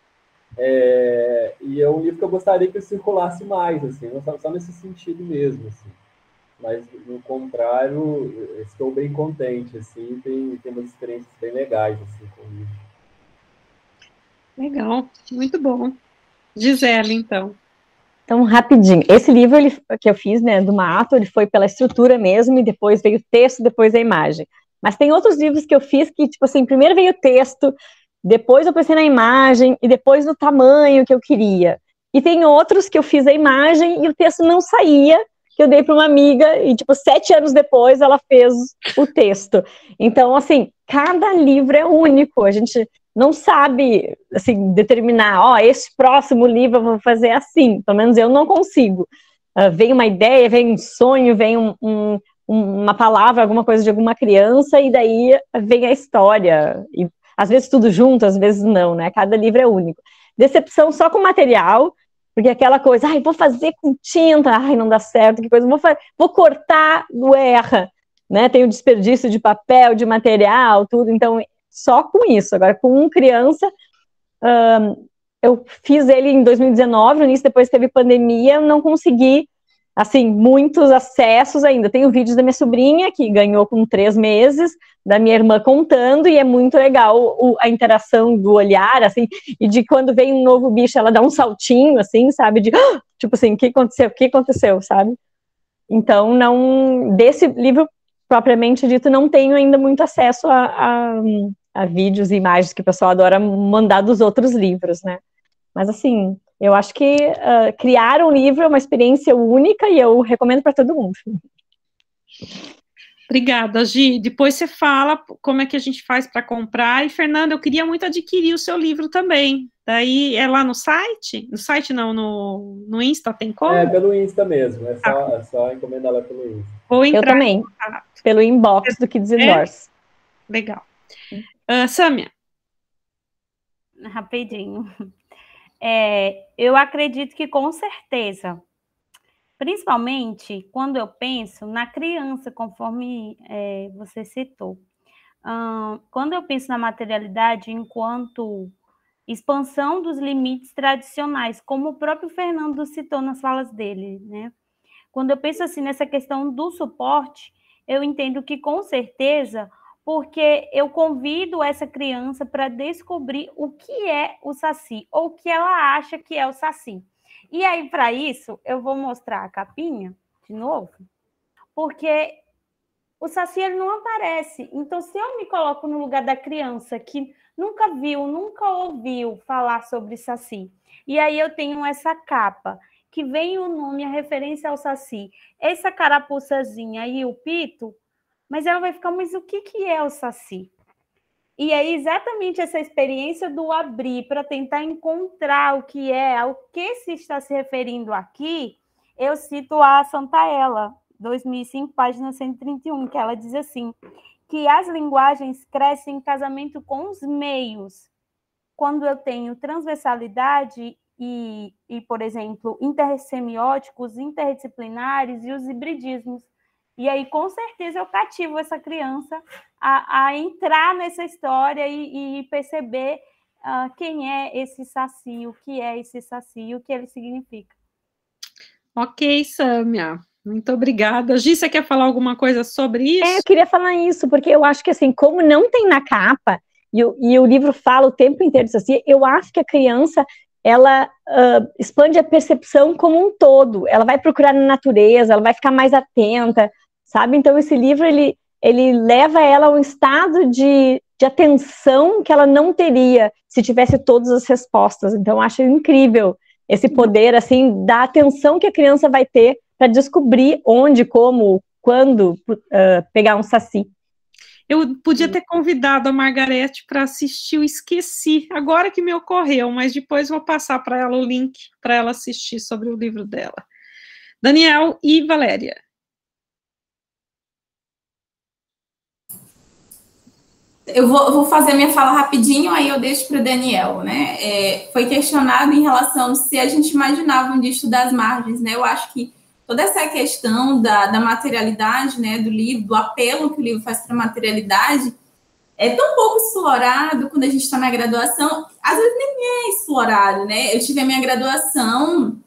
S4: E é um livro que eu gostaria que circulasse mais, assim, só nesse sentido mesmo, assim. Mas, no contrário, estou bem contente, assim, tem umas experiências bem legais, assim, com o livro.
S1: Legal, muito bom. Gisele, então.
S2: Então, rapidinho. Esse livro que eu fiz, né, do Mato, ele foi pela estrutura mesmo, e depois veio o texto, depois a imagem. Mas tem outros livros que eu fiz que, tipo assim, primeiro veio o texto, depois eu pensei na imagem, e depois no tamanho que eu queria. E tem outros que eu fiz a imagem e o texto não saía, que eu dei para uma amiga, e, tipo, 7 anos depois ela fez o texto. Então, assim, cada livro é único, a gente não sabe, assim, determinar, esse próximo livro eu vou fazer assim, pelo menos eu não consigo. Vem uma ideia, vem um sonho, vem uma palavra, alguma coisa de alguma criança, e daí vem a história, e às vezes tudo junto, às vezes não, né? Cada livro é único. Decepção só com material, porque aquela coisa, vou fazer com tinta, não dá certo, que coisa, vou cortar, erra, né? Tem o desperdício de papel, de material, tudo, então só com isso. Agora, com criança, eu fiz ele em 2019, no início, depois teve pandemia, não consegui, assim, muitos acessos ainda. Tenho vídeos da minha sobrinha, que ganhou com 3 meses, da minha irmã contando, e é muito legal a interação do olhar, assim, e de quando vem um novo bicho, ela dá um saltinho, assim, sabe, tipo assim, o que aconteceu, sabe? Então, desse livro, propriamente dito, não tenho ainda muito acesso a vídeos e imagens que o pessoal adora mandar dos outros livros, né? Mas, assim, eu acho que criar um livro é uma experiência única e eu recomendo para todo mundo.
S1: Obrigada, Gi. Depois você fala como é que a gente faz para comprar. E, Fernanda, eu queria muito adquirir o seu livro também. Daí, é lá no site? No site não, no Insta tem como?
S4: Pelo Insta mesmo. É só encomendar lá pelo Insta.
S1: Vou entrar
S2: eu também, pelo inbox do Kids Indoors.
S1: Legal. Sâmia.
S5: Rapidinho. Eu acredito que com certeza, principalmente quando eu penso na criança, conforme você citou. Quando eu penso na materialidade enquanto expansão dos limites tradicionais, como o próprio Fernando citou nas falas dele, né? Quando eu penso assim nessa questão do suporte, eu entendo que com certeza, porque eu convido essa criança para descobrir o que é o Saci, ou o que ela acha que é o Saci. E aí, para isso, eu vou mostrar a capinha de novo, porque o Saci ele não aparece. Então, se eu me coloco no lugar da criança que nunca viu, nunca ouviu falar sobre Saci, e aí eu tenho essa capa, que vem o nome, a referência ao Saci, essa carapuçazinha e o pito, mas ela vai ficar, mas o que é o Saci? E é exatamente essa experiência do abrir para tentar encontrar o que é, ao que se está se referindo aqui. Eu cito a Santaella, 2005, página 131, que ela diz assim, que as linguagens crescem em casamento com os meios. Quando eu tenho transversalidade e, por exemplo, intersemióticos, interdisciplinares e os hibridismos. E aí, com certeza, eu cativo essa criança a entrar nessa história e perceber quem é esse Saci, o que é esse Saci, o que ele significa.
S1: Ok, Sâmia. Muito obrigada. Gi, você quer falar alguma coisa sobre isso?
S2: Eu queria falar isso, porque eu acho que, assim, como não tem na capa, e o livro fala o tempo inteiro disso assim, eu acho que a criança, ela expande a percepção como um todo, ela vai procurar na natureza, ela vai ficar mais atenta, sabe? Então, esse livro, ele leva ela a um estado de atenção que ela não teria se tivesse todas as respostas. Então, eu acho incrível esse poder, assim, da atenção que a criança vai ter para descobrir onde, como, quando pegar um saci.
S1: Eu podia ter convidado a Margarete para assistir, eu esqueci, agora que me ocorreu, mas depois vou passar para ela o link para ela assistir sobre o livro dela. Daniel e Valéria.
S6: Eu vou fazer minha fala rapidinho, aí eu deixo para o Daniel, né? Foi questionado em relação se a gente imaginava um disto das margens, né? Eu acho que toda essa questão da materialidade, né, do livro, do apelo que o livro faz para a materialidade, é tão pouco explorado quando a gente está na graduação, às vezes nem é explorado, né? Eu tive a minha graduação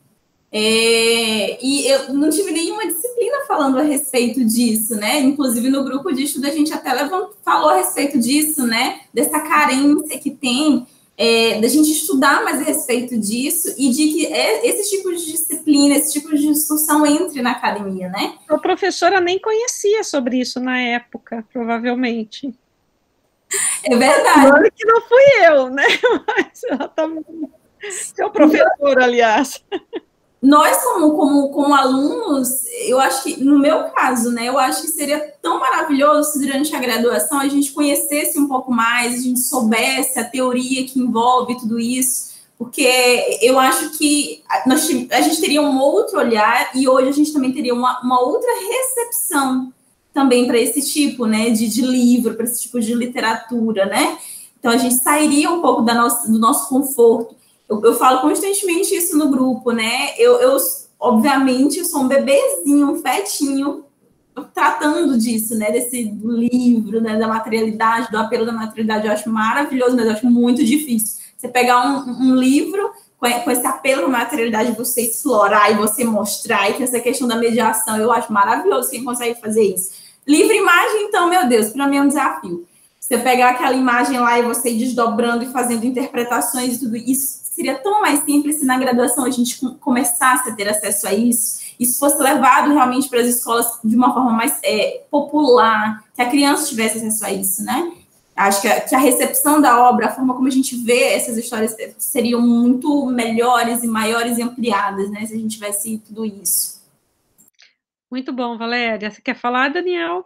S6: e eu não tive nenhuma disciplina falando a respeito disso, né? Inclusive no grupo de estudo a gente até falou a respeito disso, né? Dessa carência que tem da gente estudar mais a respeito disso e de que esse tipo de disciplina, esse tipo de discussão entre na academia, né?
S1: A professora nem conhecia sobre isso na época, provavelmente.
S6: É verdade.
S1: Olha que não fui eu, né? Mas ela tá... Seu professor, aliás.
S6: Nós, como alunos, eu acho que, no meu caso, né, eu acho que seria tão maravilhoso se durante a graduação a gente conhecesse um pouco mais, a gente soubesse a teoria que envolve tudo isso, porque eu acho que a gente teria um outro olhar e hoje a gente também teria uma outra recepção também para esse tipo, né, de livro, para esse tipo de literatura, né? Então, a gente sairia um pouco do nosso conforto. Eu falo constantemente isso no grupo, né? Eu obviamente, eu sou um bebezinho, um fetinho, tratando disso, né? Desse livro, né? Da materialidade, do apelo da materialidade. Eu acho maravilhoso, mas eu acho muito difícil. Você pegar um livro com esse apelo à materialidade, você explorar e você mostrar, e tem essa questão da mediação, eu acho maravilhoso quem consegue fazer isso. Livro e imagem, então, meu Deus, para mim é um desafio. Você pegar aquela imagem lá e você ir desdobrando e fazendo interpretações e tudo isso, seria tão mais simples se na graduação a gente começasse a ter acesso a isso, isso fosse levado realmente para as escolas de uma forma mais popular, que a criança tivesse acesso a isso, né? Acho que a recepção da obra, a forma como a gente vê essas histórias seriam muito melhores e maiores e ampliadas, né? Se a gente tivesse tudo isso.
S1: Muito bom, Valéria. Você quer falar, Daniel?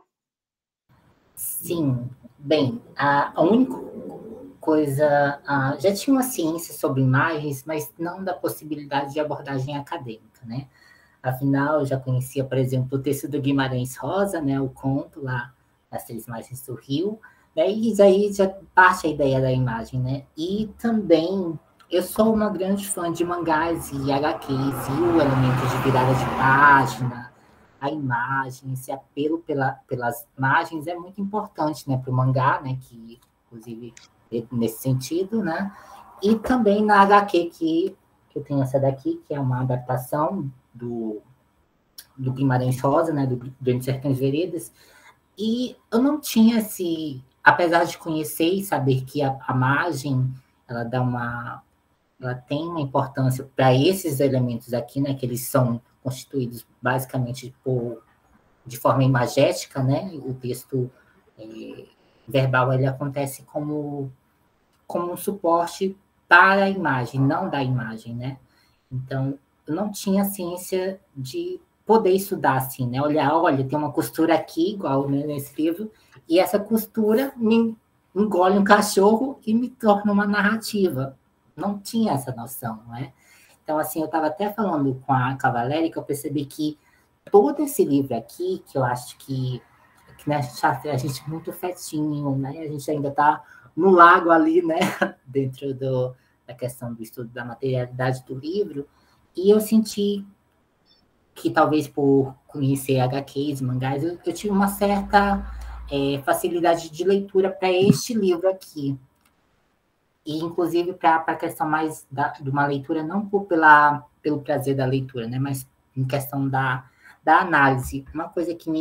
S7: Sim. Bem, a única coisa... já tinha uma ciência sobre imagens, mas não da possibilidade de abordagem acadêmica, né? Afinal, eu já conhecia, por exemplo, o texto do Guimarães Rosa, né? O conto lá, As Três Margens do Rio, né? E daí já parte a ideia da imagem, né? E também, eu sou uma grande fã de mangás e HQs, e o elemento de virada de página, a imagem, esse apelo pelas imagens é muito importante, né, para o mangá, né, que, inclusive, nesse sentido, né, e também na HQ que eu tenho essa daqui, que é uma adaptação do Guimarães Rosa, né, do Entre Sertões e Veredas, e eu não tinha apesar de conhecer e saber que a imagem, ela tem uma importância para esses elementos aqui, né, que eles são constituídos basicamente de forma imagética, né? O texto verbal ele acontece como um suporte para a imagem, não da imagem, né? Então, eu não tinha ciência de poder estudar assim, né? Olha, tem uma costura aqui, igual, né, nesse livro, e essa costura engole um cachorro e me torna uma narrativa. Não tinha essa noção, não é? Então, assim, eu estava até falando com a Valéria que eu percebi que todo esse livro aqui, que eu acho que né, a gente é muito fetinho, né? A gente ainda está no lago ali, né? Dentro da questão do estudo da materialidade do livro. E eu senti que talvez por conhecer HQs, mangás, eu tive uma certa facilidade de leitura para este livro aqui. E, inclusive, para a questão mais de uma leitura, não pelo prazer da leitura, né? Mas em questão da análise. Uma coisa que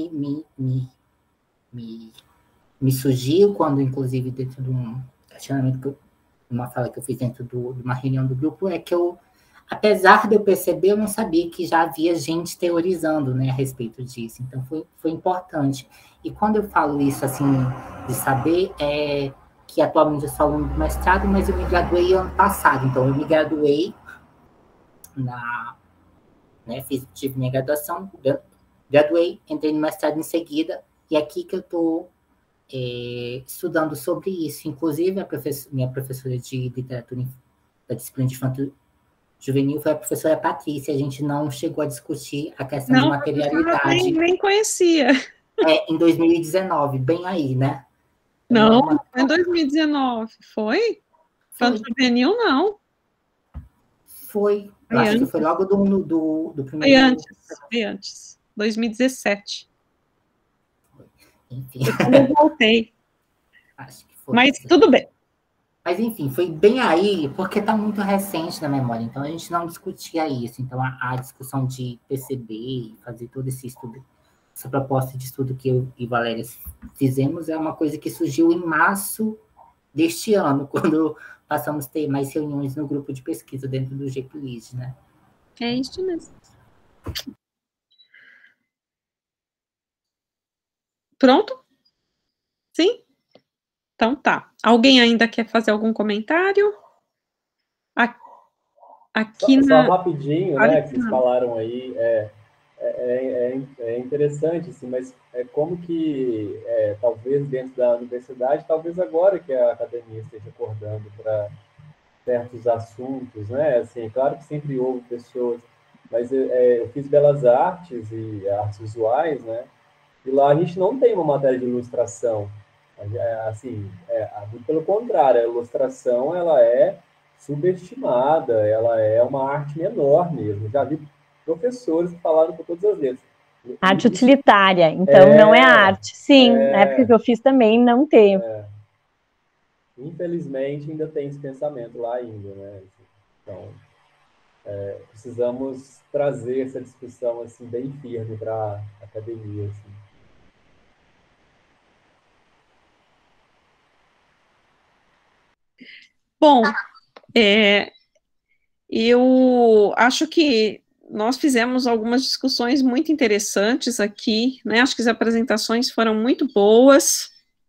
S7: me surgiu quando, inclusive, dentro de um questionamento, uma fala que eu fiz dentro de uma reunião do grupo, é que apesar de eu perceber, eu não sabia que já havia gente teorizando, né, a respeito disso. Então, foi importante. E quando eu falo isso, assim, de saber, que atualmente eu sou aluno do mestrado, mas eu me graduei ano passado. Então, eu me graduei tive minha graduação, graduei, entrei no mestrado em seguida, e é aqui que eu estou estudando sobre isso. Inclusive, minha professora de literatura da disciplina de infanto juvenil foi a professora Patrícia. A gente não chegou a discutir a questão de materialidade.
S1: Nem conhecia.
S7: Em 2019, bem aí, né?
S1: Não, em 2019. Foi? Infanto juvenil, não.
S7: Foi. Eu acho que foi logo do primeiro...
S1: Foi antes. 2017.
S7: Enfim.
S1: Eu voltei.
S7: Acho que foi.
S1: Mas tudo bem.
S7: Mas, enfim, foi bem aí, porque está muito recente na memória, então a gente não discutia isso. Então, a discussão de perceber e fazer todo esse estudo, essa proposta de estudo que eu e Valéria fizemos, é uma coisa que surgiu em março deste ano, quando passamos a ter mais reuniões no grupo de pesquisa dentro do GPLID, né?
S1: É isso mesmo. Pronto? Sim? Então tá. Alguém ainda quer fazer algum comentário? Aqui
S4: só rapidinho, né, que vocês falaram aí, é interessante, assim, mas como que, talvez dentro da universidade, talvez agora que a academia esteja acordando para certos assuntos, né, assim, claro que sempre houve pessoas, mas eu fiz Belas Artes e Artes Visuais, né, e lá a gente não tem uma matéria de ilustração, assim, muito pelo contrário, a ilustração, ela é subestimada, ela é uma arte menor mesmo. Já vi professores que falaram com todas as letras.
S2: Arte utilitária, então não é arte. Sim, na época que eu fiz também não teve.
S4: Infelizmente, ainda tem esse pensamento lá ainda, né? Então, precisamos trazer essa discussão assim, bem firme para a academia. Assim.
S1: Bom, eu acho que nós fizemos algumas discussões muito interessantes aqui, né? Acho que as apresentações foram muito boas.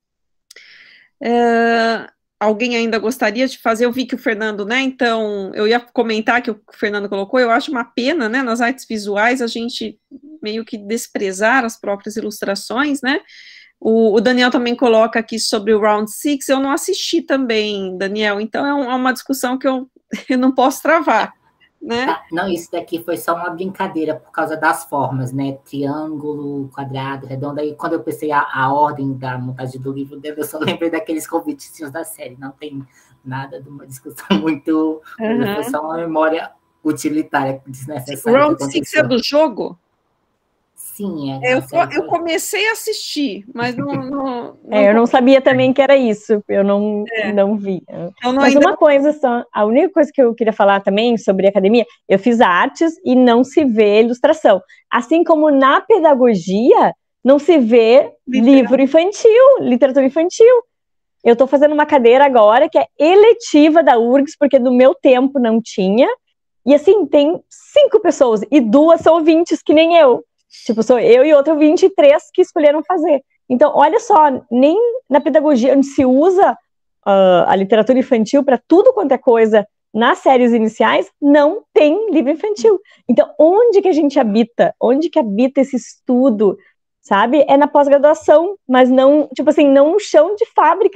S1: Alguém ainda gostaria de fazer? Eu vi que o Fernando, né? Então, eu ia comentar que o Fernando colocou, eu acho uma pena, né? Nas artes visuais, a gente meio que desprezar as próprias ilustrações, né? O Daniel também coloca aqui sobre o Round Six, eu não assisti também, Daniel, então é uma discussão que eu não posso travar, né?
S7: Não, isso daqui foi só uma brincadeira por causa das formas, né? Triângulo, quadrado, redondo. Aí quando eu pensei a ordem da montagem do livro, eu só lembrei daqueles convitinhos da série. Não tem nada de uma discussão muito... Foi só uma memória utilitária desnecessária.
S1: O Round Six é do jogo?
S7: Sim,
S1: eu comecei a assistir, mas não
S2: eu não sabia também que era isso, eu não vi. Mas uma coisa só, a única coisa que eu queria falar também sobre academia, eu fiz artes e não se vê ilustração. Assim como na pedagogia, não se vê livro infantil, literatura infantil. Eu estou fazendo uma cadeira agora que é eletiva da URGS, porque no meu tempo não tinha, e assim, tem 5 pessoas, e 2 são ouvintes, que nem eu. Tipo, sou eu e outro 23 que escolheram fazer. Então, olha só, nem na pedagogia, onde se usa a literatura infantil para tudo quanto é coisa nas séries iniciais, não tem livro infantil. Então, onde que a gente habita? Onde que habita esse estudo? Sabe? É na pós-graduação, mas não, tipo assim, não no chão de fábrica.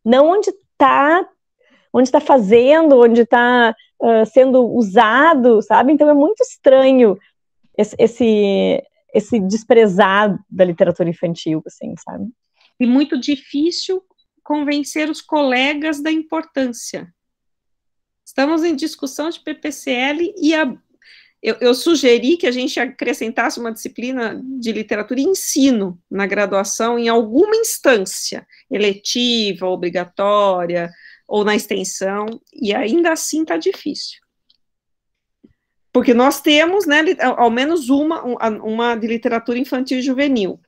S2: não onde está fazendo, onde está sendo usado, sabe? Então é muito estranho esse desprezar da literatura infantil, assim, sabe?
S1: E muito difícil convencer os colegas da importância. Estamos em discussão de PPCL e eu sugeri que a gente acrescentasse uma disciplina de literatura e ensino na graduação em alguma instância, eletiva, obrigatória, ou na extensão, e ainda assim está difícil. Porque nós temos, né, ao menos uma de literatura infantil e juvenil.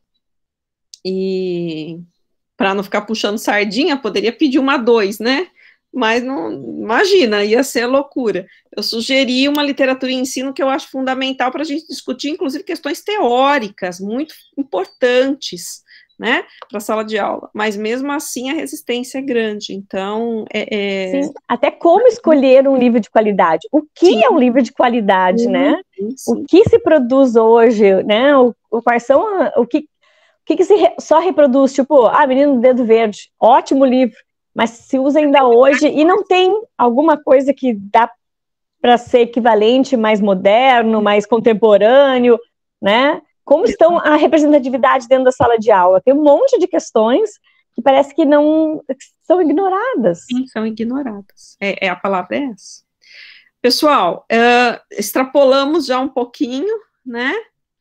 S1: E para não ficar puxando sardinha, poderia pedir uma 2, né? Mas não, imagina, ia ser loucura. Eu sugeri uma literatura e ensino que eu acho fundamental para a gente discutir, inclusive, questões teóricas muito importantes, né, para a sala de aula. Mas mesmo assim a resistência é grande. Então,
S2: Sim, até como escolher um livro de qualidade. O que Sim. é um livro de qualidade, né? Sim. O que se produz hoje, né? Quais são o que só reproduz, tipo, Menino do Dedo Verde, ótimo livro, mas se usa ainda hoje e não tem alguma coisa que dá para ser equivalente, mais moderno, mais contemporâneo, né? Como estão a representatividade dentro da sala de aula? Tem um monte de questões que parece que não são ignoradas.
S1: Sim, são ignoradas. A palavra é essa. Pessoal, extrapolamos já um pouquinho, né?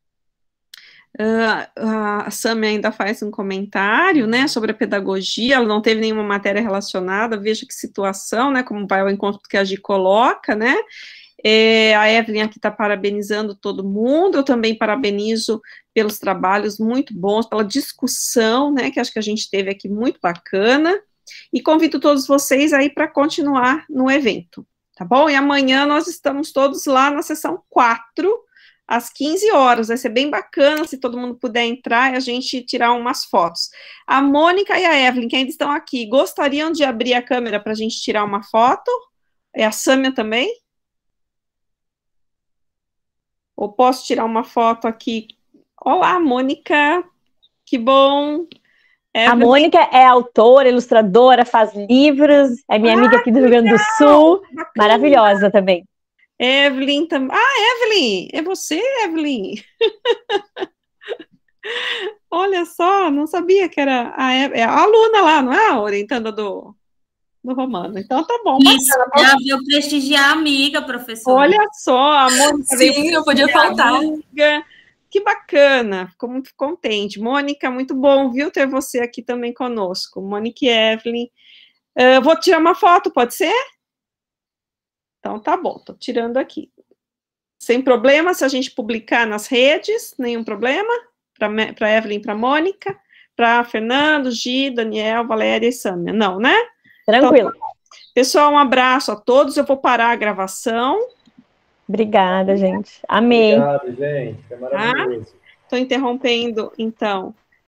S1: A Sâmia ainda faz um comentário, né, sobre a pedagogia. Ela não teve nenhuma matéria relacionada, veja que situação, né, como vai ao encontro que a Gi coloca, né. A Evelyn aqui está parabenizando todo mundo, eu também parabenizo pelos trabalhos muito bons, pela discussão, né, que acho que a gente teve aqui muito bacana, e convido todos vocês aí para continuar no evento, tá bom? E amanhã nós estamos todos lá na sessão 4, às 15 horas, vai ser bem bacana se todo mundo puder entrar e a gente tirar umas fotos. A Mônica e a Evelyn, que ainda estão aqui, gostariam de abrir a câmera para a gente tirar uma foto? E a Sâmia também? Ou posso tirar uma foto aqui? Olá, Mônica, que bom.
S2: A Mônica é autora, ilustradora, faz livros, é minha amiga aqui do Rio Grande do Sul, bacana. Maravilhosa também.
S1: Evelyn também. Evelyn, é você, Evelyn? Olha só, não sabia que era a aluna lá, não é a orientanda do Romano. Então tá bom.
S6: Isso, já veio prestigiar a amiga, professora.
S1: Olha só, a Mônica
S8: Sim, não podia faltar.
S1: Amiga. Que bacana, fico muito contente. Mônica, muito bom, viu, ter você aqui também conosco. Mônica e Evelyn. Vou tirar uma foto, pode ser? Então, tá bom, tô tirando aqui. Sem problema, se a gente publicar nas redes, nenhum problema. Para Evelyn, para Mônica, para Fernando, Gi, Daniel, Valéria e Sâmia. Não, né?
S2: Tranquilo.
S1: Então, pessoal, um abraço a todos. Eu vou parar a gravação.
S2: Obrigada, gente. Amei.
S4: Obrigado, gente. Foi maravilhoso.
S1: Estou interrompendo, então,